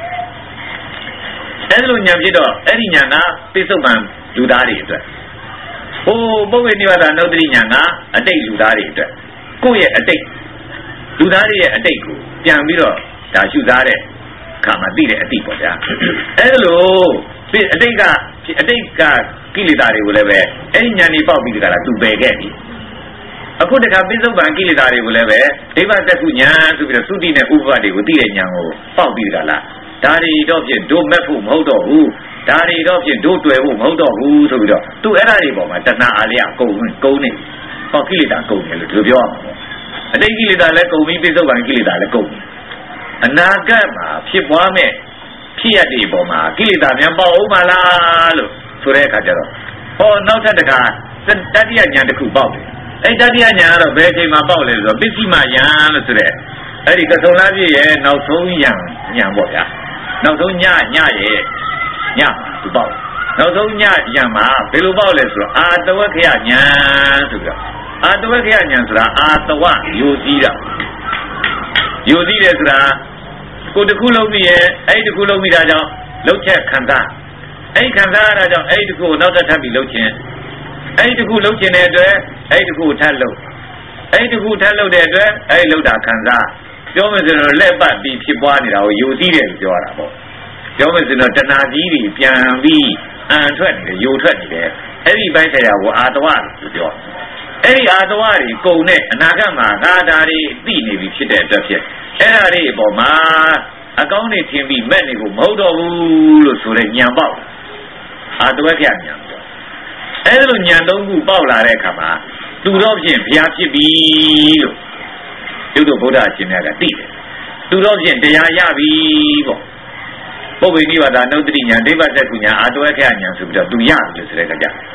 Speaker 1: အဲ့လိုဉာဏ်ဖြစ်တော့အဲ့ဒီဉာဏ်ကပိဿုပန်လူသားတွေအတွက်ဟိုပုဗ္ဗေနိဗ္ဗာန်နုတ္တိဉာဏ်ကအတိတ်လူသားတွေအတွက်ကိုယ့်ရဲ့အတိတ်လူသားတွေရဲ့အတိတ်ကိုပြန်ပြီးတော့ဒါရှုစားတဲ့ခါမှာသိတဲ့အတိတ်ပေါ့ဗျာအဲ့လိုအတိတ်ကအတိတ်ကကိလေသာတွေကိုလည်းပဲအဲ့ဒီဉာဏ်ကြီးပေါက်ပြီးကြတာသူပယ်ခဲ့ပြီအခုတခါပိဿုပန်ကိလေသာတွေကိုလည်းပဲဒိဗ္ဗစက္ခုဉာဏ်ဆိုပြီးတော့သုတိနဲ့ဥပ္ပဒတွေကိုသိတဲ့ဉာဏ်ကိုပေါက်ပြီးကြလားဒါတွေတော့ဖြင့်တို့မဲ့ဖို့မဟုတ်တော့ဘူးဒါတွေတော့ဖြင့်တို့တွေ့ဖို့မဟုတ်တော့ဘူးဆိုပြီးတော့သူအဲ့ဒါတွေပေါ်မှာတဏှာအားလျောက်ကုန်ကုန်နေဟောကိလေသာကုန်တယ်လို့ဒီလိုပြောရမှာပေါ့အတိတ်ကိလေသာလည်းကုန်ပြီးပိဿုပန်ကိလေသာလည်းကုန်ပြီအနာဂတ်မှာဖြစ်ပွားမဲ့ဖြစ်ရတဲ့ပေါ်မှာကိလေသာများပေါအောင်မလားလို့ဆိုတဲ့အခါကျတော့ဟောနောက်ထပ်တခါတတိယဉာဏ်တစ်ခုပေါက်တယ်အဲ့တတိယဉာဏ်ကတော့ဘယ်အချိန်မှာပေါက်လဲဆိုတော့ပစ္စည်းမဉာဏ်လို့ဆိုတဲ့အဲ့ဒီကဆုံလားပြည့်ရဲ့နောက်ဆုံးဉာဏ်ဉာဏ်ပေါ့ဗျာနောက်ဆုံးညညရဲ့ညသူပေါက်နောက်ဆုံးညဉာဏ်မှာဘယ်လိုပေါက်လဲဆိုတော့အာတဝက္ခယဉာဏ်ဆိုပြီးတော့အာတဝက္ခယဉာဏ်ဆိုတာအာတဝယိုစီးတာယိုစီးတယ်ဆိုတာကိုတစ်ခုလုံးပြီးရဲ့အဲ့ဒီတစ်ခုလုံးပြီးတာကြောင့်လှုပ်ချက်ခံစားအဲ့ဒီခံစားရတာကြောင့်အဲ့ဒီတစ်ခုကိုနောက်ထပ်ထပ်ပြီးလှုပ်ခြင်းအဲ့ဒီတစ်ခုလှုပ်ခြင်းတဲ့အတွက်အဲ့ဒီတစ်ခုထပ်လှုပ်အဲ့ဒီတစ်ခုထပ်လှုပ်တဲ့အတွက်အဲ့ဒီလှုပ်တာခံစားပြောမယ်ဆိုတော့လက်ပတ်ပြီးဖြစ်ပွားနေတာကိုယိုစီးတယ်လို့ပြောရတာပေါ့ပြောမယ်ဆိုတော့တဏှာကြီးတွေပြန်ပြီးအန်ထွက်နေတယ်ယိုထွက်နေတယ်အဲ့ဒီဘိုက်တရားကိုအာတဝလို့ပြောအဲ့ဒီအာတဝတွေကုန်တဲ့အနာဂတ်မှာငါဓာတ်တွေသိနေပြီဖြစ်တဲ့အတွက်ဖြစ်အဲ့ဒါတွေအပေါ်မှာအကောင်းနေထင်ပြီးမဲ့နေကိုမဟုတ်တော့ဘူးလို့ဆိုတဲ့ဉာဏ်ပေါက်အာတဝက္ခဉာဏ်ပြောအဲ့ဒါလိုဉာဏ်သုံးခုပေါက်လာတဲ့အခါမှာသူတော့ဖြင့်ဘုရားဖြစ်ပြီလို့ကျုပ်တို့ဗုဒ္ဓအရှင်များကသိတယ်သူတော့ဖြင့်တရားရပြီပေါ့ပုဗ္ဗေနိဗ္ဗာန်နုတ္တိဉာဏ်ဒိဗ္ဗစက္ခုဉာဏ်အာတဝက္ခဉာဏ်ဆိုပြီးတော့သူရပြီလို့ဆိုတဲ့အခါကျသူ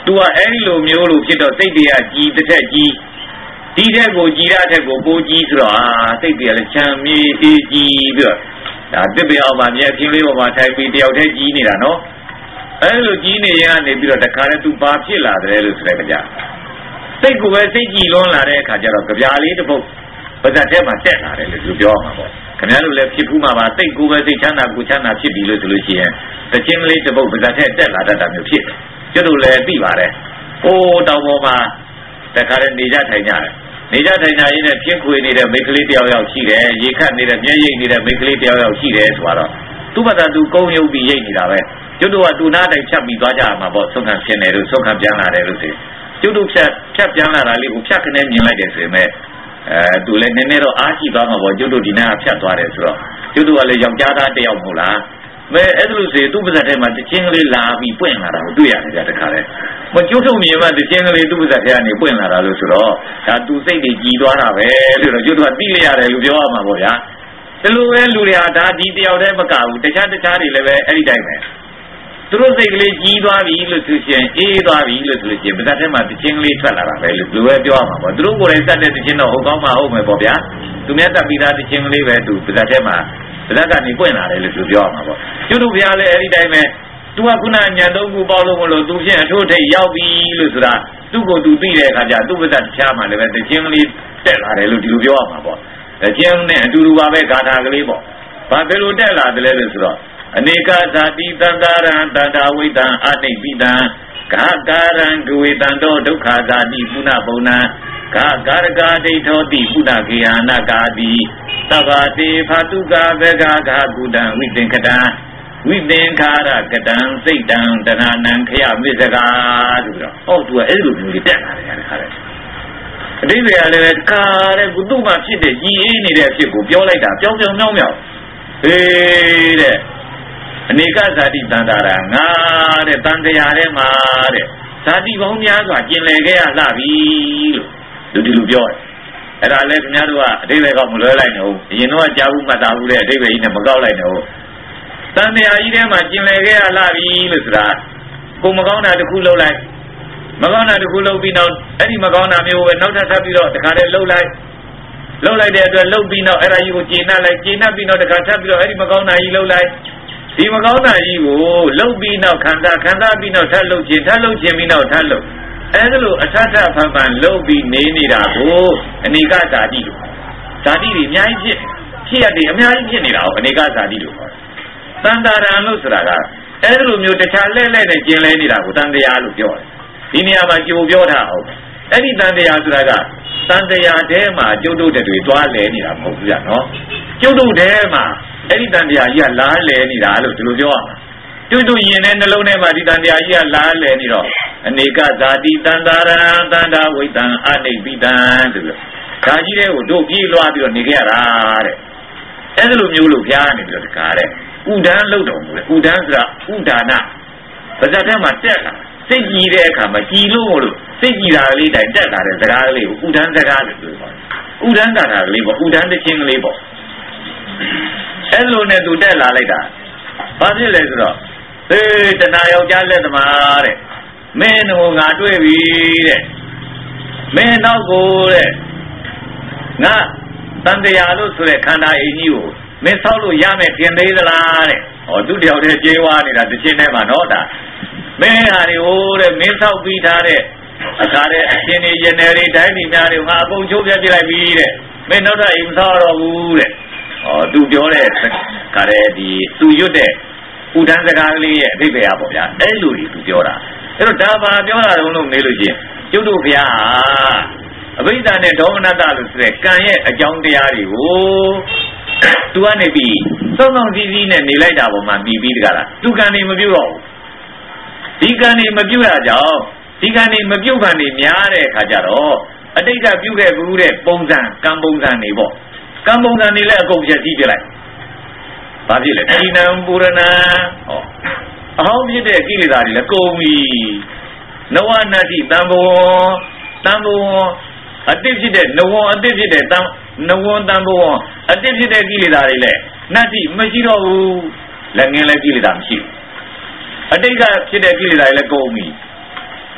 Speaker 1: ตัวไอ้ลูမျိုးလို့ဖြစ်တော့စိတ်တွေကကြီးတစ်ထက်ကြီးဒီတဲ့ကိုကြီးရတဲ့ကိုပိုကြီးဆိုတော့အာစိတ်တွေကလည်းချမ်းမြေးအေးကြီးပြီးတော့ဒါတစ်ပြအောင်ပါမြဲခင်းလေးပေါ်မှာထိုင်ပြီးတယောက်တည်းကြီးနေတာနော်အဲလိုကြီးနေရနေပြီးတော့တခါတည်းသူပါဖြစ်လာတယ်လို့ဆိုတဲ့ကြစိတ်ကိုပဲစိတ်ကြည်လွန်းလာတဲ့အခါကျတော့ကြပြားလေးတစ်ပုတ်ပါဇက်ထဲမှာတက်လာတယ်လို့သူပြောမှာပေါ့ခင်ဗျားတို့လည်းဖြစ်ဘူးမှာပါစိတ်ကိုပဲစိတ်ချမ်းသာကိုချမ်းသာဖြစ်ပြီလို့ဆိုလို့ရှိရင်တခြင်းလေးတစ်ပုတ်ပါဇက်ထဲတက်လာတတ်တာမျိုးဖြစ်တယ်ကျွတ်တို့လည်းသိပါတယ်ဟိုးတောင်ပေါ်မှာတခါတည်းနေကြထိုင်ကြတယ်နေကြထိုင်ကြရင်းနဲ့ဖြစ်ခွေနေတဲ့မိန်းကလေးတယောက်ယောက်ရှိတယ်ရေခတ်နေတဲ့မျက်ရည်နေတဲ့မိန်းကလေးတယောက်ယောက်ရှိတယ်ဆိုတော့သူ့ဘာသာသူကုန်းယုတ်ပြီးရိတ်နေတာပဲကျွတ်တို့ကသူ့နားတိုင်ဖြတ်ပြီးသွားကြမှာပေါ့ဆုံးခံဖြစ်နေလို့ဆုံးခံပြန်လာတယ်လို့ဆိုကျွတ်တို့ဖြတ်ဖြတ်ပြန်လာတာလေးကိုဖြတ်ခနဲ့မြင်လိုက်တယ်ဆိုရင်မဲ့အဲသူလည်းနည်းနည်းတော့အားရှိသွားမှာပေါ့ကျွတ်တို့ဒီနားဖြတ်သွားတယ်ဆိုတော့ကျွတ်တို့ကလည်းယောက်ျားသားတယောက်မဟုတ်လားမဲအဲ့လိုဆိုသူ့ပါဇက်ထဲမှာတခြင်းကလေးလာပြီးပွင့်လာတာကိုတွေ့ရတယ်ကြတခါလဲမကျွတ်ထုတ်မြင်မှတခြင်းကလေးသူ့ပါဇက်ထဲကနေပွင့်လာတာလို့ဆိုတော့ဒါသူစိတ်တွေကြီးသွားတာပဲဆိုတော့ကျွတ်တို့ကသိလိုက်ရတယ်လို့ပြောရမှာပေါ့ဗျာဒီလိုပဲလူတွေဟာဒါဒီတယောက်တည်းမကဘူးတခြားတခြားတွေလည်းပဲအဲ့ဒီတိုင်းပဲသူတို့စိတ်ကလေးကြီးသွားပြီလို့ဆိုရှင်အေးသွားပြီလို့ဆိုလို့ရှင်ပါဇက်ထဲမှာတခြင်းကလေးထွက်လာတာပဲလို့လူပဲပြောရမှာပေါ့သူတို့ကိုယ်တိုင်စတဲ့တခြင်းတော့ဟုတ်ကောင်းမှဟုတ်မယ်ပေါ့ဗျာသူများတက်ပြီးသားတခြင်းကလေးပဲသူပါဇက်ထဲမှာပါဇက်ကနေပွင့်လာတယ်လို့သူပြောရမှာပေါ့ကျွတ်တို့ဘုရားလည်းအဲ့ဒီတိုင်းပဲသူကခုနညံသုံးခုပေါလို့မလို့သူဖြင့်အထိုးထိပ်ရောက်ပြီလို့ဆိုတာသူ့ကိုယ်သူသိတဲ့အခါကျသူ့ပါဇက်တရားမှလည်းပဲတခြင်းကလေးတက်လာတယ်လို့ဒီလိုပြောရမှာပေါ့တခြင်းနဲ့အတူတူပါပဲဂါထာကလေးပေါ့ဘာဘယ်လိုတက်လာတယ်လဲလို့ဆိုတော့အနေကဇာတိတန္တာရံတန္တာဝိတံအနိပိတံဂါကာရံဂဝေတံတောဒုက္ခဇာတိပုဏ္ဏပုံဏံဂါကာရကာဒိဋ္ဌောတိပုဏ္ဏကေယနာကာတိသဗ္ဗတေဖာတုကဗေဂါဂါကုတံဝိသင်္ခတံဝိသင်္ခါရကတံစိတ်တံတဏနံခယမစ္စကာဆိုပြီးတော့ဟောသူကအဲ့လိုမျိုးလေးတက်လာတယ်ခါတယ်အတိတ်တွေကလည်းတခါတဲ့ကုသမှဖြစ်တဲ့ကြီးအေးနေတဲ့အဖြစ်ကိုပြောလိုက်တာပြောင်းပြောင်းမြောင်းမြောင်းဟေးတဲ့အနေကဇာတိတန်တာရာငါတဲ့တန်တရားထဲမှာတဲ့ဇာတိပေါင်းများစွာကျင်လည်ခဲ့ရလှပြီလို့လူဒီလူပြောတယ်အဲ့ဒါလည်းခင်ဗျားတို့ကအတိတ်တွေကမလွဲလိုက်နဲ့ဟုတ်အရင်တော့ကြားဘူးမှတ်သားဘူးတဲ့အတိတ်ပဲကြီးနဲ့မကောက်လိုက်နဲ့ဟုတ်တန်တရားကြီးထဲမှာကျင်လည်ခဲ့ရလှပြီလို့ဆိုတာကိုမကောင်းတာတစ်ခုလုပ်လိုက်မကောင်းတာတစ်ခုလုပ်ပြီးနောက်အဲ့ဒီမကောင်းတာမျိုးပဲနောက်ထပ်ထပ်ပြီးတော့တခါတည်းလှုပ်လိုက်လှုပ်လိုက်တဲ့အတွက်လှုပ်ပြီးနောက်အဲ့ဒါကြီးကိုကျေနပ်လိုက်ကျေနပ်ပြီးနောက်တခါထပ်ပြီးတော့အဲ့ဒီမကောင်းတာကြီးလှုပ်လိုက်ဒီမကောင်းတာကြီးကိုလှုပ်ပြီးနောက်ခံစားခံစားပြီးနောက်ထပ်လှုပ်ခြင်းထပ်လှုပ်ခြင်းပြီးနောက်ထပ်လှုပ်အဲ့ဒါလိုအထထဖန်ဖန်လှုပ်ပြီးနေနေတာကိုအနေကဇာတိလို့ဇာတိတွေအများကြီးဖြစ်ဖြစ်ရတယ်အများကြီးဖြစ်နေတာကိုအနေကဇာတိလို့ခေါ်တယ်တန်တာရံလို့ဆိုတာကအဲ့ဒါလိုမျိုးတခြားလဲလဲနဲ့ကျင်လဲနေတာကိုတန်တရားလို့ပြောတယ်ဒီနေရာမှာကြိုပြောထားအောင်အဲ့ဒီတန်တရားဆိုတာကတန်တရားထဲမှာကျုပ်တို့တွေတွားလဲနေတာမဟုတ်ဘူးကြနော်ကျုပ်တို့ထဲမှာအဲ့ဒီတန်တရားကြီးကလားလဲနေတာလို့ဒီလိုပြောရမှာကျုပ်တို့ယင်တဲ့နှလုံးထဲမှာဒီတန်တရားကြီးကလားလဲနေတော့အနေကဇာတိတန်တာရံတန္တာဝိတံအနိပိတံဆိုပြီးဒါကြီးတဲ့ကိုတို့ပြေးလွှားပြီးတော့နေခဲ့ရတာတဲ့အဲ့ဒါလိုမျိုးလို့ဖျားနေပြီးတော့တကားတဲ့ဥဒန်းလောက်တော်မူတယ်ဥဒန်းဆိုတာဥဒါနပါဇက်ထဲမှာတက်လာစိတ်ကြည်တဲ့အခါမှာကြည်လို့လို့စိတ်ကြည်တာလေးတိုင်တက်လာတဲ့စကားလေးကိုဥဒန်းစကားလို့ပြောပါတယ်ဥဒန်းတာတာလေးပေါ့ဥဒန်းတစ်ချင်းကလေးပေါ့အဲ့လိုနဲ့သူတက်လာလိုက်တာဘာဖြစ်လဲဆိုတော့ဟေးတဏှာယောက်ျားလက်သမားတဲ့မင်းတို့ငါတွေ့ပြီတဲ့မင်းနောက်ကိုတဲ့ငါတန်တရားလို့ဆိုတဲ့ခန္ဓာအိမ်ကြီးကိုမင်းဆောက်လို့ရမယ်ခင်သေးသလားတဲ့ဟောသူတယောက်တည်းကြေးဝါနေတာတစ်ချင်းထဲမှာတော့ဒါမင်းဟာတွေဟိုတဲ့မင်းဆောက်ပြီးထားတဲ့အခါတဲ့အရှင်တွေရနယ်တွေတိုင်းပြည်များတွေငါအကုန်ချိုးပြပြလိုက်ပြီတဲ့မင်းနောက်တော့အိမ်မဆောက်တော့ဘူးတဲ့ဟောသူပြောတဲ့ခါတဲ့ဒီသူရွတ်တဲ့ဥဒန်းစကားလေးရဲ့အဓိပ္ပာယ်ပေါ့ဗျာအဲ့လိုကြီးသူပြောတာအဲ့တော့ဒါပါပြောတာလုံးလုံးနေလို့ချင်းကျုပ်တို့ဘုရားအဘိဓါနဲ့ဒေါမနတလို့ဆိုတဲ့ကံရဲ့အကြောင်းတရားတွေကိုသူကနေပြီးစောင့်ဆောင်စည်းစည်းနဲ့နေလိုက်တာပေါ်မှာပြီးပြီးတကားလားသူကံနေမပြုတ်တော့ဘူးဒီကံနေမပြုတ်ရကြောင်းဒီကံနေမပြုတ်ကံနေများတဲ့အခါကျတော့အတိတ်ကပြုတ်ခဲ့ဘူးတဲ့ပုံစံကံပုံစံနေပေါ့ကံပုံစံနေလည်းအကုန်ပြည့်စည်ပြလိုက်ဘာဖြစ်လဲကိနံပူရဏဟောအဟောင်းဖြစ်တဲ့ကိလေသာတွေလည်းကုန်ပြီနဝနတ္တိတံဘောတံဘောအတိတ်ဖြစ်တဲ့နဝအတိတ်ဖြစ်တဲ့တံနဝတံဘောအတိတ်ဖြစ်တဲ့ကိလေသာတွေလည်းနတ္တိမရှိတော့ဘူးလက်ငင်းလည်းကိလေသာမရှိဘူးအတိတ်ကဖြစ်တဲ့ကိလေသာတွေလည်းကုန်ပြီ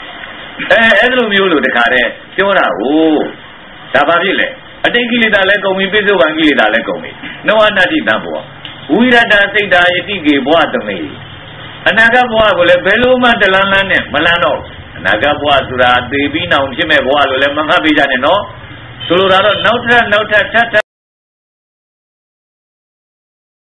Speaker 1: အဲအဲ့လိုမျိုးလို့တခါတည်းပြောတာကိုဒါဘာဖြစ်လဲအတိတ်ကိလေသာလည်းကုန်ပြီပိဿုပန်ကိလေသာလည်းကုန်ပြီနောအနတ္တိတံဘောဝိရတစိတ်တာယတိကေဘောသမေအနာဂတ်ဘဝကိုလည်းဘယ်လိုမှတလန်းလန်းနဲ့မလန်းတော့အနာဂတ်ဘဝဆိုတာသေပြီးနောင်ဖြစ်မဲ့ဘဝလို့လည်းမမှတ်ပေးကြနဲ့နော်ဆိုလိုတာတော့နောက်ထပ်နောက်ထပ်ထပ်ထ